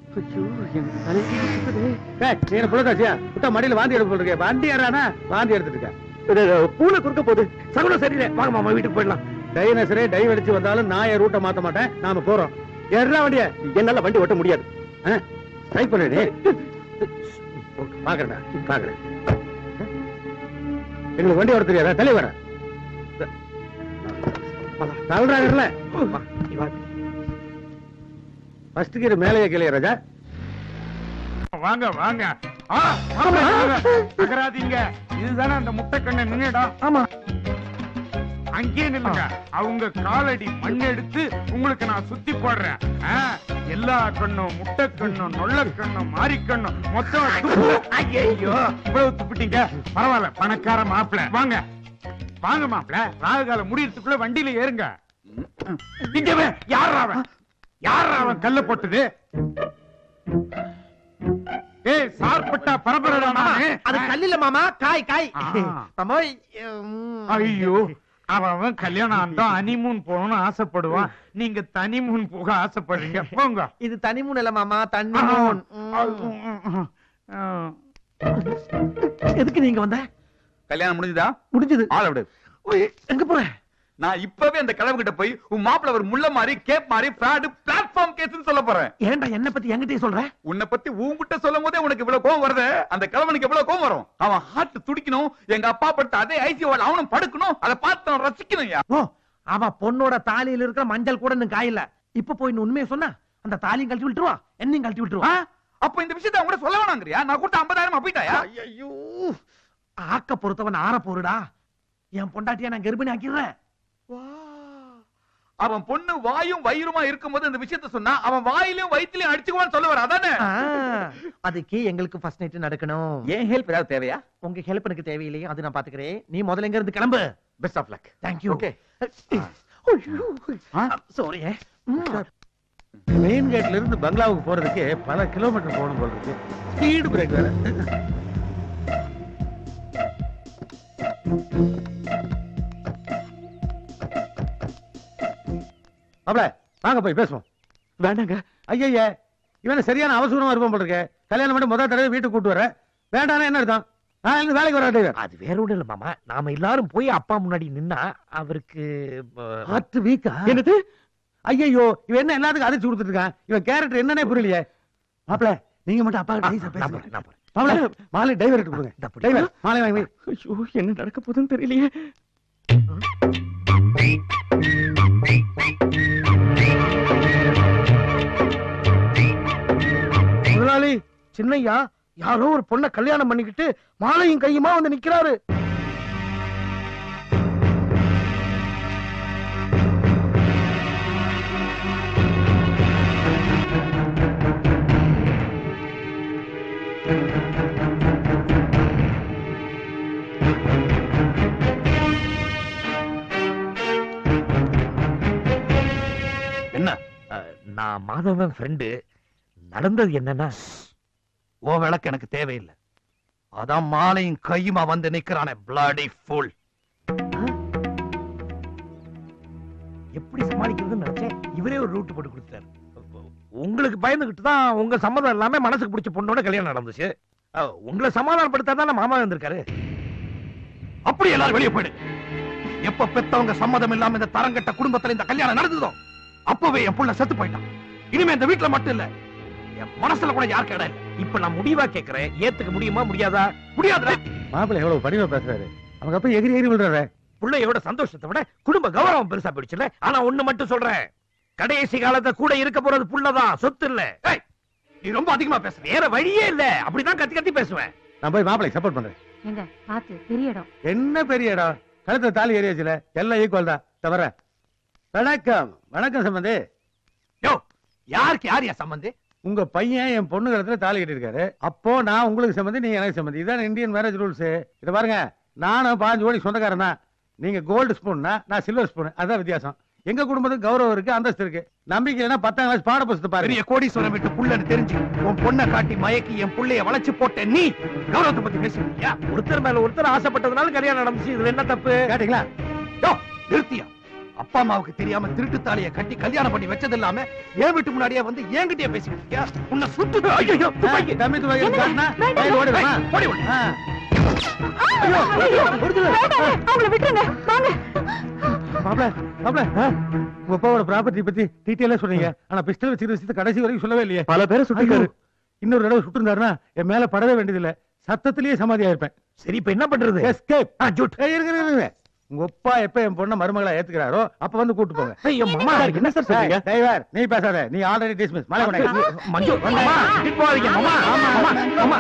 புள்ளதாச்சியா விட்டா மடியில வாந்தி எடுக்க போட்டுருக்க. வண்டி ஏறானா வாந்தி எடுத்துட்டு இருக்க. பூனை குறுக்க போகுது. சகுனம் சரியில்லை, வாங்க மாமா வீட்டுக்கு போயிடலாம். டைனசரே டைவ் அடிச்சு வந்தாலும் நான் என் ரூட்டை மாத்த மாட்டேன். நாம போறோம். ஏறா வண்டிய. என்னால வண்டி ஓட்ட முடியாது. ட்ரை பண்ணு. பாக்குறேன் பாக்குறேன். எங்களுக்கு வண்டி ஓட தெரியாதா? தள்ளி வர தள்ளுறாங்கல்ல. ஃபர்ஸ்ட் கீர் மேலேயே கிளிய ராஜா. வாங்க வாங்க. நகராதீங்க. இதுதானே அந்த முட்டைக்கண்ணை நின்னுடா. ஆமா அங்கேயே நில்லுங்க. அவங்க காலடி மண் எடுத்து உங்களுக்கு நான் சுத்தி போடுறேன். எல்லா கண்ணும் முட்டை கண்ணும் நொல்ல கண்ணும் மாறி கண்ணும் மொத்தம். ஐயோ இவ்வளவு துப்பிட்டீங்க. பரவாயில்ல, பணக்கார மாப்பிள்ள. வாங்க வாங்க மாப்பிள்ள. ராகுகாலம் முடியறதுக்குள்ள வண்டியில ஏறுங்க. யார் அவன் கல்ல போட்டது? ஏய் சார்பட்டா பரபரடா. அது கல்லில மாமா, காய் காய். ஐயோ அவன் கல்யாணம் ஆனா ஹனிமூன் போகணும்னு ஆசைப்படுவான். நீங்க தனிமூன் போக ஆசைப்படுறீங்க. போங்க. இது தனிமூன் இல்ல மாமா, தண்ணிமூன். எதுக்கு நீங்க வந்த? கல்யாணம் முடிஞ்சதா? முடிஞ்சது. ஆள விடு. எங்க போற? நான் இப்பவே அந்த கிழவு கிட்ட போய் உன் மாப்பிள்ள ஒரு முள்ள மாதிரி கேப் மாதிரி ஃப்ராட் பிளாட்ஃபார்ம் கேஸ்னு சொல்ல போறேன். ஏன்டா என்ன பத்தி என்கிட்டயே சொல்ற? உன்னை பத்தி உன்கிட்ட சொல்லும் போதே உனக்கு இவ்வளவு கோவம் வருது. அந்த கிழவனுக்கு எவ்வளவு கோவம் வரும்? அவன் ஹார்ட் துடிக்கணும். எங்க அப்பா படுத்த அதே ஐசியூல அவனும் படுக்கணும். அதை பார்த்து ரசிக்கணும். ஓ அவ பொண்ணோட தாலியில இருக்கிற மஞ்சள் கூட இன்னும் காயில. இப்ப போய் உண்மையை சொன்னா அந்த தாலியும் கழட்டி விட்டுருவா, என்னையும் கழட்டி விட்டுருவா. அப்ப இந்த விஷயத்தை அவங்க சொல்ல வேணாங்கறியா? நான் கொடுத்த 50,000 போயிட்டாயா? ஐயோ ஆக்க பொறுத்தவன் ஆற போருடா. என் பொண்டாட்டியா நான் கர்ப்பிணி ஆக்கிடுறேன். அவன் பொண்ணு வாயும் வயிறுமா இருக்கும்போது இந்த விஷயத்தை சொன்னா அவன் வாயிலும் வயிற்றிலையும் அடிச்சுக்குவான்னு சொல்ல வர. அதானே? அதுக்கு எங்களுக்கு ஃபர்ஸ்ட் நைட் நடக்கணும். ஏன் ஹெல்ப் ஏதாவது தேவையா? உங்க ஹெல்ப் எனக்கு தேவையில்லையே, அது நான் பாத்துக்கிறேன். நீ முதல்ல எங்க இருந்து கிளம்பு. Best of luck. Thank you. Okay. Sorry. Main கேட்ல இருந்து பங்களாவுக்கு போறதுக்கு பல கிலோமீட்டர் போகணும் போல இருக்கு. ஸ்பீடு பிரேக் வேற. அப்பல வாங்க போய் பேசுவோம். வேண்டாங்க. ஐயா இவன சரியான அவசரமா இருப்பான் போல இருக்க. கல்யாணம் பண்ணி முதல் தடவை வீட்டுக்கு கூட்டு வர. வேண்டானா என்ன அர்த்தம்? வேலைக்கு வர. அது வேற ஒண்ணு இல்ல மாமா. நாம எல்லாரும் போய் அப்பா முன்னாடி நின்னா அவருக்கு ஹார்ட் வீக்கா? என்னது? ஐயோ இவன் என்ன எல்லாத்துக்கும் அதிர்ச்சி கொடுத்துட்டு இருக்கான். இவன் கேரக்டர் என்னன்னே புரியலையே. மாப்பிள நீங்க மட்டும் அப்பா கிட்ட பேசுங்க. மாப்பிள மாலை டிரைவர் கொடுங்க. டிரைவர் மாலை வாங்கி. ஐயோ என்ன நடக்க போகுதுன்னு தெரியலையே. முதலாளி சின்னையா யாரோ ஒரு பொண்ணை கல்யாணம் பண்ணிக்கிட்டு மாலையும் கையுமா வந்து நிக்கிறாரு. என்ன? நான் மாதவன் ஃப்ரெண்டு. நடந்தது என்னன்னா, ஓ விளக்கு எனக்கு தேவையில்லை. அதான் மாலையும் கையுமா வந்து நிக்கிறானே பிளடி ஃபுல். எப்படி சமாளிக்கிறதுன்னு நினைச்சேன். இவரே ஒரு ரூட் போட்டு கொடுத்தாரு. உங்களுக்கு பயந்துகிட்டு தான் உங்க சம்மதம் எல்லாமே மனசுக்கு பிடிச்ச பொண்ணோட கல்யாணம் நடந்துச்சு. உங்களை சமாதானப்படுத்த தானே மாமா வந்திருக்காரு. அப்படி எல்லாரும் வெளியே போயிடு. எப்ப பெத்தவங்க சம்மதம் இல்லாம இந்த தரங்கட்ட குடும்பத்துல இந்த கல்யாணம் நடந்ததோ அப்பவே என் புள்ள செத்து போயிட்டான். இனிமே இந்த வீட்டுல மட்டும் இல்ல, என் மனசுல கூட யாருக்கு இடம் இல்ல. இப்ப நான் முடிவா கேக்குறேன், ஏத்துக்க முடியுமா முடியாதா? முடியாதுடா. மாப்பிள்ளை எவ்வளவு பணிவா பேசுறாரு. அவங்க அப்ப எகிரி எகிரி விடுறாரு. பிள்ளையோட சந்தோஷத்தை விட குடும்ப கௌரவம் பெருசா போயிடுச்சுல. ஆனா ஒண்ணு மட்டும் சொல்றேன், கடைசி காலத்தை கூட இருக்க போறது புள்ளதான், சொத்து இல்ல. நீ ரொம்ப அதிகமா பேசுற. வேற வழியே இல்ல. அப்படிதான் கத்தி கத்தி பேசுவேன். நான் போய் மாப்பிள்ளை சப்போர்ட் பண்றேன். எங்க பாத்து பெரிய இடம். என்ன பெரிய இடம்? கழுத்த தாலி ஏரியாச்சுல எல்லாம் ஈக்குவல் தான். தவிர வணக்கம் வணக்கம் சம்பந்தி. யோ யாருக்கு யார் சம்பந்தி? உங்க பையன் என் பொண்ணு கழுத்துல தாலி கட்டி இருக்காரு. அப்போ நான் உங்களுக்கு சம்பந்தி, நீங்க எனக்கு சம்பந்தி. இதான் இந்தியன் மேரேஜ் ரூல்ஸ். இத பாருங்க, நானும் 5 கோடி சொந்தக்காரன் தான். நீங்க கோல்டு ஸ்பூன்னா நான் சில்வர் ஸ்பூன், அதான் வித்தியாசம். எங்க குடும்பத்துக்கு கௌரவம் இருக்கு, அந்தஸ்து இருக்கு. நம்பிக்கைன்னா 10ஆம் கிளாஸ் பாட புத்தகத்தை பாருங்க. பெரிய கோடீஸ்வரன் வீட்டு புள்ளன்னு தெரிஞ்சு உன் பொண்ணை காட்டி மயக்கி என் புள்ளைய வளைச்சு போட்ட நீ கௌரவத்தை பத்தி பேசுறியா? ஒருத்தர் மேல ஒருத்தர் ஆசைப்பட்டதுனால கல்யாணம் நடந்துச்சு, இதுல என்ன தப்பு? கேட்டீங்களா? நிறுத்தியா? அப்பா அம்மாவுக்கு தெரியாம திருட்டு தாலியை கட்டி கல்யாணம் பண்ணி வச்சது இல்லாம என் வீட்டு முன்னாடியே வந்து என்கிட்டயே பேசிக்கிட்டியா? உன்னை சுட்டு கம்மி துவைக்க காட்டினா வயல் ஓடிடுமா? ஓடி ஓடி. அவங்கள விட்டுருங்க, வாங்க. மாப்ள உங்க அப்பாவோட ப்ராப்பர்ட்டி பத்தி டீட்டெயிலா சொன்னீங்க. ஆனா பிஸ்டல் வச்சிருக்க விஷயத்தை கடைசி வரைக்கும் சொல்லவே இல்லையே. பல பேரை சுட்டிருக்காரு. இன்னொரு தடவை சுட்டுருந்தாருன்னா என் மேல படவே வேண்டியதில்லை, சத்தத்திலேயே சமாதியா இருப்பேன். சரி, இப்ப என்ன பண்றது? எஸ்கேப். இருங்க. உங்க அப்பா எப்ப என் பொண்ண மருமகளா ஏத்துக்கிறாரோ அப்ப வந்து கூட்டு போங்க. ஐயோ மாமா, என்ன சார் சொல்றீங்க? டிரைவர் நீ பேசாத, நீ ஆல்ரெடி டிஸ்மிஸ். மலை கொண்டா மஞ்சு மாமா போறீங்க. மாமா மாமா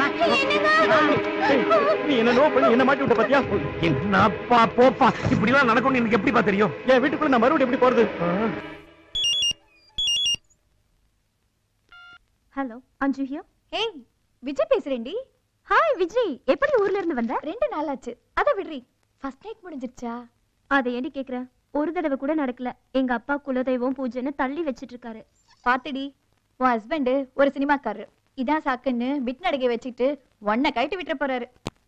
நீ என்ன நோ பண்ணி என்ன மாட்டி விட்ட பாத்தியா? என்னப்பா போப்பா, இப்படி எல்லாம் நடக்கும்னு எனக்கு எப்படிப்பா தெரியும்? என் வீட்டுக்குள்ள நான் மறுபடியும் எப்படி போறது? ஹலோ, அஞ்சு ஹியர். ஏய், விஜய் பேசுறேன்டி. ஹாய் விஜய், எப்படி ஊர்ல இருந்து வந்த? 2 நாள் ஆச்சு. அத விடுறி. ஃபர்ஸ்ட் நைட் முடிஞ்சிருச்சா? அதை ஏண்டி கேக்குற? ஒரு தடவை கூட நடக்கல. எங்க அப்பா குலதெய்வம் பூஜைன்னு தள்ளி வச்சிட்டு இருக்காரு. பாத்துடி, உன் ஹஸ்பண்ட் ஒரு சினிமாக்காரர். இதான் சாக்குன்னு பிட் நடிகை வச்சுட்டு ஒன்ன கைட்டு விட்டுற போறாரு.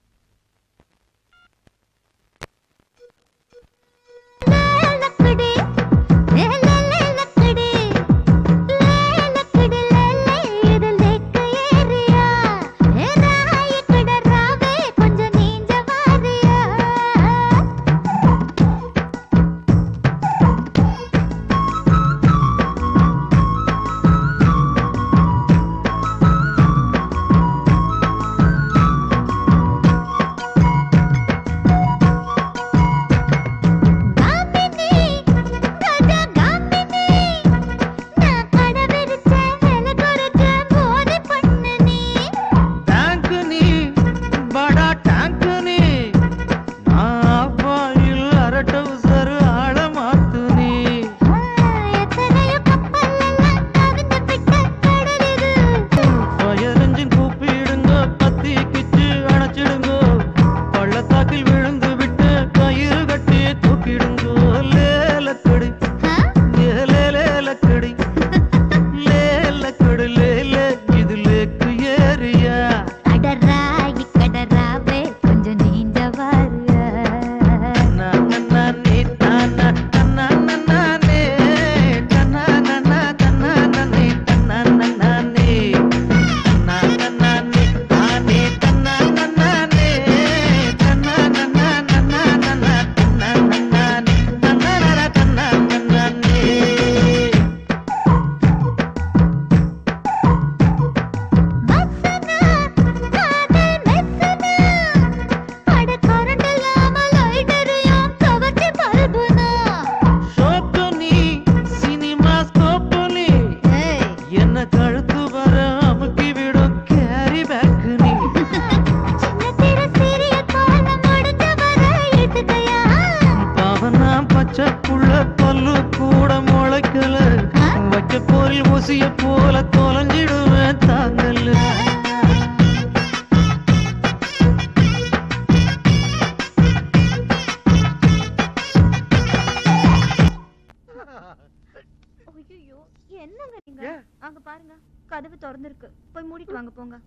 அங்க பாருங்க, கதவு திறந்திருக்கு. போய் மூடிட்டு வாங்க போங்க.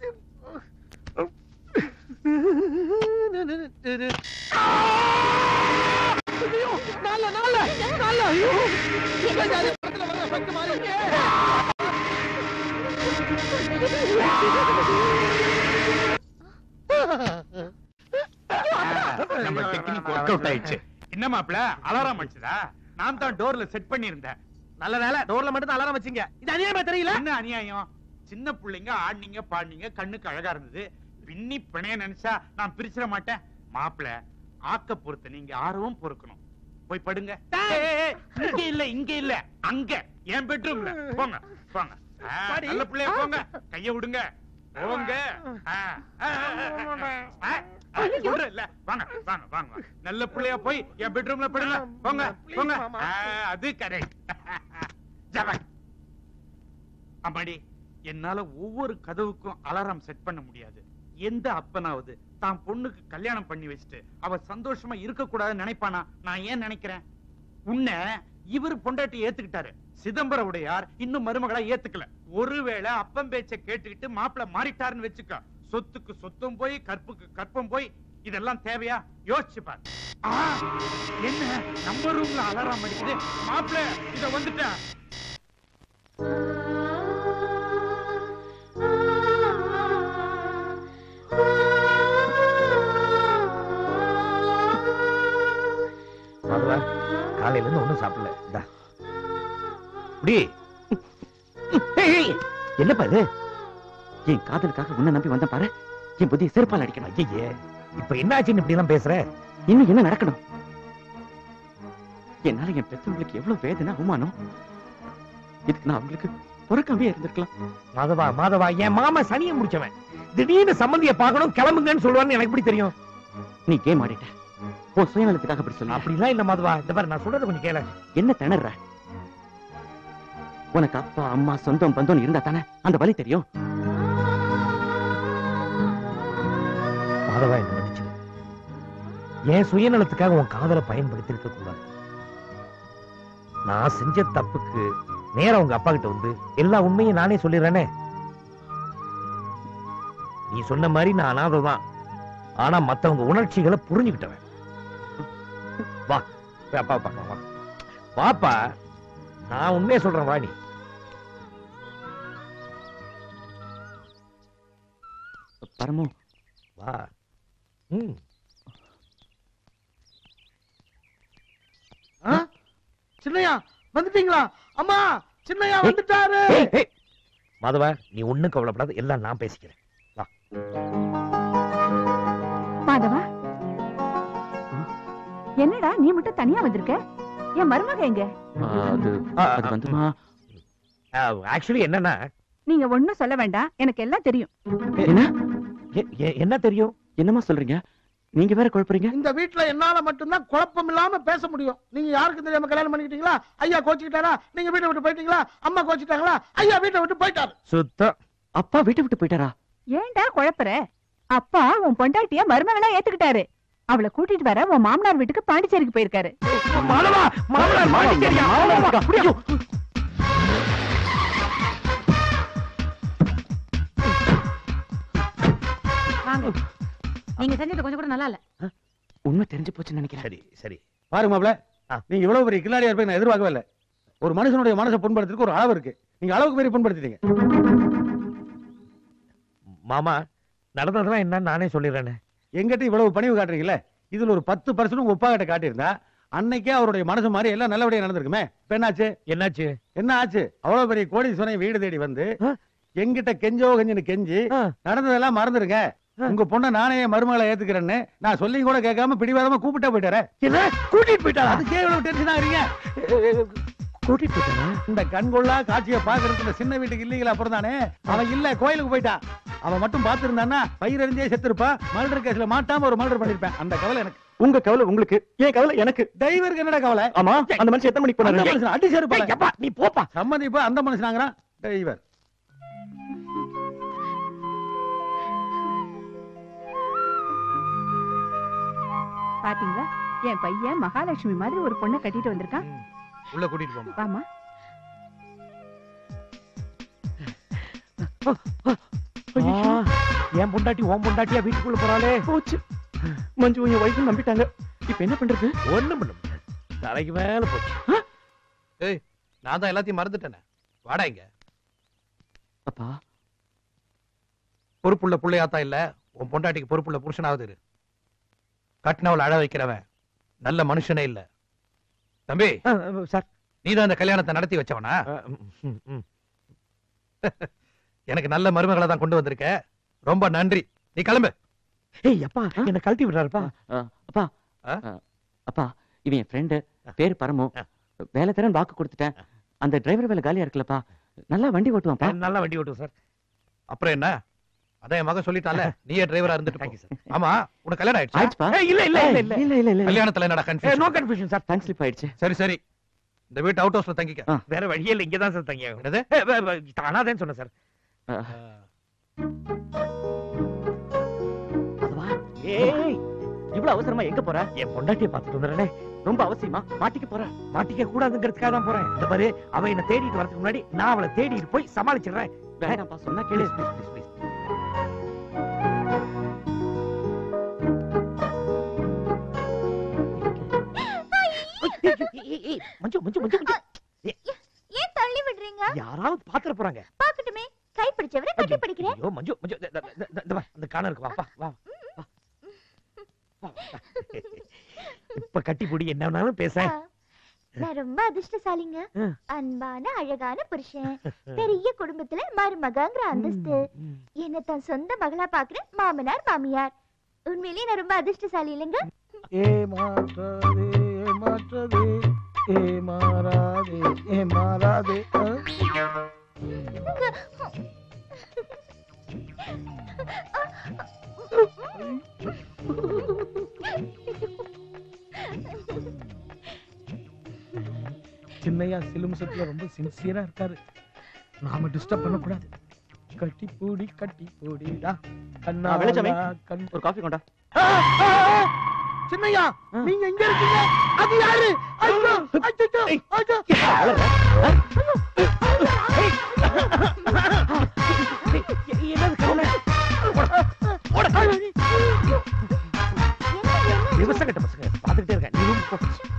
நம்ம டெக்னிக் வொர்க் அவுட் ஆயிடுச்சு. என்ன மாப்ள, அலாரம் அடிச்சதா? நான் தான் டோர்ல செட் பண்ணிருந்தேன். நல்ல வேலை, டோர்ல மட்டும் அலாரம் வச்சீங்க. இது அநியாயமா தெரியல? என்ன அநியாயம்? சின்ன பிள்ளைங்க ஆடினீங்க பாடினீங்க, கண்ணுக்கு அழகா இருந்தது. பின்னி பிணைய நினைச்சா நான் பிரிச்சிட மாட்டேன். மாப்ள, ஆக்க பொறுத்த நீங்க ஆர்வம் பொறுக்கணும். போய் படுங்க. இங்க இல்ல, இங்க இல்ல, அங்க என் பெட்ரூம்ல. போங்க போங்க. நல்ல பிள்ளைய போங்க, கைய விடுங்க. போங்க. இல்ல, வாங்க வாங்க வாங்க. நல்ல பிள்ளையா போய் என் பெட்ரூம்ல படுங்க. போங்க போங்க. அது கரெக்ட். அம்மாடி, என்னால ஒவ்வொரு கதவுக்கும் அலாரம் செட் பண்ண முடியாது. எந்த அப்பனாவது தான் பொண்ணுக்கு கல்யாணம் பண்ணி வச்சுட்டு அவ சந்தோஷமா இருக்க கூடாதுன்னு நினைப்பானா? நான் ஏன் நினைக்கிறேன்? உன்னை இவர் பொண்டாட்டி ஏத்துக்கிட்டாரு, சிதம்பர உடையார் இன்னும் மருமகளா ஏத்துக்கல. ஒருவேளை அப்பம் பேச்ச கேட்டுக்கிட்டு மாப்பிள்ள மாறிட்டாருன்னு வச்சுக்க, சொத்துக்கு சொத்தும் போய் கற்புக்கு கற்பம் போய், இதெல்லாம் தேவையா? யோசிச்சு பாரு. என்ன நம்ம ரூம்ல அலாரம் அடிக்குது? மாப்பிள்ள இத வந்துட்டேன். காலையில இருந்து ஒண்ணும் சாப்பிடல. என்னப்பா இது? என் காதலுக்காக உன்னை நம்பி வந்த பாரு, என் புத்தி செருப்பால் அடிக்கணும். ஐயே, இப்ப என்ன ஆச்சுன்னு இப்படி எல்லாம் பேசுற? இன்னும் என்ன நடக்கணும்? என்னால என் பெற்றவங்களுக்கு எவ்வளவு வேதனை அவமானம். இதுக்கு நான் அவங்களுக்கு பொறுக்காமே இருந்திருக்கலாம். மாதவா மாதவா, என் மாமா சனியை முடிச்சவன். திடீர்னு சம்பந்திய பார்க்கணும் கிளம்புங்கன்னு சொல்லுவான்னு எனக்கு எப்படி தெரியும்? நீ கேம் ஆடிட்ட. உன் சுயநலத்துக்காக அப்படி சொல்லி. அப்படிலாம் இல்ல மாதவா, இந்த பாரு நான் சொல்றது கொஞ்சம் கேள. என்ன திணற? உனக்கு அப்பா அம்மா சொந்தம் பந்தம் இருந்தா தானே அந்த வலி தெரியும். மாதவா, என்ன மன்னிச்சு. என் சுயநலத்துக்காக உன் காதலை பயன்படுத்தி இருக்க கூடாது. நான் செஞ்ச தப்புக்கு நேரா உங்க அப்பா கிட்ட வந்து எல்லா உண்மையும் நானே சொல்லிடுறேனே. நீ சொன்ன மாதிரி நான் அனாதைதான், ஆனா மத்தவங்க உணர்ச்சிகளை புரிஞ்சுக்கிட்டவன். வா அப்பா பாப்பா, வா வாப்பா, நான் உண்மையை சொல்றேன். வா நீ. பரமு வா. சின்னையா வந்துட்டீங்களா? அம்மா, சின்னையா வந்துட்டாரு. மாதவா, நீ ஒண்ணும் கவலைப்படாத, எல்லாம் நான் பேசிக்கிறேன். வா. மாதவா, என்னடா நீ மட்டும் தனியா வந்திருக்க? என் மருமக எங்க? அது வந்துமா, ஆக்சுவலி என்னன்னா, நீங்க ஒண்ணும் சொல்ல வேண்டாம், எனக்கு எல்லாம் தெரியும். என்ன என்ன தெரியும்? என்னமா சொல்றீங்க? நீங்க வேற குழப்பறீங்க. இந்த வீட்டுல என்னால மட்டும்தான் குழப்பம் இல்லாம பேச முடியும். நீங்க யாருக்கும் தெரியாம கல்யாணம் பண்ணிக்கிட்டீங்களா? ஐயா கோச்சிக்கிட்டாரா? நீங்க வீட்டை விட்டு போயிட்டீங்களா? அம்மா கோச்சிட்டாங்களா? ஐயா வீட்டை விட்டு போயிட்டாரு. சுத்தம். அப்பா வீட்டை விட்டு போயிட்டாரா? ஏன்டா குழப்பற? அப்பா உன் பொண்டாட்டிய மருமகளா ஏத்துக்கிட்டாரு. அவளை கூட்டிட்டு வர உன் மாமனார் வீட்டுக்கு பாண்டிச்சேரிக்கு போயிருக்காரு. மாதவா, மாமனார் பாண்டிச்சேரியா? நீங்க செஞ்சது கொஞ்சம் கூட நல்லா இல்ல. உண்மை தெரிஞ்சு போச்சுன்னு நினைக்கிறேன். சரி சரி, பாருங்க மாப்ள, நீங்க இவ்வளவு பெரிய கில்லாடியா இருப்பீங்க நான் எதிர்பார்க்கவே இல்லை. ஒரு மனுஷனுடைய மனசை புண்படுத்துறதுக்கு ஒரு அளவு இருக்கு. நீங்க அளவுக்கு மீறி புண்படுத்திட்டீங்க. மாமா, நடந்ததெல்லாம் என்னன்னு நானே சொல்லிடுறேன். எங்கிட்ட இவ்வளவு பணிவு காட்டுறீங்களே, இதுல ஒரு 10% உங்க அப்பா கிட்ட காட்டியிருந்தா அன்னைக்கே அவருடைய மனசு மாதிரி எல்லாம் நல்லபடியா நடந்திருக்குமே. இப்ப என்னாச்சு? என்னாச்சு? என்ன ஆச்சு? அவ்வளவு பெரிய கோடீஸ்வரனை வீடு தேடி வந்து எங்கிட்ட கெஞ்சோ கெஞ்சின்னு கெஞ்சி நடந்ததெல்லாம் மறந்துருங்க, உங்க பொண்ணை நானே மருமகளை ஏத்துக்கிறேன்னு நான் சொல்லி கூட கேட்காம பிடிவாதமா கூப்பிட்டா போயிட்டாரு. கூட்டிட்டு போயிட்டாரா? அதுக்கே இவ்வளவு டென்ஷன் ஆகுறீங்க? கூட்டிட்டு போயிட்டாரா? இந்த கண்கொள்ளா காட்சியை பாக்குறதுக்கு இந்த சின்ன வீட்டுக்கு இல்லீங்களா அப்புறம் தானே. அவன் இல்ல, கோயிலுக்கு போயிட்டான். அவன் மட்டும் பாத்துருந்தான்னா பயிரறிஞ்சே செத்துருப்பான். மர்டர் கேஸ்ல மாட்டாம ஒரு மர்டர் பண்ணிருப்பேன். அந்த கவலை எனக்கு. உங்க கவலை உங்களுக்கு, என் கவலை எனக்கு. டிரைவருக்கு என்னடா கவலை? ஆமா, அந்த மனுஷன் எத்தனை மணிக்கு போனாரு? அடி சேருப்பா. நீ போப்பா. சம்மதி இப்ப அந்த மனுஷனாங்கிறான் டிரைவர். பாத்தீங்களா, என் பையன் மகாலட்சுமி மாதிரி ஒரு பொண்ணை கட்டிட்டு வந்திருக்கான். உள்ள கூட்டிட்டு போமா. வாமா. என் பொண்டாட்டி உன் பொண்டாட்டியா வீட்டுக்குள்ள போறாளே. போச்சு, மஞ்சு என் வயசு நம்பிட்டாங்க. இப்ப என்ன பண்றது? ஒண்ணும் பண்ண முடியாது, தலைக்கு மேல போச்சு. ஏய், நான் தான் எல்லாத்தையும் மறந்துட்டேனே. வாடா இங்க. அப்பா, பொறுப்புள்ள புள்ளையாத்தான் இல்ல, உன் பொண்டாட்டிக்கு பொறுப்புள்ள புருஷனாவது இரு. கட்டினவளை அழ வைக்கிறவன் நல்ல மனுஷனே இல்ல. தம்பி சார், நீதான் இந்த கல்யாணத்தை நடத்தி வச்சவனா? எனக்கு நல்ல மருமகளை தான் கொண்டு வந்திருக்க, ரொம்ப நன்றி. நீ கிளம்பு. ஏய் அப்பா, என்ன கழட்டி விடுறாருப்பா. அப்பா அப்பா, இவன் என் ஃப்ரெண்டு, பேரு பரமு. வேலை தரேன் வாக்கு கொடுத்துட்டேன். அந்த டிரைவர் வேலை காலியா இருக்குல்லப்பா, நல்லா வண்டி ஓட்டுவான்ப்பா. நல்லா வண்டி ஓட்டுவோம் சார். அப்புறம் என்ன, அதான் என் மகன் சொல்லிட்டான்ல, நீயே டிரைவரா இருந்துட்டு. ஆமா, உனக்கு கல்யாணம் ஆயிடுச்சா? இல்ல இல்ல இல்ல இல்ல இல்ல இல்ல. கல்யாணத்துல என்னடா confusion? No confusion sir, time slip ஆயிடுச்சு. சரி சரி, இந்த வீட்டு அவுட் ஹவுஸ்ல தங்கிக்க. வேற வழியே இல்ல, இங்க தான் சார் தங்கி ஆகணும். என்னது? தானாதேன்னு சொன்னேன் சார். ஏய் இவ்வளவு அவசரமா எங்க போற? என் பொண்டாட்டிய பாத்துட்டு வந்துடுறே. ரொம்ப அவசியமா? மாட்டிக்க போற? மாட்டிக்க கூடாதுங்கிறதுக்காக தான் போறேன். இந்த பாரு, அவ என்ன தேடிட்டு வரதுக்கு முன்னாடி நான் அவளை தேடிட்டு போய் சமாளிச்சிடுறேன். வேணாம்ப்பா, சொன்னா கேளு. ப்ளீஸ். மஞ்சு மஞ்சு மஞ்சு மஞ்சு. ஏன் தள்ளி விடுறீங்க? யாராவது பாத்துற போறாங்க. பாக்கட்டுமே. கை பிடிச்சவரை கட்டி பிடிக்கிறேன். ஐயோ மஞ்சு மஞ்சு, இந்த வா, அந்த கார்னருக்கு வா வா வா. இப்ப கட்டி பிடி, என்ன வேணாலும் பேச. நான் ரொம்ப அதிர்ஷ்டசாலிங்க. அன்பான அழகான புருஷன், பெரிய குடும்பத்துல மருமகங்கிற அந்தஸ்து, என்ன தன் சொந்த மகளா பாக்குற மாமனார் மாமியார். உண்மையிலேயே நான் ரொம்ப அதிர்ஷ்டசாலி இல்லைங்க. ஏமாற்றாதே ஏமாற்றாதே ஏமாறாதே ஏமாறாதே. சின்னையா சிலுமிசத்துல ரொம்ப சின்சியரா இருக்காரு. நாம டிஸ்டர்ப் பண்ணக்கூடாது. கட்டி பூடிடா கண்ணா. ஒரு காஃபி கொண்டா. சின்னையா, நீங்க எங்க இருக்கீங்க? அது யாரு? ஐயோ அச்சச்சோ அச்சோ. என்னது கவலை? விவசாய பசங்க பாத்துக்கிட்டே இருக்கேன். நீ ரூம் போ.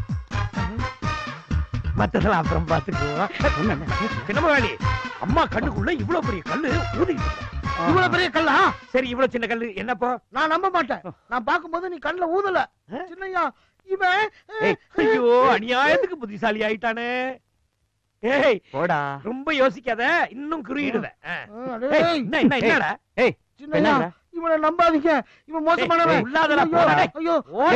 மத்ததெல்லாம் அப்புறம் பாத்துக்குவோம். சின்னமவேலி, அம்மா கண்ணுக்குள்ள இவ்வளவு பெரிய கல்லு ஊதிட்டு. இவ்வளவு பெரிய கல்லா? சரி, இவ்வளவு சின்ன கல்லு என்னப்போ? நான் நம்ப மாட்டேன். நான் பாக்கும்போது நீ கண்ணுல ஊதல. சின்னையா, இவன் ஐயோ அநியாயத்துக்கு புத்திசாலி ஆயிட்டானே. ஏய் போடா, ரொம்ப யோசிக்காத, இன்னும் குறியிடுவேன். என்னடா? ஏய் சின்னையா, இவனை நம்பாதீங்க. இவன் மோசமானவன். உள்ளாதடா போடா. ஐயோ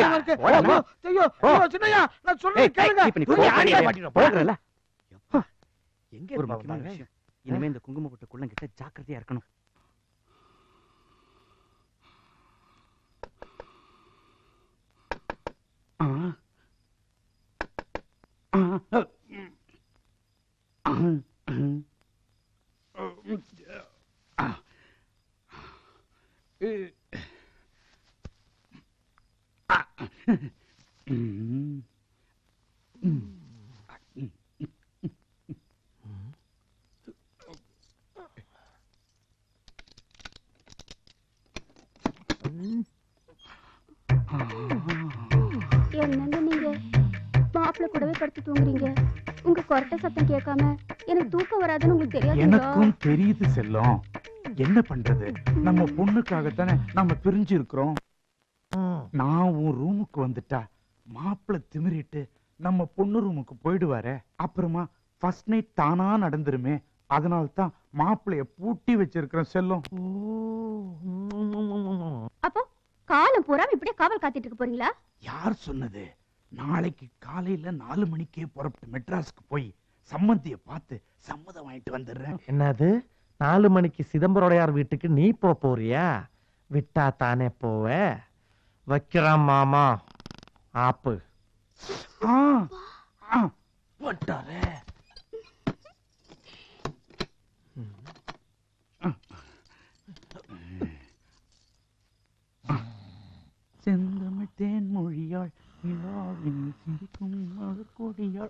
ஐயோ சின்னையா, நான் சொல்றேன் கேளுங்க. போடுறல. எங்க ஒரு முக்கியமான விஷயம். இனிமே இந்த குங்கும பொட்டு குள்ளங்கிட்ட ஜாக்கிரதையா இருக்கணும். என்னங்க நீங்க மாப்பிள்ள கூடவே படுத்து தூங்குறீங்க? உங்க கொரட்டை சத்தம் கேட்காம எனக்கு தூக்கம் வராதுன்னு உங்களுக்கு தெரியாது? எனக்கும் தெரியுது செல்லம். என்ன பண்றது, நம்ம பொண்ணுக்காகத்தானே நம்ம பிரிஞ்சு இருக்கிறோம். நான் உன் ரூமுக்கு வந்துட்டா மாப்பிள்ள திமிரிட்டு நம்ம பொண்ணு ரூமுக்கு போயிடுவாரு. அப்புறமா ஃபர்ஸ்ட் நைட் தானா நடந்துருமே. அதனால்தான் மாப்பிள்ளைய பூட்டி வச்சிருக்கிறோம் செல்லம். அப்போ காலம் பூரா இப்படியே காவல் காத்துட்டு இருக்க போறீங்களா? யார் சொன்னது? நாளைக்கு காலையில 4 மணிக்கே புறப்பட்டு மெட்ராஸ்க்கு போய் சம்மந்திய பார்த்து சம்மதம் வாங்கிட்டு வந்துடுறேன். என்னது, 4 மணிக்கு சிதம்பரோடையார் வீட்டுக்கு நீ போறியா? விட்டா தானே போவ. வைக்கிறான் மாமா ஆப்பு. போட்டாரே. செந்தமிழ்த்தேன் மொழியாள் நிலாவின் சிரிக்கும் மலர்கொடியாள்.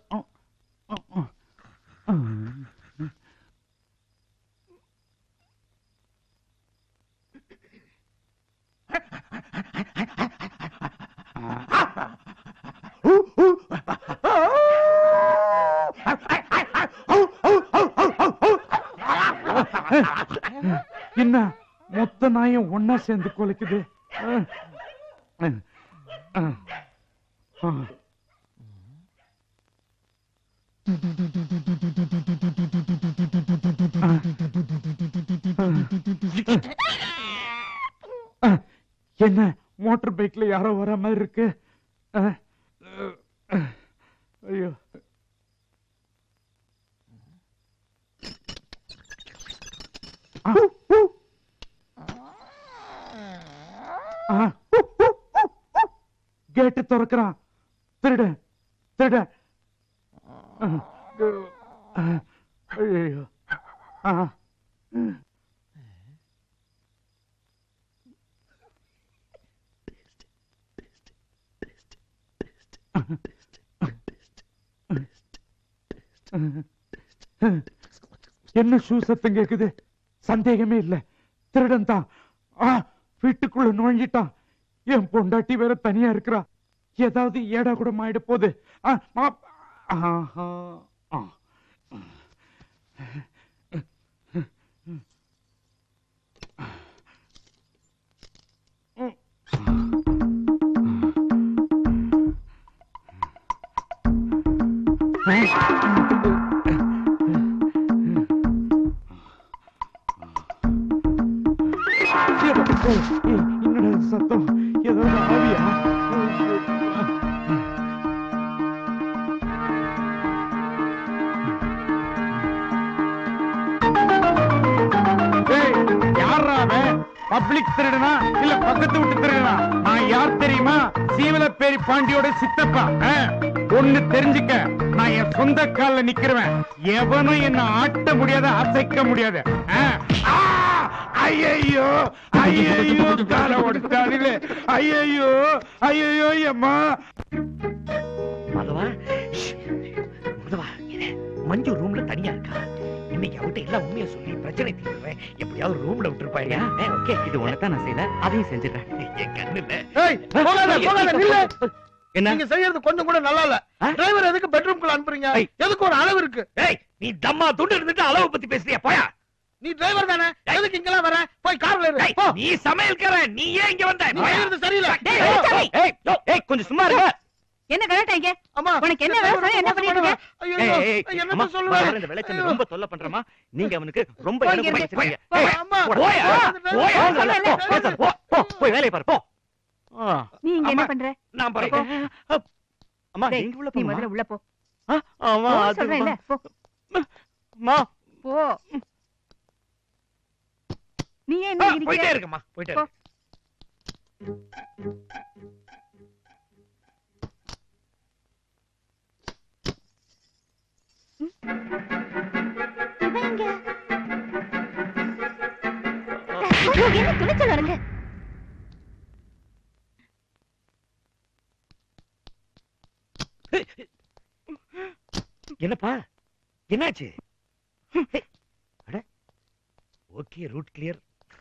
என்ன மொத்த நாயும் ஒன்னா சேர்ந்து கொலைக்குது. என்ன மோட்டார் பைக்ல யாரோ வர மாதிரி இருக்கு. ஐயோ, கேட்டு திறக்கிறான். திருட திருட. ஐயோ, என்ன ஷூ சத்தம் கேக்குது? சந்தேகமே இல்ல, திருடன் தான். வீட்டுக்குள்ள நுழைஞ்சிட்டான். என் பொண்டாட்டி வேற தனியா இருக்கிறா. ஏதாவது ஏடா கூட ஆயிட போகுது. என்னடா சத்தம்? ஏதாவது ஆவியா? பப்ளிக் திருடனா இல்ல பக்கத்து விட்டு திருடனா? நான் யார் தெரியுமா? சீவலப்பேரி பாண்டியோட சித்தப்பா. ஒண்ணு தெரிஞ்சுக்க, நான் என் சொந்த கால்ல நிக்கிறவன். எவனும் என்ன ஆட்ட முடியாத, அசைக்க முடியாது. ஐயோ ஐயோ, கால ஓடிட்டாரு. ஐயோ ஐயோ அம்மா. மாதவா, மாதவா, மஞ்சு ரூம்ல தனியா இருக்கா. இன்னைக்கு அவட்ட எல்லாம் உண்மையை சொல்லி பிரச்சனை தீர்றேன். எப்படியாவது ரூம்ல விட்டுருப்பாயா? ஓகே, இது உனக்கு நான் செய்யல, அதையும் செஞ்சிடறேன். என் கண்ணு இல்ல. என்ன நீங்க செய்யறது கொஞ்சம் கூட நல்லா இல்ல. டிரைவர் எதுக்கு பெட்ரூம்க்குள்ள அனுப்புறீங்க? எதுக்கு ஒரு அளவு இருக்கு. நீ தம்மா துண்டு இருந்துட்டு அளவு பத்தி பேசுறியா? போயா. நீ டிரைவர் தானே, எதுக்கு இங்கலாம் வர? போய் கார்ல ஏறு. நீ சமையல்கார, நீ ஏன் இங்க வந்த? நீ செய்யறது சரியில்லை. கொஞ்சம் சும்மா இருங்க. என்ன கலாட்டாங்க? அம்மா உனக்கு என்ன வேலை? என்ன பண்ணிட்டு? என்ன சொல்லுங்க? இந்த வெளச்சன் ரொம்ப தொல்லை பண்றமா. நீங்க அவனுக்கு ரொம்ப போய் வேலைய பாரு. போ. நீ இங்க என்ன பண்ற? நான் போறேன். அம்மா நீங்க உள்ள போ. நீ முதல்ல உள்ள போ. ஆமா சொல்றேன் இல்ல, போ. அம்மா போ. நீ ஏன் இங்க நிக்கிற? போயிட்டே இருக்கம்மா, போயிட்டே இரு. என்னப்பா என்னாச்சு? Okay, route clear.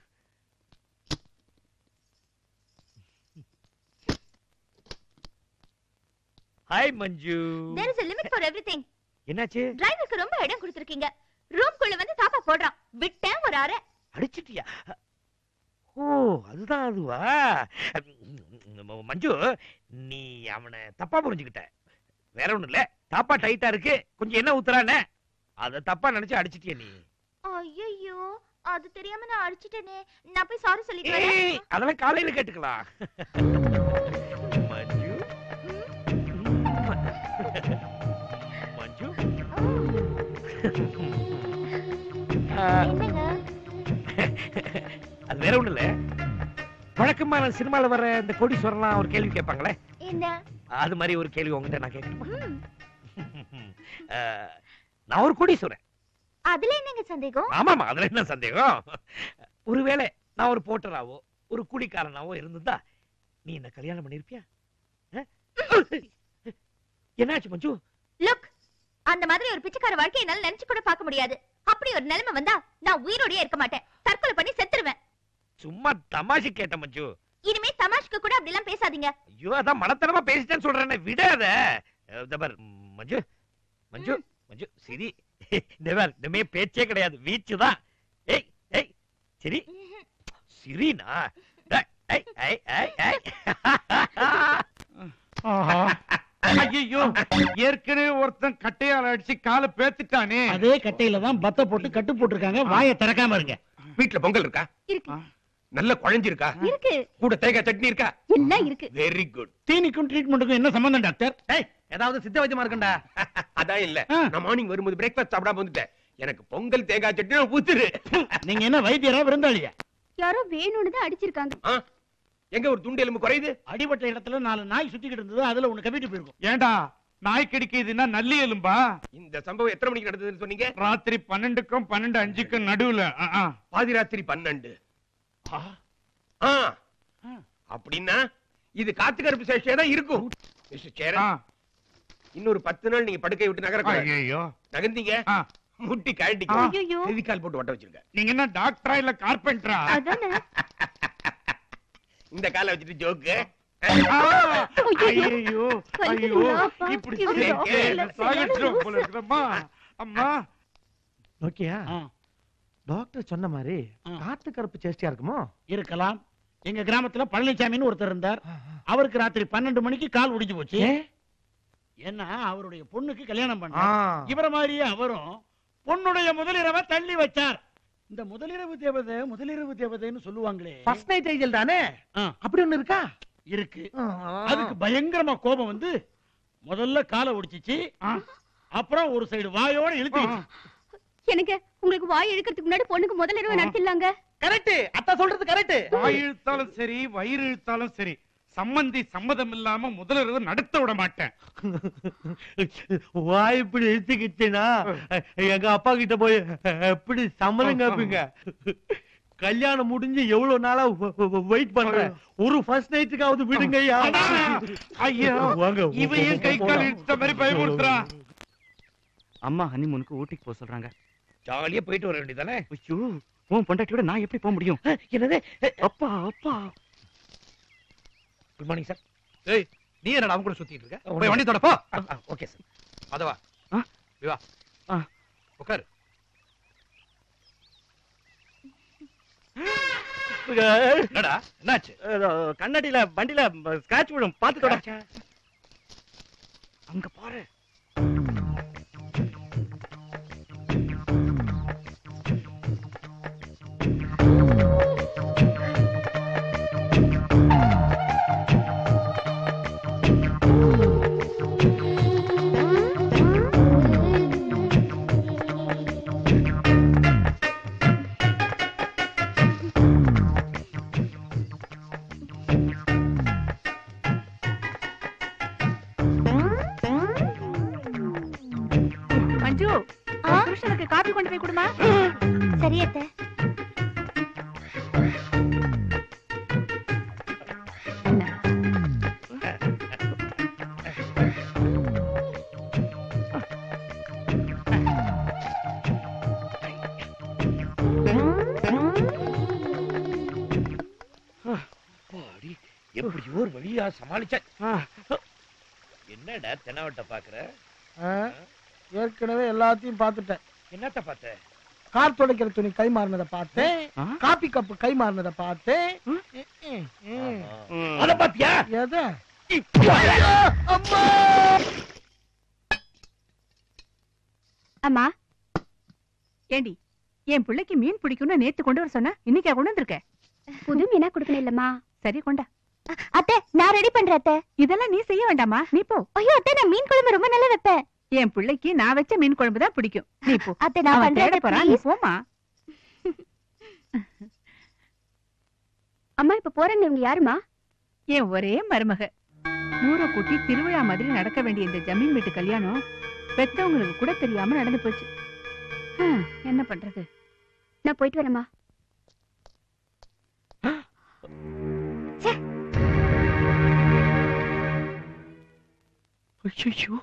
Hi Manju. There is a limit for everything. என்னாச்சு? டிரைவருக்கு ரொம்ப இடம் கொடுத்திருக்கீங்க. ரூம்க்குள்ள வந்து தாப்பா போடுறான். விட்டேன் ஒரு அரை. அடிச்சிட்டியா? ஓ, அதுதான் அதுவா? மஞ்சு, நீ அவனை தப்பா புரிஞ்சுக்கிட்ட. வேற ஒண்ணும் இல்ல. தாப்பா டைட்டா இருக்கு, கொஞ்சம் என்ன ஊத்துறானே, அத தப்பா நினைச்சு அடிச்சிட்டியா நீ? ஐயோ, அது தெரியாம நான் அடிச்சிட்டேனே. நான் போய் சாரி சொல்லிட்டு வரேன். அதெல்லாம் காலையில கேட்டுக்கலாம். மஞ்சு, மஞ்சு, அது வேற ஒண்ணு இல்ல. வழக்கமான சினிமால வர இந்த கோடீஸ்வரலாம் ஒரு கேள்வி கேட்பாங்களே, என்ன அது மாதிரி ஒரு கேள்வி உங்ககிட்ட நான் கேட்கணுமா? நான் ஒரு கோடீஸ்வரன். அதுல என்னங்க சந்தேகம்? ஆமாமா, அதுல என்ன சந்தேகம்? ஒருவேளை நான் ஒரு போட்டராவோ ஒரு கூலிக்காரனாவோ இருந்திருந்தா நீ என்ன கல்யாணம் பண்ணிருப்பியா? என்னாச்சு மஞ்சு? லுக், அந்த மாதிரி ஒரு பிச்சைக்கார வாழ்க்கை என்னால நினைச்சு கூட பார்க்க முடியாது. அப்படி ஒரு நிலைமை வந்தா நான் உயிரோடயே இருக்க மாட்டேன். தற்கொலை பண்ணி செத்துருவேன். சும்மா தமாஷு கேட்ட மஞ்சு. இனிமே தமாஷ்க்கு கூட அப்படி எல்லாம் பேசாதீங்க. ஐயோ, அதான் மனத்தனமா பேசிட்டேன்னு சொல்றேனே, விடாத. மஞ்சு மஞ்சு மஞ்சு, சரி, இனிமே பேச்சே கிடையாது, வீச்சுதான். ஏய் ஏய், சரி சரினா. ஐயோ, ஏற்கனவே ஒருத்தன் கட்டையால அடிச்சு காலை பேத்துட்டானே. அதே கட்டையில தான் பத்த போட்டு கட்டு போட்டுருக்காங்க. வாயை திறக்காம இருங்க. வீட்டுல பொங்கல் இருக்கா? இருக்கு. நல்ல குழஞ்சி இருக்கா? இருக்கு. கூட தேங்காய் சட்னி இருக்கா? எல்லாம் இருக்கு. Very good. தீனிக்கும் ட்ரீட்மெண்ட்டுக்கும் என்ன சம்பந்தம் டாக்டர்? ஏதாவது சித்த வைத்தியமா இருக்கண்டா? அதான் இல்ல, நான் மார்னிங் வரும்போது பிரேக்ஃபாஸ்ட் சாப்பிடாம வந்துட்டேன். எனக்கு பொங்கல் தேங்காய் சட்னி ஊத்துரு. நீங்க என்ன வைத்தியரா விருந்தாளியா? யாரோ வேணும்னு தான் அடிச்சிருக்காங்க. எங்க ஒரு துண்டு எலும்பு குறையுது? அடிபட்ட இடத்துல 4 நாய் சுத்திக்கிட்டு இருந்தது, அதுல ஒண்ணு கவிட்டு போயிருக்கும். ஏண்டா, நாய் கடிக்குதுன்னா நல்லி எலும்பா? இந்த சம்பவம் எத்தனை மணிக்கு நடந்ததுன்னு சொன்னீங்க? ராத்திரி 12க்கும் 12:05க்கும் நடுவுல. பாதி ராத்திரி 12. அப்படின்னா இது காத்து கருப்பு சேஷியா தான் இருக்கும். இன்னொரு 10 நாள் நீங்க படுக்கை விட்டு நகரக்கூடாது. ஐயோ நகர்ந்தீங்க முட்டி கழட்டிக்க. ஃபெவிகால் போட்டு ஒட்ட வச்சிருக்க. நீங்க என்ன டாக்டரா இல்ல கார்பெண்டரா? இந்த காலை வச்சுட்டு ஜோக்கு. ஐயோ ஐயோ இப்படி போல இருக்குதம்மா. அம்மா ஓகேயா? டாக்டர் சொன்ன மாதிரி காத்து கருப்பு சேஷ்டியா இருக்குமோ? இருக்கலாம். எங்க கிராமத்துல பழனிசாமின்னு ஒருத்தர் இருந்தார். அவருக்கு ராத்திரி 12 மணிக்கு கால் ஒடிஞ்சு போச்சு. ஏன்னா அவருடைய பொண்ணுக்கு கல்யாணம் பண்ணார். இவர மாதிரியே அவரும் பொண்ணுடைய முதலிரவை தள்ளி வச்சார். இந்த முதலிரவு தேவதைன்னு சொல்லுவாங்களே. ஃபர்ஸ்ட் நைட் ஏஞ்சல் தானே? அப்படி ஒண்ணு இருக்கா? இருக்கு. அதுக்கு பயங்கரமா கோபம் வந்து முதல்ல காலை ஒடிச்சிச்சு. அப்புறம் ஒரு சைடு வாயோட இழுத்துச்சு. எனக்கு உங்களுக்கு வாய் இழுக்கிறதுக்கு முன்னாடி பொண்ணுக்கு முதலிரவு நடத்திடலாங்க. கரெக்ட். அத்தா சொல்றது கரெக்ட். வாய் இழுத்தாலும் சரி வயிறு இழுத்தாலும் சரி சம்பந்தி சம்மதம் இல்லாம முதலிரவு நடத்த விட மாட்டேன். வாய் இப்படி இழுத்துக்கிச்சுனா எங்க அப்பா கிட்ட போய் எப்படி சம்மதம் கேப்பீங்க? கல்யாணம் முடிஞ்சு எவ்வளவு நாளா வெயிட் பண்றேன். ஒரு ஃபர்ஸ்ட் நைட்டுக்காவது விடுங்க. ஐயோ இவன் கை கால் இழுத்த மாதிரி பயமுறுத்துறா. அம்மா ஹனிமூனுக்கு ஊட்டிக்கு போக சொல்றாங்க. ஜாலியா போயிட்டு வர வேண்டியதானே? ஐயோ உன் பொண்டாட்டியோட நான் எப்படி போக முடியும்? என்னது? அப்பா அப்பா. Good morning sir. ஏய் நீ என்னடா அவங்க கூட சுத்திட்டு இருக்க? போய் வண்டி தொட போ. Okay sir. அதவா விவா உட்காரு. என்னடா என்னாச்சு? கண்ணாடியில வண்டியில ஸ்கிராட்ச் விடும். பாத்துக்கோடா. அங்க பாரு. மஞ்சு புருஷனுக்கு காபி கொண்டு போய் கொடுமா. சரி அத்தை. எப்படி ஒரு வழியா சமாளிச்ச. என்னடா தெனாவட்ட பாக்குற? ஏற்கனவே எல்லாத்தையும் பார்த்துட்டேன். என்னத்த பார்த்த? கார் துடைக்கிற துணி கை மாறினதை பார்த்தேன். காபி கப்பு கை மாறினதை பார்த்தேன். அத பாத்தியா? எத? அம்மா ஏண்டி என் பிள்ளைக்கு மீன் பிடிக்கும்னு நேத்து கொண்டு வர சொன்னா இன்னைக்கா கொண்டு வந்திருக்க? புது மீனா கொடுக்கணும் இல்லம்மா. சரி கொண்டா. அத்தை நான் ரெடி பண்றேன் அத்தை. இதெல்லாம் நீ செய்ய வேண்டாமா, நீ போ. ஐயோ அத்தை நான் மீன் குழம்பு ரொம்ப நல்லா வைப்பேன். என் பிள்ளைக்கு நான் வச்ச மீன் குழம்பு தான் பிடிக்கும். நீ போ. அத்தை நான் பண்றேன். போறான், நீ போமா. அம்மா இப்ப போறேன்னு இவங்க யாருமா? என் ஒரே மருமக. ஊரை கூட்டி திருவிழா மாதிரி நடக்க வேண்டிய இந்த ஜமீன் வீட்டு கல்யாணம் பெத்தவங்களுக்கு கூட தெரியாம நடந்து போச்சு. என்ன பண்றது? நான் போயிட்டு வரேம்மா. ஐயோ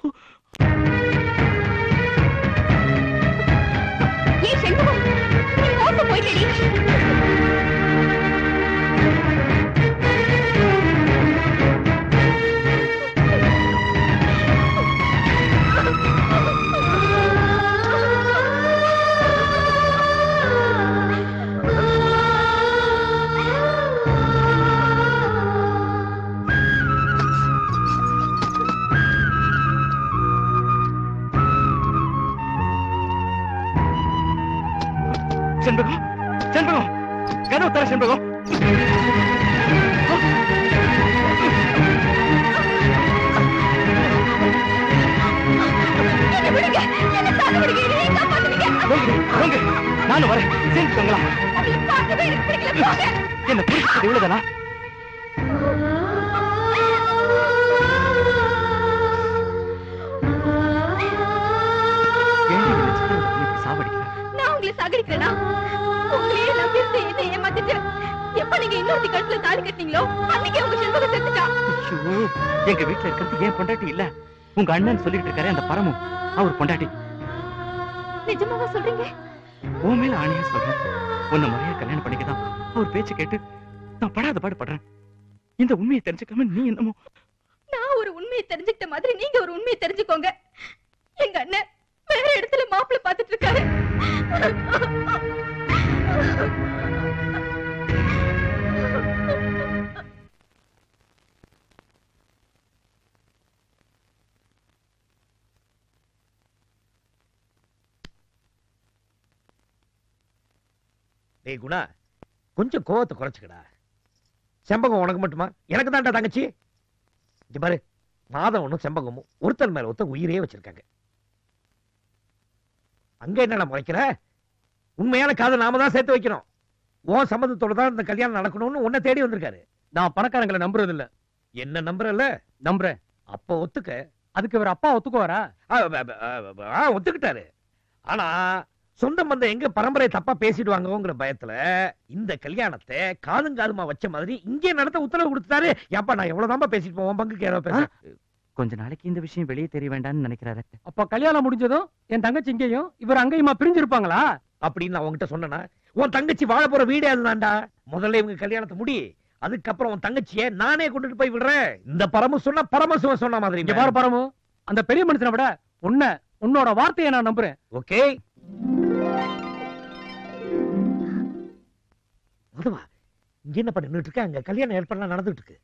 ஏய் செண்பகம் நீ மோசம் போயிட்டடி. செண்பகம் செண்பகம் கனவு தர செண்பகம். நானும் வரேன், சேர்ந்துக்கோங்களா? என்ன புரிஞ்சது இவ்வளவுதானா? நான் உங்களை சாகடிக்கிறேனா? உங்களையே நம்பி என்ன ஏமாத்திட்டு எப்ப நீங்க இன்னொருத்தி கழுத்துல தாலி கட்டினீங்களோ அன்னைக்கு உங்க செல்வம் செத்துட்டா. எங்க வீட்டுல இருக்கிறது ஏன் பொண்டாட்டி இல்ல, உங்க அண்ணன் சொல்லிட்டு இருக்காரு அந்த பரமும் அவர் பொண்டாட்டி. நிஜமாவா சொல்றீங்க? உன் மேல ஆணையா சொல்றேன். உன்னை முறையா கல்யாணம் பண்ணிக்கதான் அவர் பேச்சு கேட்டு நான் படாத பாடு படுறேன். இந்த உண்மையை தெரிஞ்சுக்காம நீ என்னமோ. நான் ஒரு உண்மையை தெரிஞ்சுக்கிட்ட மாதிரி நீங்க ஒரு உண்மையை தெரிஞ்சுக்கோங்க. எங்க அண்ணன் வேற இடத்துல மாப்பிள்ளை பார்த்துட்டு இருக்காரு. டேய் குணா, கொஞ்சம் கோவத்தை குறைச்சுக்கடா. செம்பகம் உனக்கு மட்டுமா? எனக்கு தான்டா தங்கச்சி. இங்க பாரு, மாதம் ஒண்ணும் செம்பகமும் ஒருத்தன் மேல ஒருத்தன் உயிரே வச்சிருக்காங்க. அங்க என்னடா முறைக்கிற? உண்மையான காதல் நாம தான் சேர்த்து வைக்கணும். உன் சம்மந்தத்தோட தான் இந்த கல்யாணம் நடக்கணும்னு உன்னை தேடி வந்திருக்காரு. நான் பணக்காரங்களை நம்புறது இல்ல. என்ன நம்புறல? நம்புறேன். அப்ப ஒத்துக்க. அதுக்கு இவர் அப்பா ஒத்துக்குவாரா? ஒத்துக்கிட்டாரு. ஆனா சொந்த பந்தம் எங்க பரம்பரை தப்பா பேசிடுவாங்கங்கிற பயத்துல இந்த கல்யாணத்தை காதுமா வச்ச மாதிரி இங்கே நடத்த உத்தரவு கொடுத்தாரு. ஏப்பா நான் எவ்வளவுதான் பேசிட்டு போவோம், பங்குக்கு ஏதோ பேச. கொஞ்ச நாளைக்கு இந்த விஷயம் வெளியே தெரிய வேண்டாம்னு நினைக்கிறாரு. அப்ப கல்யாணம் முடிஞ்சதும் என் தங்கச்சி இங்கேயும் இவர் அங்கேயுமா பிரிஞ்சிருப்பாங்களா? அப்படின்னு நான் உங்ககிட்ட சொன்னா, உன் தங்கச்சி வாழ போற வீடே அதுதான்டா. முதல்ல இவங்க கல்யாணத்தை முடி, அதுக்கப்புறம் உன் தங்கச்சியை நானே கொண்டுட்டு போய் விடுறேன். இந்த பரம சொன்ன பரமசிவம் சொன்ன மாதிரி. இங்க பாரு பரமு, அந்த பெரிய மனுஷனை விட உன்னோட வார்த்தையை நான் நம்புறேன். ஓகே மதுவா, இங்க என்ன பண்ணிட்டு இருக்க? அங்க கல்யாணம் ஏற்பாடுலாம் நடந்துட்டு இருக்கு.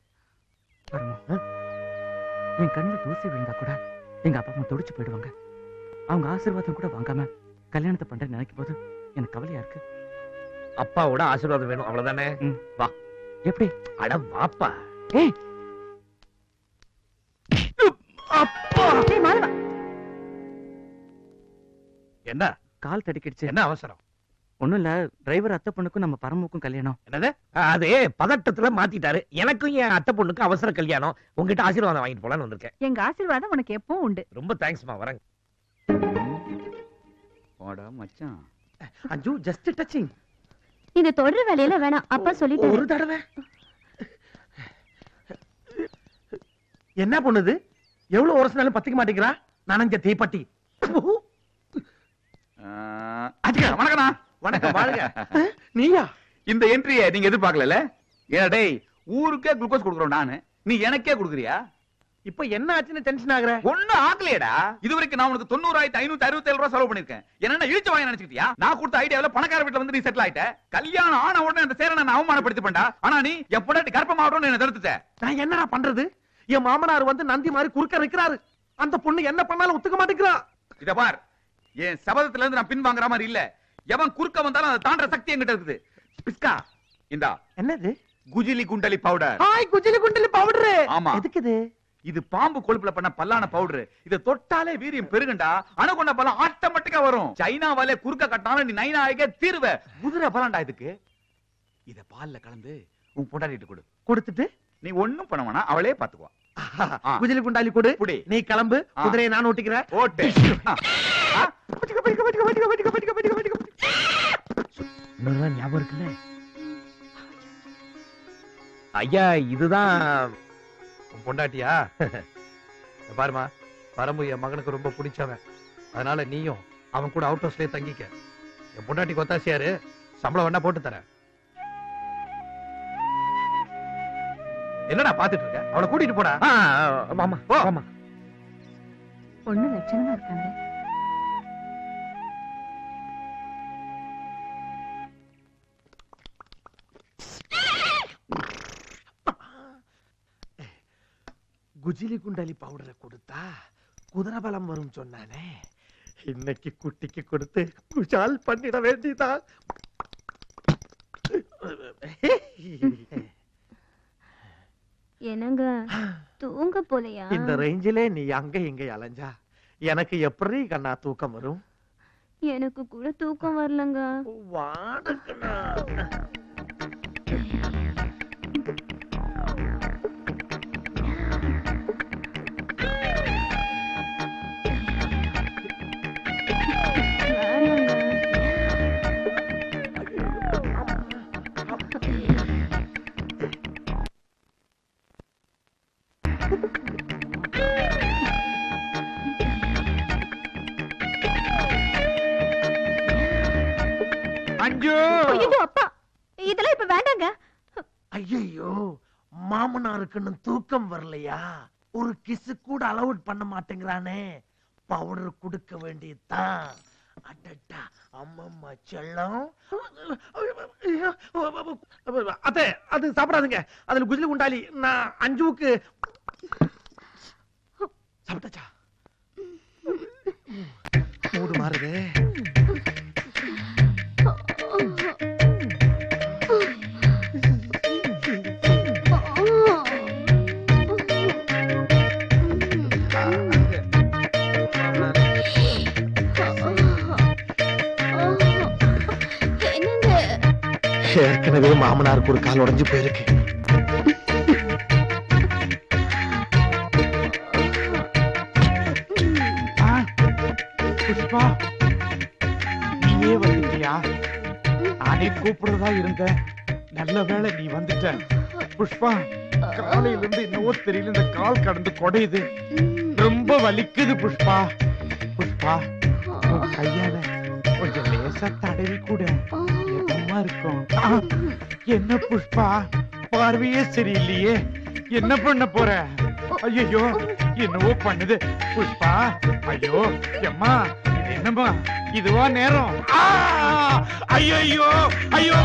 என் கண்ணுல தூசி விழுந்தா கூட எங்க அப்பா அம்மா துடிச்சு போயிடுவாங்க. அவங்க ஆசீர்வாதம் கூட வாங்காம கல்யாணத்தை பண்றேன்னு நினைக்கும் போது எனக்கு கவலையா இருக்கு. அப்பாவோட ஆசீர்வாதம் வேணும், அவ்வளவுதானே? வா. எப்படி? அட வாப்பா. ஏய் என்ன கால் தடிக்கிடுச்சு? என்ன அவசரம்? ஒண்ணும் இல்ல, டிரைவர் அத்தை பொண்ணுக்கும் நம்ம பரமுக்கும் கல்யாணம். என்னது? அது பதட்டத்துல மாத்திட்டாரு. எனக்கும் என் அத்தை பொண்ணுக்கும் அவசர கல்யாணம். உங்ககிட்ட ஆசீர்வாதம் வாங்கிட்டு போலான்னு வந்திருக்கேன். எங்க ஆசீர்வாதம் உனக்கு எப்பவும் உண்டு. ரொம்ப தேங்க்ஸ்மா, வரேன். போடா மச்சான். அஞ்சு ஜஸ்ட் டச்சிங். இந்த தொடர் வேலையில வேணாம், அப்பா சொல்லிட்டு. ஒரு தடவை என்ன பண்ணுது? எவ்வளவு உரசினாலும் பத்திக்க மாட்டேங்கிறா. நனஞ்ச தீப்பட்டி. வணக்கண்ணா. வணக்கம், வாழ்க. நீயா? இந்த என்ட்ரியை நீங்க எதிர்பார்க்கல? ஏடா டேய், ஊருக்கே குளுக்கோஸ் கொடுக்குறோம் நானு, நீ எனக்கே கொடுக்குறியா? இப்ப என்ன ஆச்சுன்னு டென்ஷன் ஆகுற? ஒண்ணும் ஆகலையடா. இதுவரைக்கும் நான் உனக்கு 90,567 ரூபாய் செலவு பண்ணிருக்கேன். என்ன இழுச்சு வாங்கி நினைச்சிட்டியா? நான் கொடுத்த ஐடியாவில பணக்கார வீட்டுல வந்து நீ செட்டில் ஆயிட்ட. கல்யாணம் ஆன உடனே அந்த சேர நான் அவமானப்படுத்தி பண்ணா. ஆனா நீ என் பொண்டாட்டி கர்ப்பமாகணும்னு என்ன தடுத்துட்ட. நான் என்னடா பண்றது? என் மாமனார் வந்து நந்தி மாதிரி குறுக்க நிக்கிறாரு. அந்த பொண்ணு என்ன பண்ணாலும் ஒத்துக்க மாட்டேங்கிறா. இத பார், என் சபதத்துல இருந்து நான் பின் வாங்குற மாதிரி இல்ல. எவன் குறுக்க வந்தாலும் அதை தாண்டற சக்தி என்கிட்ட இருக்குது. பிஸ்கா, இந்தா. என்னது? குஜிலி குண்டலி பவுடர். ஹாய், குஜிலி குண்டலி பவுடர். ஆமா. எதுக்கு இது? இது பாம்பு கொழுப்புல பண்ண பல்லான பவுடர். இத தொட்டாலே வீரியம் பெருகுண்டா. அணுகுண்ட பலம் ஆட்டோமேட்டிக்கா வரும். சைனாவாலே குறுக்க கட்டாலும் நீ நைனா ஆக தீர்வ. குதிரை பலன்டா இதுக்கு. இத பால்ல கலந்து உன் பொண்டாட்டிட்டு கொடு. கொடுத்துட்டு நீ ஒண்ணும் பண்ண வேணாம், அவளே பாத்துக்குவா. குஜிலி குண்டாலி கொடு. நீ கிளம்பு, குதிரையை நான் ஓட்டிக்கிறேன். ஓட்டு. ஞாபகம் இருக்குல்ல ஐயா? இதுதான் பொண்டாட்டியா? பாருமா, பரம்பு என் மகனுக்கு ரொம்ப பிடிச்சவன். அதனால நீயும் அவன் கூட அவுட் ஹவுஸ்லயே தங்கிக்க. என் பொண்டாட்டி கொத்தாசியாரு, சம்பளம் வேணா போட்டு தரேன். என்னடா பாத்துட்டு இருக்க? அவளை கூட்டிட்டு போடா. மாமா மாமா, பொண்ணு லட்சணமா இருக்காங்க. குஜிலி குண்டலி பவுடரை கொடுத்தா குதிரை பலம் வரும் சொன்னானே. இன்னைக்கு குட்டிக்கு கொடுத்து குஷால் பண்ணிட வேண்டியதான். என்னங்க தூங்க போலையா? இந்த ரேஞ்சிலே நீ அங்க இங்க அலைஞ்சா எனக்கு எப்படி கண்ணா தூக்கம் வரும்? எனக்கு கூட தூக்கம் வரலங்க. வாடகண்ணா. மஞ்சு ஐயோ அப்பா இதெல்லாம் இப்ப வேண்டாங்க. ஐயோ மாமனாருக்குன்னு தூக்கம் வரலையா? ஒரு கிசு கூட அலவுட் பண்ண மாட்டேங்கிறானே. பவுடர் கொடுக்க வேண்டியதுதான். அடடா அம்மம்மா செல்லம். அத்தை அது சாப்பிடாதுங்க. அதுல குஜிலி உண்டாலி. நான் அஞ்சுவுக்கு சாப்பிட்டாச்சா? மூடு மாறுது. ஏற்கனவே மாமனாருக்கு ஒரு கால் உடைஞ்சு போயிருக்கு. புஷ்பா நீயே வந்துட்டியா? நானே கூப்பிடுறதா இருந்தேன். நல்ல வேளை நீ வந்துட்ட. புஷ்பா காலையில இருந்து என்னவோ தெரியல, இந்த கால் கடந்து கொடையுது, ரொம்ப வலிக்குது. புஷ்பா புஷ்பா உன் கையால கொஞ்சம் லேசா தடவி கூட எதமா இருக்கும். என்ன புஷ்பா பார்வையே சரியில்லையே, என்ன பண்ண போற? ஐயோ என்னவோ பண்ணுது புஷ்பா. ஐயோ எம்மா இது என்னம்மா, இதுவா நேரம்? ஐயோ ஐயோ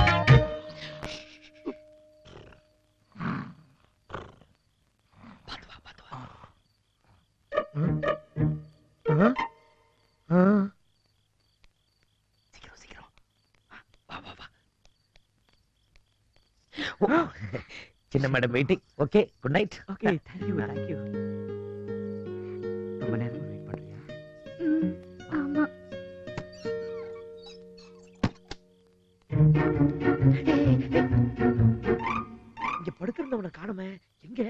சின்ன madam waiting. Okay good night. Okay thank you thank you. ரொம்ப நேரமா வெயிட் பண்றியா? ஆமா. இங்க படுத்திருந்தவனை காணுமே, எங்க?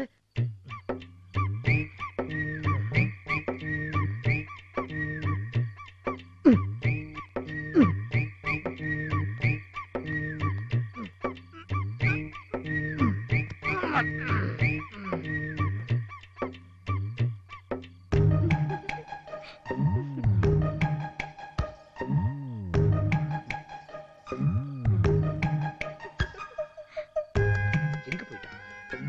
எங்க போயிட்டான்?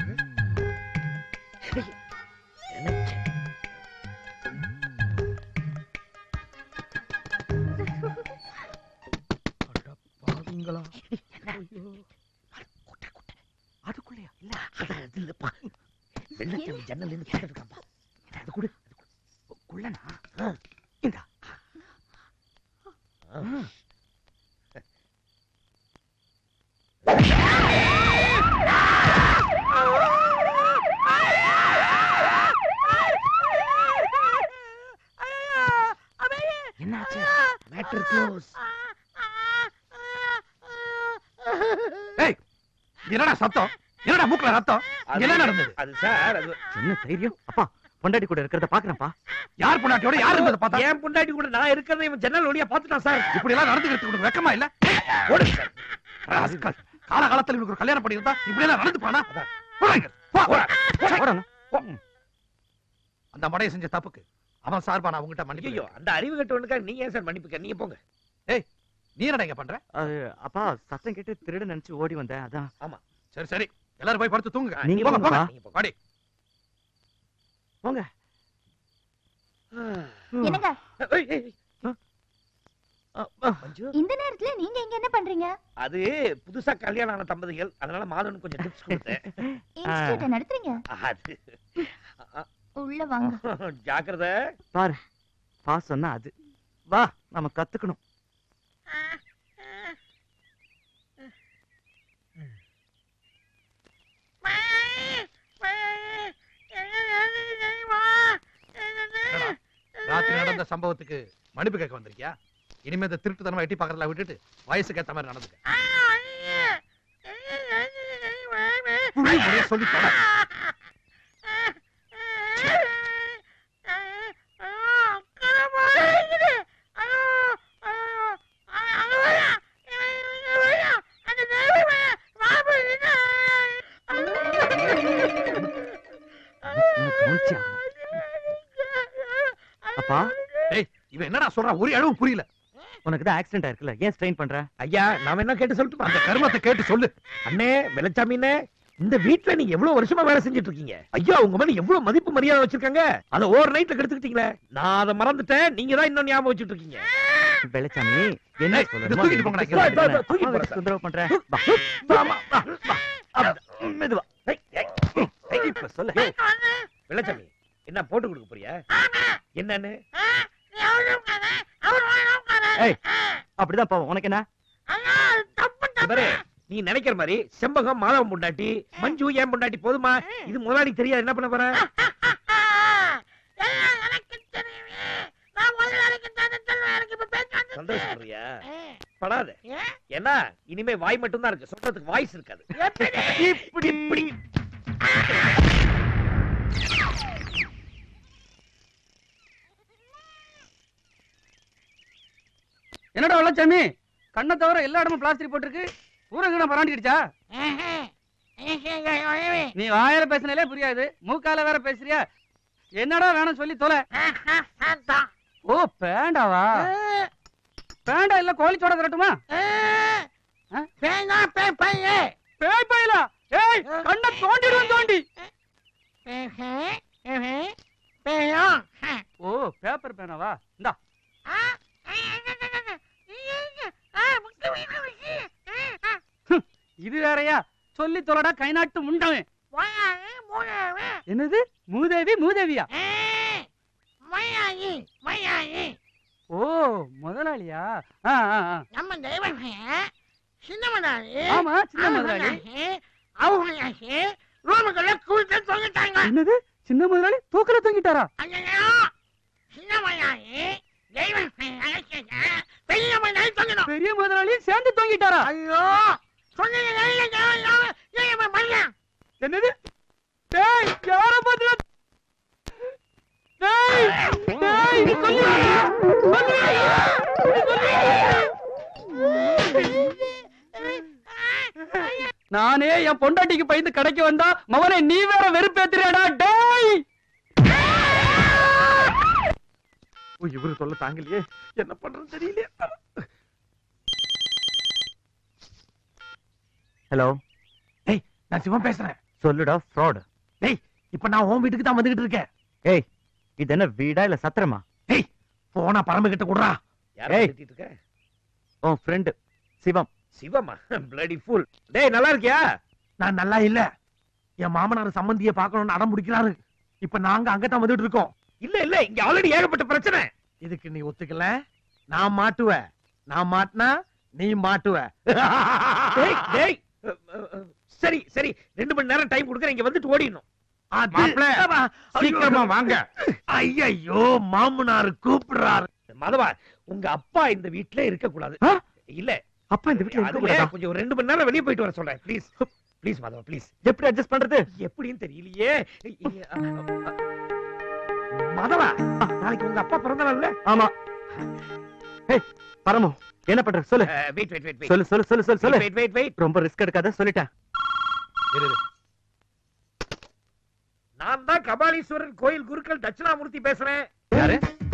அதுக்குள்ளயா? இல்ல அது இல்லப்பா, வெள்ளச்சாமி ஜன்னல் இருந்து பார்த்துட்டு இருக்காப்பா. அது கூட குள்ளனா இந்தா. என்னாச்சு? Matter close. ஏய் என்னடா சத்தம்? என்னடா மூக்குல ரத்தம்? என்ன நடந்தது? அது சார், அது என்ன தைரியம்? அப்பா பொண்டாட்டி கூட இருக்கிறத பாக்குறேன்ப்பா. யார் பொண்டாட்டியோட யார் இருந்தத பார்த்தா? என் பொண்டாட்டி கூட நான் இருக்கிறத இவன் ஜன்னல் வழியா பார்த்துட்டான் சார். இப்படி எல்லாம் நடந்துக்கிறதுக்கு உனக்கு வெக்கமா இல்ல? ஓடு சார். ராஸ்கல். காலகாலத்துல இவனுக்கு ஒரு கல்யாணம் பண்ணியிருந்தா இப்படி எல்லாம் நடந்து போனா? அந்த மடைய செஞ்ச தப்புக்கு அவன் சார்பா நான் உங்ககிட்ட மன்னிப்பு. ஐயோ அந்த அறிவு கட்டவனுக்காக நீங்க ஏன் சார் மன்னிப்புக்க? நீங்க போங்க. ஏய் நீ என்னடா இங்க பண்ற? அப்பா சத்தம் கேட்டு திருட நினைச்சு ஓடி வந்தேன், அதான். ஆமா சரி சரி எல்லாரும் போய் படுத்து தூங்குங்க. நீங்க போங்க போங்கப்பா. போங்க. வாடி. போங்க. என்னங்க மஞ்சு, இந்த நேரத்துல நீங்க இங்க என்ன பண்றீங்க? அது புதுசா கல்யாணம் ஆன தம்பதிகள், அதனால மாதவனுக்கு கொஞ்சம் டிப்ஸ் கொடுத்தேன். இன்ஸ்டிடியூட் நடத்துறீங்க? அது உள்ள வாங்க. ஜாக்கிரதை. பாரு பா சொன்னா அது. வா நம்ம கத்துக்கணும். ராத்திரி நடந்த சம்பவத்துக்கு மன்னிப்பு கேட்க வந்திருக்கியா? இனிமே இந்த திருட்டுத்தனமா எட்டி பாக்கறதெல்லாம் விட்டுட்டு வயசுக்கு ஏத்த மாதிரி நடந்துக்க. சொல்லி தொட. அப்பா டேய் இவன் என்னடா சொல்றான்? ஒரு அளவும் புரியல. உனக்கு தான் ஆக்சிடென்ட் ஆயிருக்குல்ல, ஏன் ஸ்ட்ரெயின் பண்ற? ஐயா நான் என்ன கேட்டு சொல்லட்டுமா? அந்த கர்மத்தை கேட்டு சொல்லு. அண்ணே வெள்ளச்சாமிண்ணே, இந்த வீட்டுல நீங்க எவ்வளவு வருஷமா வேலை செஞ்சுட்டு இருக்கீங்க. ஐயா உங்க மேல எவ்வளவு மதிப்பு மரியாதை வச்சிருக்காங்க. அதை ஓவர் நைட்ல கெடுத்துக்கிட்டீங்களே. நான் அதை மறந்துட்டேன், நீங்க தான் இன்னும் ஞாபகம் வச்சுட்டு இருக்கீங்க. வெள்ளச்சாமி என்ன தூக்கிட்டு போங்கடா. தொந்தரவு பண்ற? மெதுவா இப்ப சொல்லு. வெள்ளச்சாமி என்ன போட்டு கொடுக்க போறியா? என்னன்னு? அப்படிதான் போவோம். உனக்கு என்ன? நீ நினைக்கிற மாதிரி செம்பகம் மாதவன் பொண்டாட்டி, மஞ்சு ஏன் பொண்டாட்டி போதுமா? இது முதலாளி தெரியாது, என்ன பண்ண போற? சந்தோஷப்படுறியா? படாத. ஏன்னா இனிமே வாய் மட்டும் தான் இருக்கு, சொல்றதுக்கு வாய்ஸ் இருக்காது. இப்படி இப்படி என்னடா வெள்ளச்சாமி, கண்ணை தவிர எல்லா இடமும் பிளாஸ்டிக் போட்டுருக்கு. ஊரங்க பராண்டிடுச்சா? நீ வாயில பேசினாலே புரியாது, மூக்கால வேற பேசுறியா? என்னடா வேணும் சொல்லி தொலை. ஓ பேண்டாவா? பேண்டா இல்ல கோழிச்சோட தரட்டுமா? பேய் பையலா? ஏய் கண்ணை தோண்டிடுவேன் தோண்டி. ஓ பேப்பர் பேனாவா? இந்தா. இது வேறயா? சொல்லி தொலைடா கை நாட்டு முண்டவன். என்னது மூதேவி? மூதேவியா? ஓ முதலாளியா? நம்ம டிரைவர் சின்ன முதலாளி. ஆமா சின்ன முதலாளி. ரூமுக்குள்ள கூட்ட தொங்கிட்டாங்க. என்னது சின்ன முதலாளி தூக்கல தொங்கிட்டாரா? சின்ன முதலாளி பெரிய முதலாளி தொங்கணும். பெரிய முதலாளி சேர்ந்து தொங்கிட்டாரா? ஐயோ என்னது? டேய் யார பாத்து? டேய் டேய் நானே என் பொண்டாட்டிக்கு பயந்து கடைக்கு வந்தா மவனே நீ வேற வெறுப்பேத்துறியாடா? டேய் இவரு சொல்ல தாங்கலையே, என்ன பண்றது தெரியல. ஹலோ. ஏய் நான் சிவன் பேசுறேன். சொல்லுடா ஃப்ராட். டேய் இப்ப நான் உன் வீட்டுக்கு தான் வந்துகிட்டு இருக்கேன். ஏய் இது என்ன வீடா இல்ல சத்திரமா? ஏய் போனா பரம்பு கிட்ட குடுறா. யாரை திட்டிட்டு இருக்க? உன் ஃப்ரெண்ட் சிவம். சிவமா? bloody fool. டேய் நல்லா இருக்கியா? நான் நல்லா இல்ல. என் மாமனார் சம்பந்தியை பார்க்கணும்னு அடம் பிடிக்கிறாரு. இப்ப நாங்க அங்கதான் வந்துட்டு இருக்கோம். இல்ல இல்ல இங்க ஆல்ரெடி ஏகப்பட்ட பிரச்சனை. இதுக்கு நீ ஒத்துக்கல, நான் மாட்டுவேன். நான் மாட்டினா நீ மாட்டுவ. டேய் டேய் சரி சரி 2 மணி நேரம் டைம் கொடுக்கறேன், இங்க வந்துட்டு ஓடிடணும். மாப்ள சீக்கிரமா வாங்க. ஐயோ மாமனார் கூப்பிடுறாரு. மாதவா உங்க அப்பா இந்த வீட்ல இருக்க கூடாது. இல்ல அப்பா இந்த வீட்ல இருக்க கூடாதா? கொஞ்சம் 2 மணி நேரம் வெளிய போயிட்டு வர சொல்றேன் ப்ளீஸ். ப்ளீஸ் மாதவா ப்ளீஸ். எப்படி அட்ஜஸ்ட் பண்றது? எப்படின்னு தெரியலையே. மாதவா நாளைக்கு உங்க அப்பா பிறந்த நாள்ல? ஆமா. ஏய் பரமு என்ன பண்ற சொல்லு. வெயிட் வெயிட் வெயிட் சொல்லு சொல்லு சொல்லு சொல்லு சொல்லு. Wait wait wait. ரொம்ப ரிஸ்க் எடுக்காத, சொல்லிட்டேன். நான் தான் கபாலீஸ்வரர் கோயில் குருக்கள் தட்சிணாமூர்த்தி பேசுறேன். யாரு?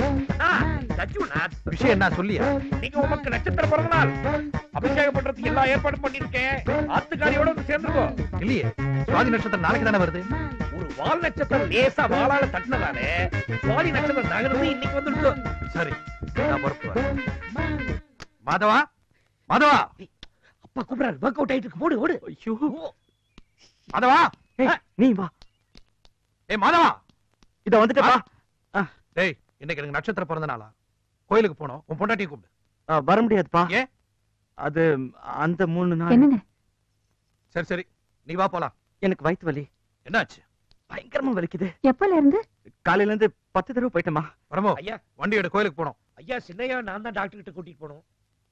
விஷயம் என்ன சொல்லியா? நீங்க உமக்கு நட்சத்திர பிறந்த நாள் அபிஷேகம் பண்றதுக்கு எல்லா ஏற்பாடும் பண்ணிருக்கேன். ஆத்துக்காரியோட வந்து சேர்ந்துருக்கோம். இல்லையே சுவாதி நட்சத்திரம் நாளைக்கு தானே வருது. ஒரு வால் நட்சத்திரம் லேசா வாளால தட்டினதாலே சுவாதி நட்சத்திரம் நகர்ந்து இன்னைக்கு வந்துருக்கோம். சரி நான் பொறுப்பு. மாதவா மாதவா அப்பா கூப்பிடுறாரு. ஒர்க் அவுட் ஆயிட்டு இருக்கு, ஓடு ஓடு. ஐயோ மாதவா நீ வா. ஏய் மாதவா இத வந்துட்டப்பா. டேய் இன்னைக்கு எனக்கு நட்சத்திர பிறந்த நாளா? கோயிலுக்கு போனோம், உன் பொண்டாட்டியை கூப்பிடு. வர முடியாதுப்பா. ஏன்? அது அந்த 3 நாள். என்னங்க? சரி சரி நீ வா போலாம். எனக்கு வயித்து வலி. என்னாச்சு? பயங்கரமா வலிக்குது. எப்பல இருந்து? காலையில இருந்து 10 தடவை போயிட்டேமா. பரமோ ஐயா வண்டி எடு, கோயிலுக்கு போனோம். ஐயா சின்னையா நான் தான் டாக்டர் கிட்ட கூட்டிட்டு போனோம்.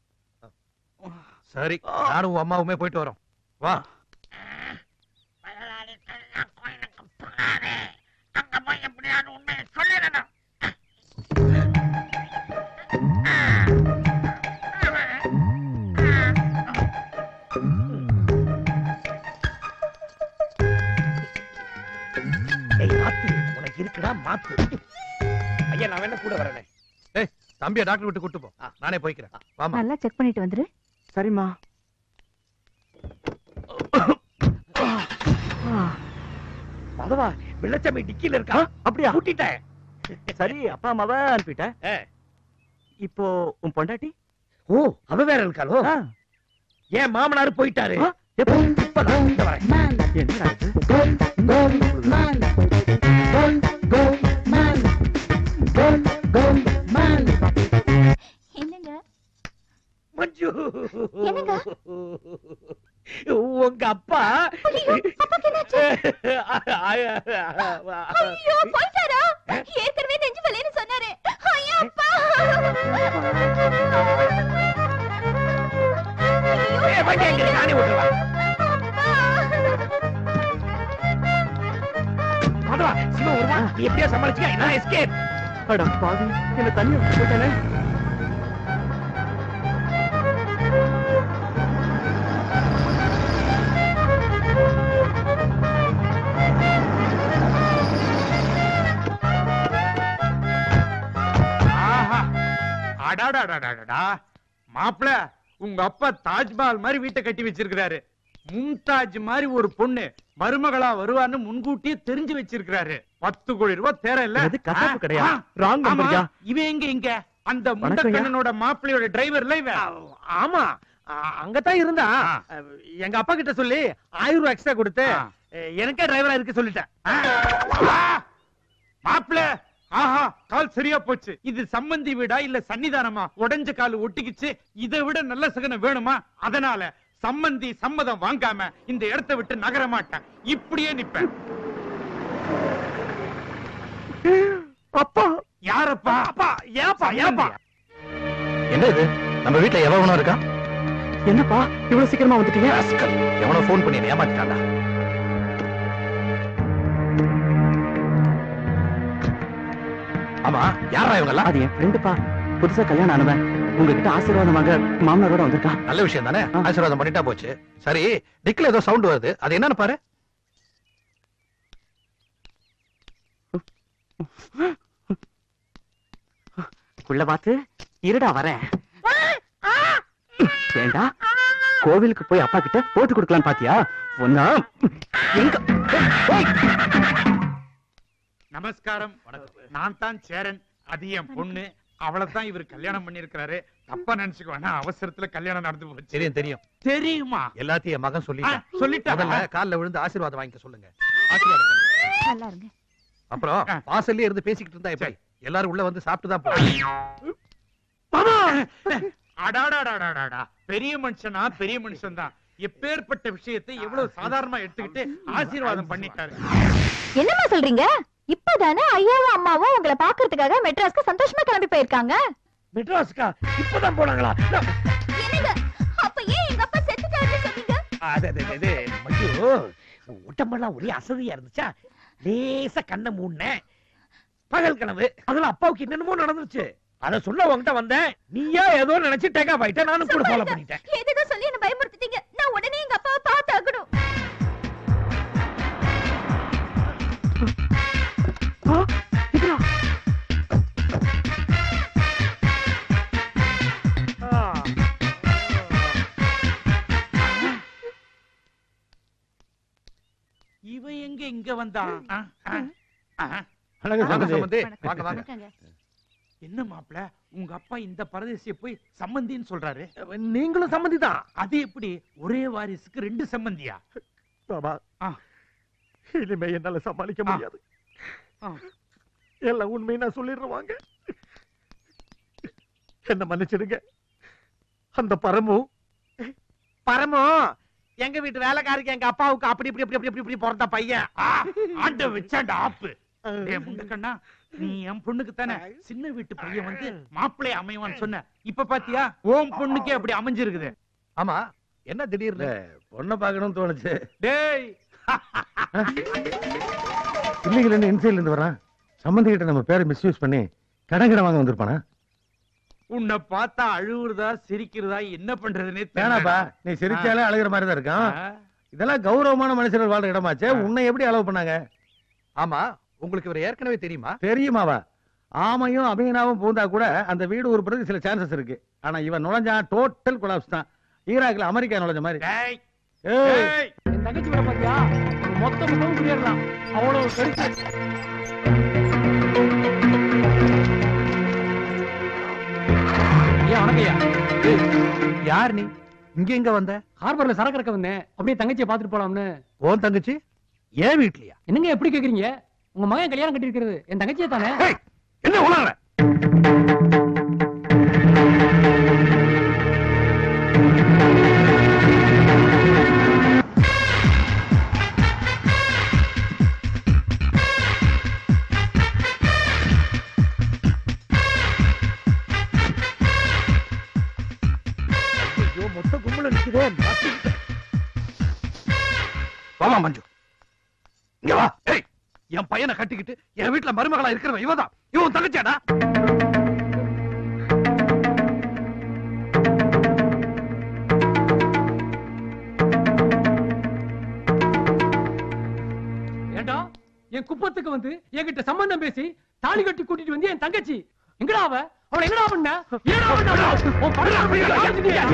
சரி நானும் உன் அம்மாவுமே போயிட்டு வரோம். வா. அங்க போய் எப்படியாவது உண்மையை சொல்லிடணும். ஏய் மாத்து உனக்கு இருக்குடா மாத்து. ஐயா நான் வேணா கூட வரேனே. ஏய் தம்பியை டாக்டர் விட்டு கூட்டு போ. நானே போய்க்கிறேன். வாமா. நல்லா செக் பண்ணிட்டு வந்துரு. சரிம்மா. மாதவா, வெள்ளச்சாமி டிக்கில இருக்கா. அப்படியா? கூட்டிட்டேன். சரி, அப்பா அம்மாவை அனுப்பிட்டேன். இப்போ உன் பொண்டாட்டி? ஓ, அவ வேற இருக்காளோ? ஏன் மாமனாரு போயிட்டாரு. இப்பதான் இந்த வரேன். என்னடா இது? என்னங்க மஞ்சு, என்னங்க? உங்க அப்பா ஐயோ, போயிட்டாரா? ஏற்கனவே நெஞ்சு வலின்னு சொன்னாரு. ஐயோ அப்பா. நானே விட்டுருவேன். மாதவா, சிவா வருவான். நீ எப்படியா சமாளிச்சுக்க. நான் எஸ்கேப். அட பாவி, என்ன தண்ணி விட்டு போயிட்டானே. மாப்பிள, உங்க அப்பா தாஜ்மஹால் மாதிரி வீட்டை கட்டி வச்சிருக்கிறாரு. மும்தாஜ் மாதிரி ஒரு பொண்ணு மருமகளா வருவான்னு முன்கூட்டியே தெரிஞ்சு வச்சிருக்கிறாரு. 10 கோடி ரூபாய் தேர இல்ல. கசாப்பு கடையா? ராங் நம்பர்யா. இவன் எங்க அந்த முண்டக்கண்ணனோட மாப்பிளையோட டிரைவர்ல இவன். ஆமா, அங்கதான் இருந்தா. எங்க அப்பா கிட்ட சொல்லி 1000 ரூபாய் எக்ஸ்ட்ரா கொடுத்து எனக்கே டிரைவரா இருக்க சொல்லிட்டேன். மாப்பிள, ஆஹா, கால் சரியா போச்சு. இது சம்பந்தி வீடா இல்ல சன்னிதானமா? உடைஞ்ச கால் ஒட்டிக்கிச்சு. இதை விட நல்ல சகனம் வேணுமா? அதனால சம்பந்தி சம்மதம் வாங்காம இந்த இடத்தை விட்டு நகர மாட்டேன். இப்படியே நிப்பேன். அப்பா. யாரப்பா? அப்பா, ஏப்பா ஏப்பா? என்ன இது? நம்ம வீட்டுல எவனோ இருக்கான். என்னப்பா இவ்வளவு சீக்கிரமா வந்துட்டீங்க? எவனோ போன் பண்ணி ஏமாத்திட்டான்டா. ஆமா, யாரா இவங்க எல்லாம்? அது என் ஃப்ரெண்டுப்பா, புதுசா கல்யாணம் ஆனவன். உங்ககிட்ட ஆசீர்வாதம் வாங்க மாமனாரோட வந்திருக்கான். நல்ல விஷயம் தானே, ஆசீர்வாதம் பண்ணிட்டா போச்சு. சரி, டிக்ல ஏதோ சவுண்ட் வருது, அது என்னன்னு பாரு. உள்ள பார்த்து இருடா வரேன். ஏண்டா கோவிலுக்கு போய் அப்பா கிட்ட போட்டு கொடுக்கலாம் பாத்தியா? ஒன்னா எங்க? நமஸ்காரம். நான் தான் சேரன். அது என் பொண்ணு. அவளைத்தான் இவர் கல்யாணம் பண்ணிருக்காரு. தப்பா நினைச்சுக்க வேணா, அவசரத்துல கல்யாணம் நடந்து போச்சு. தெரியும் தெரியும். தெரியுமா? எல்லாத்தையும் என் மகன் சொல்லிட்டா. முதல்ல கால்ல விழுந்து ஆசீர்வாதம் வாங்கிக்க சொல்லுங்க. ஆசீர்வாதம் பண்ணுங்க. நல்லா இருங்க. அப்புறம் வாசல்லே இருந்து பேசிக்கிட்டு இருந்தா எப்படி? எல்லாரும் உள்ள வந்து சாப்பிட்டு தான் போறாங்க. அடாடாடாடாடா, பெரிய மனுஷனா? பெரிய மனுஷன் தான். எப்பேற்பட்ட விஷயத்தை எவ்வளவு சாதாரணமா எடுத்துக்கிட்டு ஆசீர்வாதம் பண்ணிட்டாரு. என்னமா சொல்றீங்க? இப்பதானே ஐயாவும் அம்மாவும் உங்களை பாக்குறதுக்காக மெட்ராஸ்க்கு சந்தோஷமா கிளம்பி போயிருக்காங்க. மெட்ராஸ்கா? இப்பதான் போனாங்களா? அப்ப ஏன் எங்க அப்பா செத்துட்டாருன்னு சொன்னீங்க? மஞ்சு, உடம்பெல்லாம் ஒரே அசதியா இருந்துச்சா, லேசா கண்ணை மூடினேன். பகல் கனவு. அதுல அப்பாவுக்கு என்னென்னமோ நடந்துச்சு. அத சொல்ல உங்ககிட்ட வந்தேன். நீயா ஏதோ நினைச்சு டேக் ஆஃப் ஆயிட்ட. நானும் கூட ஃபாலோ பண்ணிட்டேன். ஏதோ சொல்லி என்ன பயமுறுத்திட்டீங்க. நான் உடனே எங்க அப்பாவை பார்த்தாகணும். இவன் எங்க இங்க வந்தான்? வாங்க வாங்க. என்ன மாப்பிள, உங்க அப்பா இந்த பரதேசிய போய் சம்பந்தின்னு சொல்றாரு. நீங்களும் சம்பந்தி தான். அது எப்படி? ஒரே வாரிசுக்கு 2 சம்பந்தியா? பாபா, இனிமே என்னால சமாளிக்க முடியாது. எல்லாம் உண்மையை நான் சொல்லிடுறேன். வாங்க, என்ன மன்னிச்சிடுங்க. அந்த பரமு எங்க வீட்டு வேலைக்காருக்கு எங்க அப்பாவுக்கு அப்படி இப்படி இப்படி இப்படி இப்படி பிறந்த பையன். ஆண்ட வச்சாண்ட ஆப்பு. முண்டக்கண்ணா, நீ என் பொண்ணுக்கு தானே சின்ன வீட்டு பையன் வந்து மாப்பிள்ளை அமைவான்னு சொன்ன. இப்ப பாத்தியா, ஓம் பொண்ணுக்கே அப்படி அமைஞ்சிருக்குது. ஆமா, என்ன திடீர்னு பொண்ணை பார்க்கணும்னு தோணுச்சு. டேய், இல்லைங்களே, இன்சைட்ல இருந்து வரான். சம்பந்தி கிட்ட நம்ம பேரை மிஸ்யூஸ் பண்ணி கடன் வாங்க வந்திருப்பானா? உன்னை பார்த்தா அழுவுறதா சிரிக்கிறதா என்ன பண்றதுன்னே வேணாப்பா, நீ சிரிச்சாலே அழுகிற மாதிரி தான் இருக்கான். இதெல்லாம் கௌரவமான மனுஷர்கள் வாழ்ற இடமாச்சே. உன்னை எப்படி அலோவ் பண்ணாங்க? ஆமா, உங்களுக்கு இவர் ஏற்கனவே தெரியுமா? தெரியுமாவா? ஆமையும் அபீனாவும் பூந்தா கூட அந்த வீடு உருப்படுறதுக்கு சில சான்சஸ் இருக்கு. ஆனா இவன் நுழைஞ்சா டோட்டல் கொலாப்ஸ் தான். ஈராக்ல அமெரிக்கா நுழைஞ்ச மாதிரி. என் தங்கச்சி விட பாத்தியா மொத்த முகமும் புரியலாம். அவ்வளவு கருத்து. வணக்கம்யா. யார் நீ? இங்க எங்க வந்த? ஹார்பர்ல சரக்கு இறக்க வந்தேன். அப்படியே தங்கச்சியை பாத்துட்டு போலாம்னு. உன் தங்கச்சி ஏன் வீட்லயா? என்னங்க எப்படி கேக்குறீங்க? உங்க மகன் கல்யாணம் கட்டி இருக்கிறது என் தங்கச்சியே தானே. என்ன உளறற? மொத்த கும்பல நிக்குதே. வாமா மஞ்சு, இங்க வா. ஏய், என் பையனை கட்டிக்கிட்டு என் வீட்டுல மருமகளா இருக்கிறவன் இவதான். இவன் தங்கச்சியாடா? ஏண்டா என் குப்பத்துக்கு வந்து என்கிட்ட சம்பந்தம் பேசி தாலி கட்டி கூட்டிட்டு வந்து என் தங்கச்சி எங்கடா அவளை எங்கடா பண்ண? ஏடா பண்ண? ஓ படுடா அப்படியே காஞ்சிட்டியா?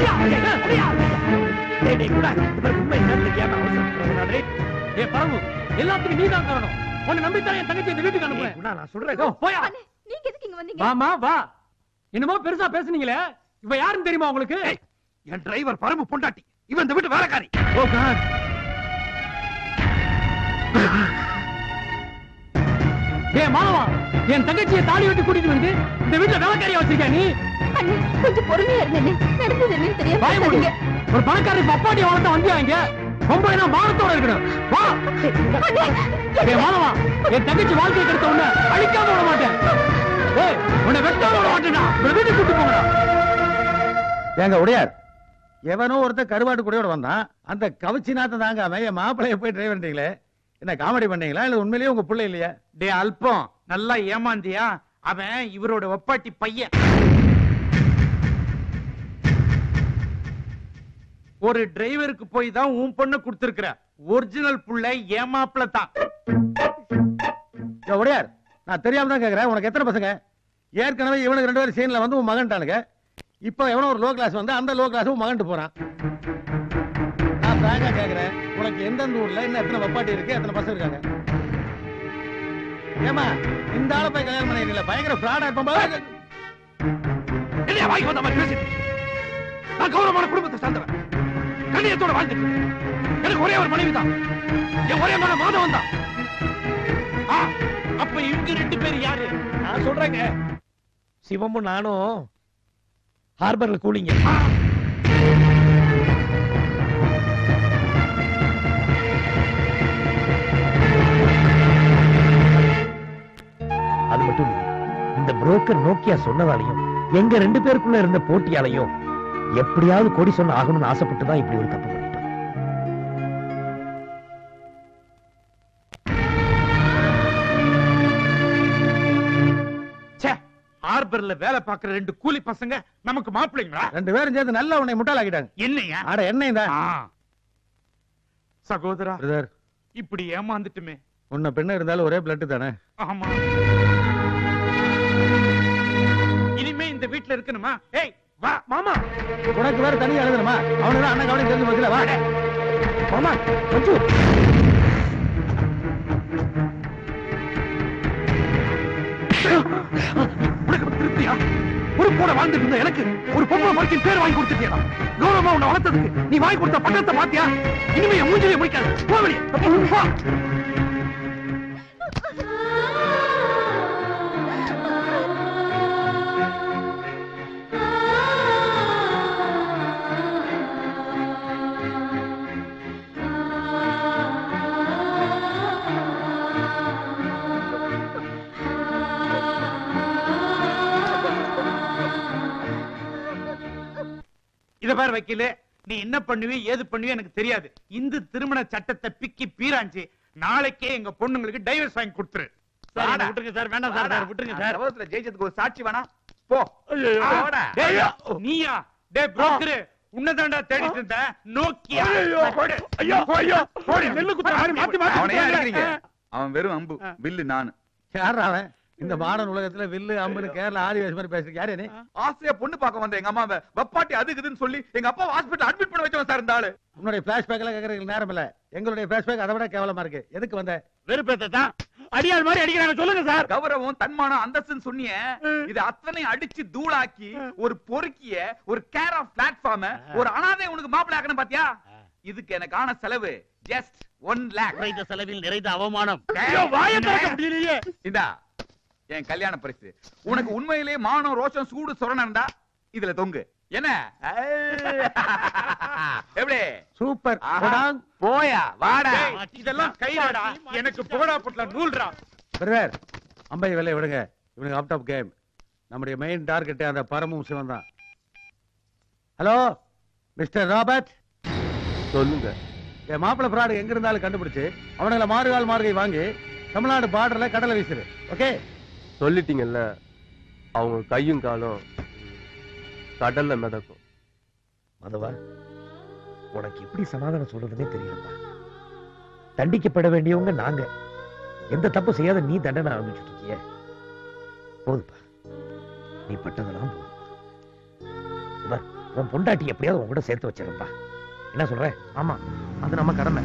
டேய் கூட இவர் உண்மை என்னன்னு தெரியாம அவசரப்படுறதுனாலே ஏய் பரமு எல்லாத்துக்கும் நீ தான் காரணம். உன்னை நம்பி தான் என் தங்கச்சி இந்த வீட்டுக்கு அனுப்புறேன். நான் சொல்றேன். போயா. நீங்க எதுக்கு இங்க வந்தீங்க? வாமா வா. என்னமோ பெருசா பேசுனீங்களே, இவ யாருன்னு தெரியுமா உங்களுக்கு? என் டிரைவர் பரமு பொண்டாட்டி. இவன் இந்த வீட்டு வேலைக்காரி. Oh god. ஏய் மாமா, என் தங்கச்சியை தாலி வெட்டி கூட்டிட்டு வந்து இந்த வீட்டுல வேலைக்காரியா வச்சிருக்க நீ? அண்ணே கொஞ்சம் பொறுமையா இருங்க. நடந்தது என்னன்னு தெரியாம வாய் மூடு. ஒரு பணக்காரருக்கு பப்பாட்டி வளர்த்த வந்தியா இங்க? பொம்பளைனா மானத்தோட இருக்கணும். வா. ஏய் மாமா, என் தங்கச்சி வாழ்க்கை கெடுத்த உன்னை அழிக்காம விட மாட்டேன். ஏய் உன்னை வெட்டாம விட மாட்டேனா? வீட்டுக்கு கூட்டி போங்கடா. ஏங்க உடையார், எவனோ ஒருத்தர் கருவாட்டு கூடையோட வந்தான். அந்த கவிச்சி நாத்த தாங்க அவன் மாப்பிளைய போய் டிரைவர்ன்றீங்களே, என்ன காமெடி பண்ணீங்களா இல்ல உண்மையிலேயே உங்க பிள்ளை இல்லையா? டே அல்பம், நல்லா ஏமாந்தியா? அவன் இவரோட ஒப்பாட்டி பையன். ஒரு டிரைவருக்கு போய் தான் உன் பொண்ணு கொடுத்திருக்கிற. ஒரிஜினல் புள்ள ஏமாப்ல தான். உடையார், நான் தெரியாம தான் கேக்குறேன். உனக்கு எத்தனை பசங்க? ஏற்கனவே இவனுக்கு 2 பேரும் சீன்ல வந்து உன் மகன்ட்டானுங்க. இப்ப எவனோ ஒரு லோ கிளாஸ் வந்து அந்த லோ கிளாஸ் உன் மகன்ட்டு போறான். நான் பிராங்கா கேக்குறேன், உனக்கு எந்தெந்த ஊர்ல என்ன எத்தனை வப்பாட்டி இருக்கு, எத்தனை பசங்க இருக்காங்க? ஏமா இந்த ஆளை போய் கல்யாணம் பண்ணிருக்கீங்களா? பயங்கர ஃப்ராடா இருப்பான். இல்லையா வாய்க்கு வந்த மாதிரி பேசிட்டு? நான் கௌரவமான குடும்பத்தை சார்ந்தவன், கண்ணியத்தோட வாழ்ந்துட்டு. எனக்கு ஒரே ஒரு மனைவி தான். என் ஒரே மகன் மாதவன் தான். அப்ப இவங்க 2 பேர் யாரு? நான் சொல்றேங்க, சிவமும் நானும் ஹார்பர்ல கூலிங்க. அது மட்டும் இல்ல, இந்த புரோக்கர் நோக்கியா சொன்னதாலையும் எங்க 2 பேருக்குள்ள இருந்த போட்டியாலையும் எப்படியாவது கோடி சொன்ன ஆகணும்னு ஆசைப்பட்டு தான் இப்படி ஒரு தப்பு பண்ணிட்டோம். ஹார்பர்ல வேலை பார்க்கிற 2 கூலி பசங்க நமக்கு மாப்பிள்ளைங்களா? 2 பேரும் சேர்ந்து நல்லா உன்னை முட்டாளாக்கிட்டாங்க. என்னையா? அட என்னையும் தான். சகோதரா, பிரதர், இப்படி ஏமாந்துட்டுமே. உன்ன பெண்ணு இருந்தாலும் ஒரே பிளட் தானே. ஆமா. இனிமே இந்த வீட்டுல இருக்கணுமா? ஏய் வா மாமா. உனக்கு வேற தனியா எழுதணுமா? அவனுக்கு அண்ணன் கவனம் தெரிஞ்சு போச்சுல. வா மாமா கொஞ்சம். உனக்கு திருப்தியா? ஒரு கூட வாழ்ந்துட்டு இருந்த எனக்கு ஒரு பொம்பளை மறுக்கின் பேர் வாங்கி கொடுத்துட்டியா? கௌரவமா உன்னை வளர்த்ததுக்கு நீ வாங்கி கொடுத்த பட்டத்தை பாத்தியா? இனிமே என் மூஞ்சிலே முடிக்காது. போ வெளியே. போ. இத பாரு வக்கீலே, நீ என்ன பண்ணுவே ஏது பண்ணுவே எனக்கு தெரியாது. இந்த திருமண சட்டத்தை பிக்கி பீராஞ்சி நாளைக்கே எங்க பொண்ணுங்களுக்கு டைவர்ஸ் வாங்கி கொடுத்துரு. விட்டுருங்க சார், வேண்டாம் சார், விட்டுருங்க சார். விவரத்துல ஜெயிச்சதுக்கு ஒரு சாட்சி வேணா? போ. நீயா? டே புரோக்கர், உன்னதாண்டா தேடிட்டு இருந்த. நோக்கியா. அவன் வெறும் அம்பு, வில்லு நானு. யார் அவன்? இந்த மாடர்ன் உலகத்துல வில்லு அம்புன்னு கேரளா ஆதிவாசி மாதிரி பேசுறீங்க. யாரு நீ? ஆசையா பொண்ணு பார்க்க வந்த எங்க அம்மாவை வெப்பாட்டி அதுக்குதுன்னு சொல்லி எங்க அப்பா ஹாஸ்பிடல் அட்மிட் பண்ண வச்சவன் சார் இந்த ஆளு. உன்னுடைய பிளாஷ்பேக் எல்லாம் கேக்குறதுக்கு நேரம் இல்ல. எங்களுடைய பிளாஷ்பேக் அதை விட கேவலமா இருக்கு. எதுக்கு வந்த? வெறுப்பேத்தான் அடியாள் மாதிரி அடிக்கிறாங்க. சொல்லுங்க சார். கௌரவம் தன்மானம் அந்தஸ்துன்னு சொன்னியே, இது அத்தனை அடிச்சு தூளாக்கி ஒரு பொறுக்கிய ஒரு கேர் ஆஃப் பிளாட்ஃபார்ம் ஒரு அனாதை உனக்கு மாப்பிள்ளை ஆக்கணும் பாத்தியா? இதுக்கு எனக்கான செலவு ஜஸ்ட் 1 lakh. நிறைந்த செலவில் நிறைந்த அவமானம். இந்தா என் கல்யாண பரிசு. உனக்கு உண்மையிலேயே மானம் ரோஷம் சூடு சொரணா இதுல தொங்கு. என்ன எப்படி? சூப்பர். போயா வாடா. இதெல்லாம் கையாடா. எனக்கு போடா புட்ல நூல்றா. பிரதர், அம்பை வேலையை விடுங்க. இவனுக்கு அவுட் ஆஃப் கேம். நம்முடைய மெயின் டார்கெட் அந்த பரமும் சிவன் தான். ஹலோ மிஸ்டர் ராபர்ட், சொல்லுங்க. என் மாப்பிள்ளை பிராடு எங்க இருந்தாலும் கண்டுபிடிச்சு அவனுங்களை மாறுகால் மார்கை வாங்கி தமிழ்நாடு பார்டர்ல கடலை வீசுது. ஓகே? சொல்லிட்டீங்கல்ல, அவங்க கையும் காலும் கடல்ல மிதக்கும். மதவா, உனக்கு எப்படி சமாதானம் சொல்றதுன்னே தெரியலப்பா. தண்டிக்கப்பட வேண்டியவங்க நாங்க, எந்த தப்பு செய்யாத நீ தண்டனை ஆரம்பிச்சுட்டு இருக்கிய. போதுப்பா, நீ பட்டதெல்லாம் போதும். உன் பொண்டாட்டி எப்படியாவது உன் கூட சேர்த்து வச்சிருப்பா. என்ன சொல்ற? ஆமா, அது நம்ம கடமை.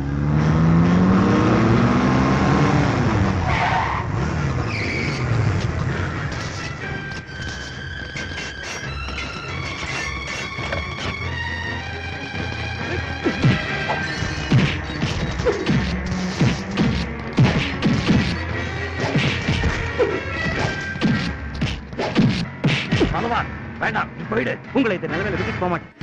பகவான் வேண்டாம், நீ போயிடு. உங்களை இந்த நிலைமையில விட்டுட்டு போக மாட்டேன்.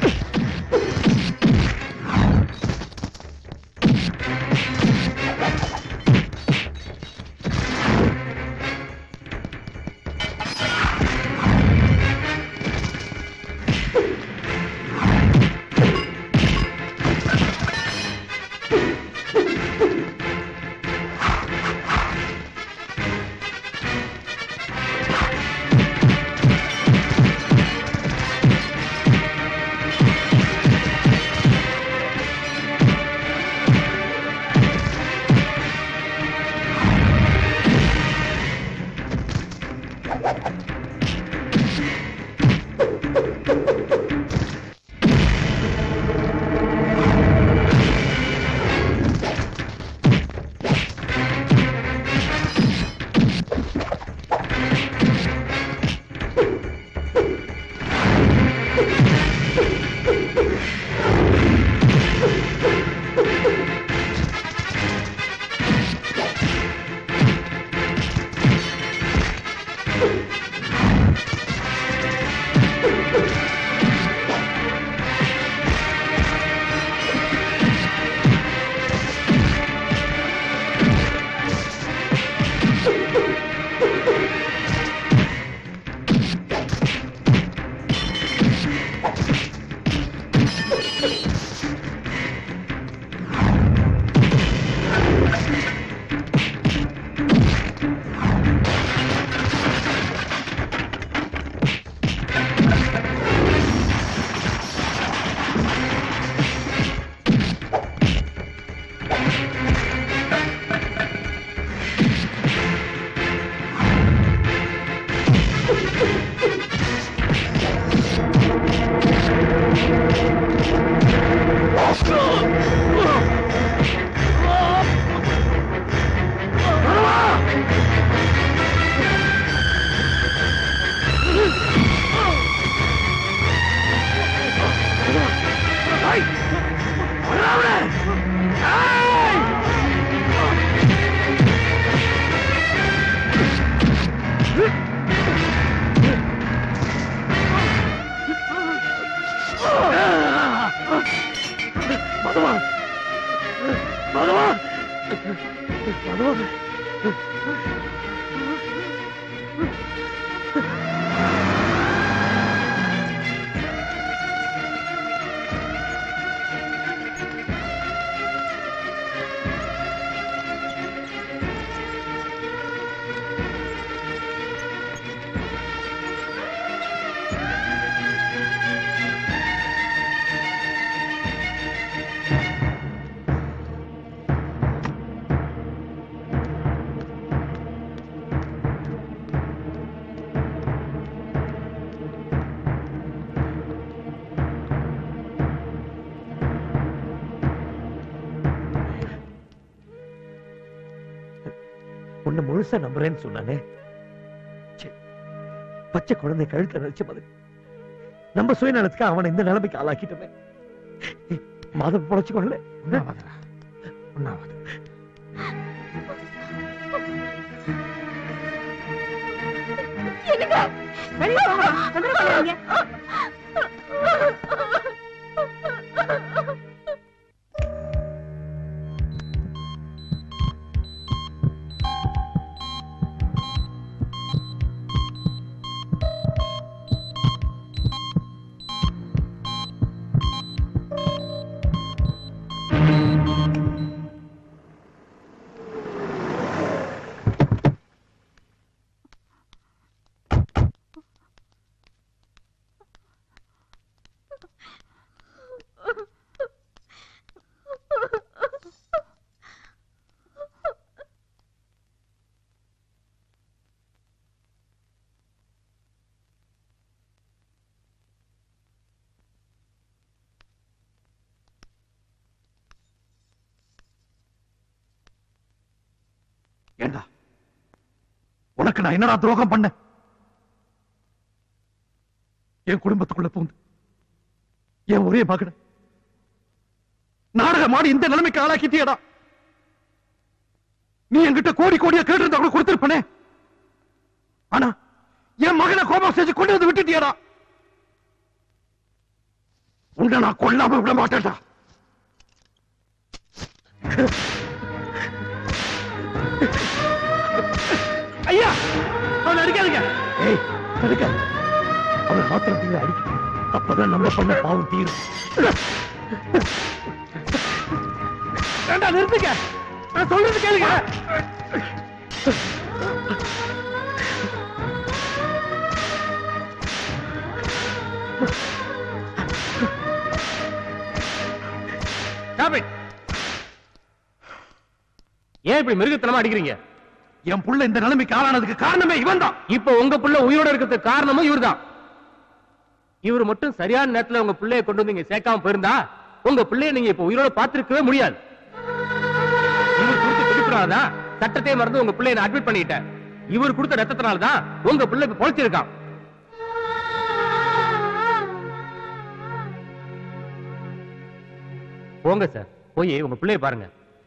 உன்னை முழுசா நம்புறேன்னு சொன்னானே, பச்சை குழந்தை கழுத்தை நினைச்ச மாதிரி நம்ம சுயநலத்துக்கு அவனை இந்த நிலைமைக்கு ஆளாக்கிட்டமே. மாதம் பொழைச்சு கொள்ள ஏண்டா உனக்கு நான் என்னடா துரோகம் பண்ண? என் குடும்பத்துக்குள்ள பூந்து என் ஒரே மகன நாடகமாடி இந்த நிலைமைக்கு ஆளாக்கிட்டியடா. நீ என்கிட்ட கோடி கோடியா கேட்டிருந்தா கூட கொடுத்திருப்பனே. ஆனா என் மகனை கோபம் செஞ்சு கொண்டு வந்து விட்டுட்டியடா. உன்னை நான் கொல்லாம விட மாட்டேன்டா. ஐயா அவன் அடிக்காதீங்க. ஏய் தடுக்க. அவன் ஆத்திரத்தில் அடிக்க. அப்பதான் நம்ம பண்ண பாவம் தீரும். வேண்டாம் நிறுத்துங்க. நான் சொல்றது கேளுங்க. ஏன் இப்படி மிருகத்தனமா அடிக்கிறீங்க? என் புள்ள இந்த நிலைமைக்கு ஆளானதுக்கு காரணமே இவன் தான். இப்ப உங்க புள்ள உயிரோட இருக்கிறதுக்கு காரணமும் இவர்தான். இவர் மட்டும் சரியான நேரத்துல உங்க பிள்ளைய கொண்டு வந்து இங்க சேர்க்காம போயிருந்தா உங்க பிள்ளைய நீங்க இப்ப உயிரோட பார்த்திருக்கவே முடியாது. இவர் கொடுத்த பிடிப்புனாலதான் சட்டத்தை மறந்து உங்க பிள்ளைய நான் அட்மிட் பண்ணிட்டேன். இவர் கொடுத்த ரத்தத்தினாலதான் உங்க பிள்ளை இப்ப பொழைச்சிருக்கான். போங்க சார், போய் உங்க பிள்ளைய பாருங்க.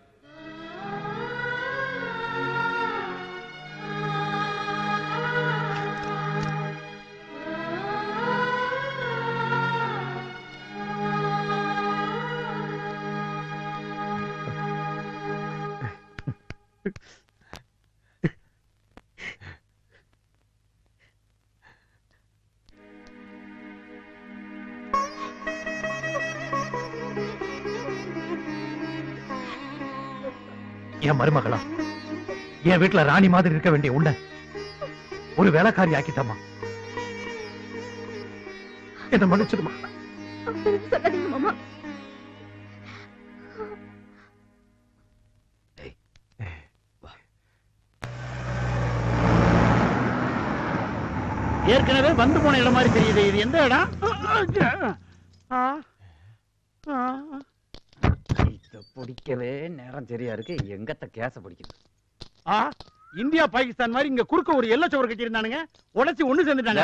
என் மருமகளா என் வீட்டுல ராணி மாதிரி இருக்க வேண்டிய உன்னை ஒரு வேலைக்காரி ஆக்கிட்டமா. என்ன மன்னிச்சிடுமா. சொல்லாதீங்க மாமா. ஏற்கனவே வந்து போன இடம் மாதிரி தெரியுது. இது எந்த இடம்? பிடிக்கவே நேரம் சரியா இருக்கு. எங்கத்த கேச பிடிக்குது. இந்தியா பாகிஸ்தான் மாதிரி இங்க குறுக்க ஒரு எல்லை சோறு கட்டி இருந்தானுங்க. உடைச்சு ஒண்ணு சேர்ந்துட்டாங்க.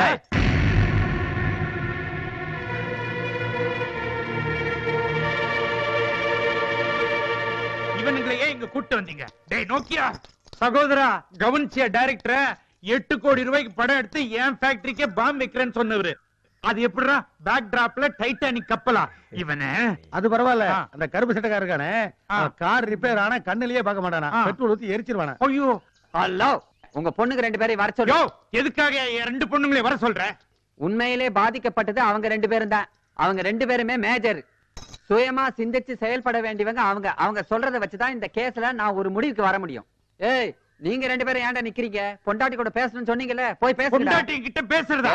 இவனுங்களையே இங்க கூட்டு வந்தீங்க? டேய் நோக்கியா சகோதரா, கவனிச்சியா டைரக்டர் 8 கோடி ரூபாய்க்கு படம் எடுத்து என் ஃபேக்டரிக்கே பாம் வைக்கிறேன்னு சொன்னவரு. அது எப்படிடா பேக் டிராப்ல டைட்டானிக் கப்பலா? இவனே அது பரவாயில்ல. அந்த கருப்பு சட்டக்கார இருக்கானே, கார் ரிப்பேர் ஆனா கண்ணிலேயே பார்க்க மாட்டானா, பெட்ரோல் ஊத்தி எரிச்சிருவானா. ஐயோ ஹலோ, உங்க பொண்ணுக்கு 2 பேரை வர சொல்லு. எதுக்காக என் 2 பொண்ணுங்களே வர சொல்ற? உண்மையிலே பாதிக்கப்பட்டது அவங்க 2 பேரும் தான். அவங்க 2 பேருமே மேஜர். சுயமா சிந்திச்சு செயல்பட வேண்டியவங்க அவங்க. அவங்க சொல்றதை வச்சுதான் இந்த கேஸ்ல நான் ஒரு முடிவுக்கு வர முடியும். ஏய், நீங்க 2 பேரும் ஏன்டா நிக்கிறீங்க? பொண்டாட்டி கூட பேசணும்னு சொன்னீங்கல்ல, போய் பேசுங்க. பொண்டாட்டி கிட்ட பேசுறதா?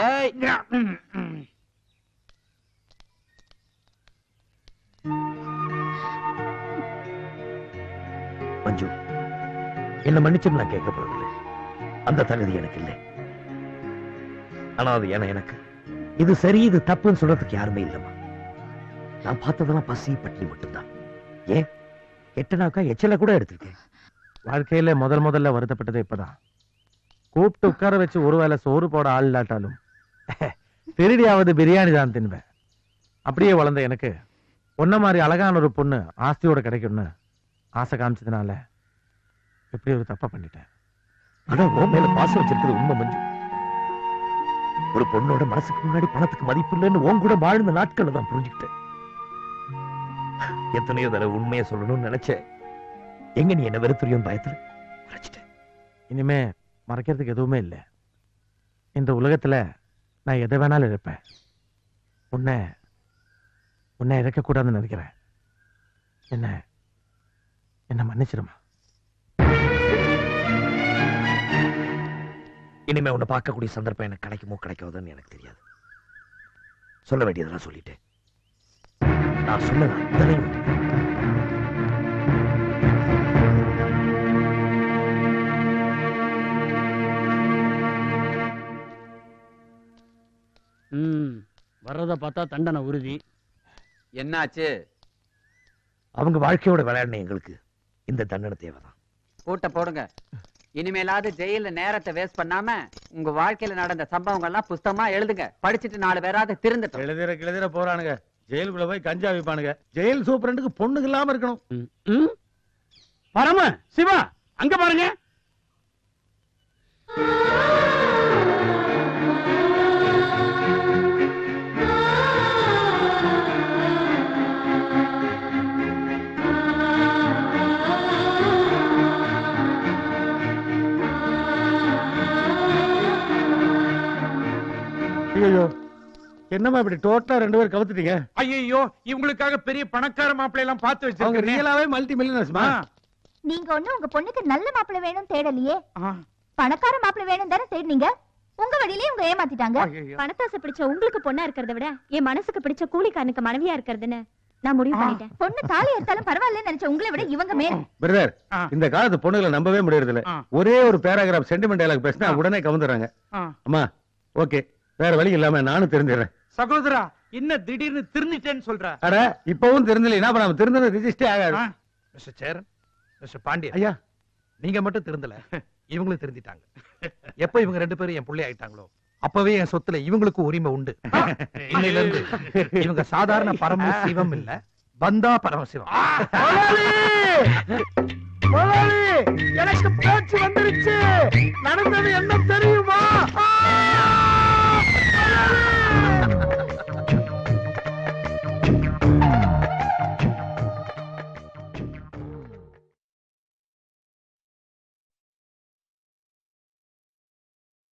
மஞ்சு, என்ன மன்னிச்சும் நான் கேட்க போறதில்லை. அந்த தகுதி எனக்கு இல்லை. ஆனா அது எனக்கு இது சரி இது தப்புன்னு சொல்றதுக்கு யாருமே இல்லம்மா. நான் பார்த்ததெல்லாம் பசி பட்டினி மட்டும்தான். ஏன் கெட்டனாக்கா எச்சல கூட எடுத்திருக்கேன். வாழ்க்கையில முதல்ல வருத்தப்பட்டது இப்பதான். கூப்பிட்டு உட்கார வச்சு ஒருவேளை சோறு போட ஆள் இல்லாட்டாலும் திருடியாவது பிரியாணி தான் தின்பேன். அப்படியே வளர்ந்த எனக்கு பொண்ண மாதிரி அழகான ஒரு பொண்ணு ஆஸ்தியோட கிடைக்கும்னு ஆசை காமிச்சதுனால எப்படி ஒரு தப்பா பண்ணிட்டேன். ஆனா உன் மேல பாசம் வச்சிருக்கிறது உண்மை மஞ்சு. ஒரு பொண்ணோட மனசுக்கு முன்னாடி பணத்துக்கு மதிப்பு இல்லைன்னு உன் கூட வாழ்ந்த நாட்களை தான் புரிஞ்சுக்கிட்டேன். எத்தனையோ தடவை உண்மையை சொல்லணும்னு நினைச்சேன். எங்க நீ என்ன வெறுத்துறியும் பயத்துல மறைச்சிட்டேன். இனிமே மறைக்கிறதுக்கு எதுவுமே இல்லை. இந்த உலகத்துல நான் எதை வேணாலும் இருப்பேன். உன்னை இறக்கக்கூடாதுன்னு நினைக்கிறேன். என்ன மன்னிச்சிருமா. இனிமே உன்னை பார்க்கக்கூடிய சந்தர்ப்பம் எனக்கு கிடைக்குமோ கிடைக்காதுன்னு எனக்கு தெரியாது. சொல்ல வேண்டியதெல்லாம் சொல்லிட்டேன். நான் சொன்னது அத்தனையும் வர்றத பார்த்தா தண்டனை உறுதி. என்னாச்சு? அவங்க வாழ்க்கையோட விளையாடின எங்களுக்கு இந்த தண்டனை தேவைதான். பூட்ட போடுங்க. இனிமேலாவது ஜெயில நேரத்தை வேஸ்ட் பண்ணாம உங்க வாழ்க்கையில நடந்த சம்பவங்கள்லாம் புஸ்தகமா எழுதுங்க. படிச்சுட்டு 4 பேராவது திருந்தட்டும். எழுதிர போறானுங்க. ஜெயிலுக்குள்ள போய் கஞ்சா விப்பானுங்க. ஜெயில் சூப்பரண்டுக்கு பொண்ணுக்கு இல்லாம இருக்கணும். பரம சிவா அங்க பாருங்க. ஐயோ, என்னமா இப்படி டோட்டலா 2 பேர் கவுத்துட்டீங்க? ஐயோ, இவங்களுக்காக பெரிய பணக்கார மாப்பிள்ளை எல்லாம் பார்த்து அவங்க வச்சிருக்கேன். ரியலாவே மல்டி மில்லியனர்ஸ்மா. நீங்க ஒண்ணு உங்க பொண்ணுக்கு நல்ல மாப்பிள்ளை வேணும் தேடலையே, பணக்கார மாப்பிள்ளை வேணும் தானே தேடினீங்க. உங்க வழியிலே உங்க ஏமாத்திட்டாங்க. பணத்தாசை பிடிச்ச உங்களுக்கு பொண்ணா இருக்கிறத விட என் மனசுக்கு பிடிச்ச கூலிக்காரனுக்கு மனைவியா இருக்கிறதுன்னு நான் முடிவு பண்ணிட்டேன். பொண்ணு தாலி எடுத்தாலும் பரவாயில்ல நினைச்ச உங்களை விட இவங்க மேல. பிரதர், இந்த காலத்து பொண்ணுகளை நம்பவே முடியறது இல்ல. ஒரே ஒரு பேராகிராஃப் சென்டிமெண்ட் டயலாக் பேசினா உடனே கவுந்துறாங்க. அம்மா ஓகே, வேற வழி இல்லாம நானும் தெரிஞ்சிடறேன். சகோதரா, என்ன திடீர்னு திருந்திட்டேன்னு சொல்ற? அட இப்பவும் தெரிஞ்சல, நாம திருந்தது ரிஜிஸ்டே ஆகாது. மிஸ்டர் சேரன், மிஸ்டர் பாண்டியன், ஐயா நீங்க மட்டும் திருந்தல, இவங்களும் திருந்திட்டாங்க. எப்ப இவங்க 2 பேரும் என் புள்ளி ஆயிட்டாங்களோ அப்பவே என் சொத்துல இவங்களுக்கு உரிமை உண்டு. இன்னையில இருந்து இவங்க சாதாரண பரம சிவம் இல்ல, பந்தா பரமசிவம். எனக்கு பேச்சு வந்துருச்சு. நடந்தது என்ன தெரியுமா?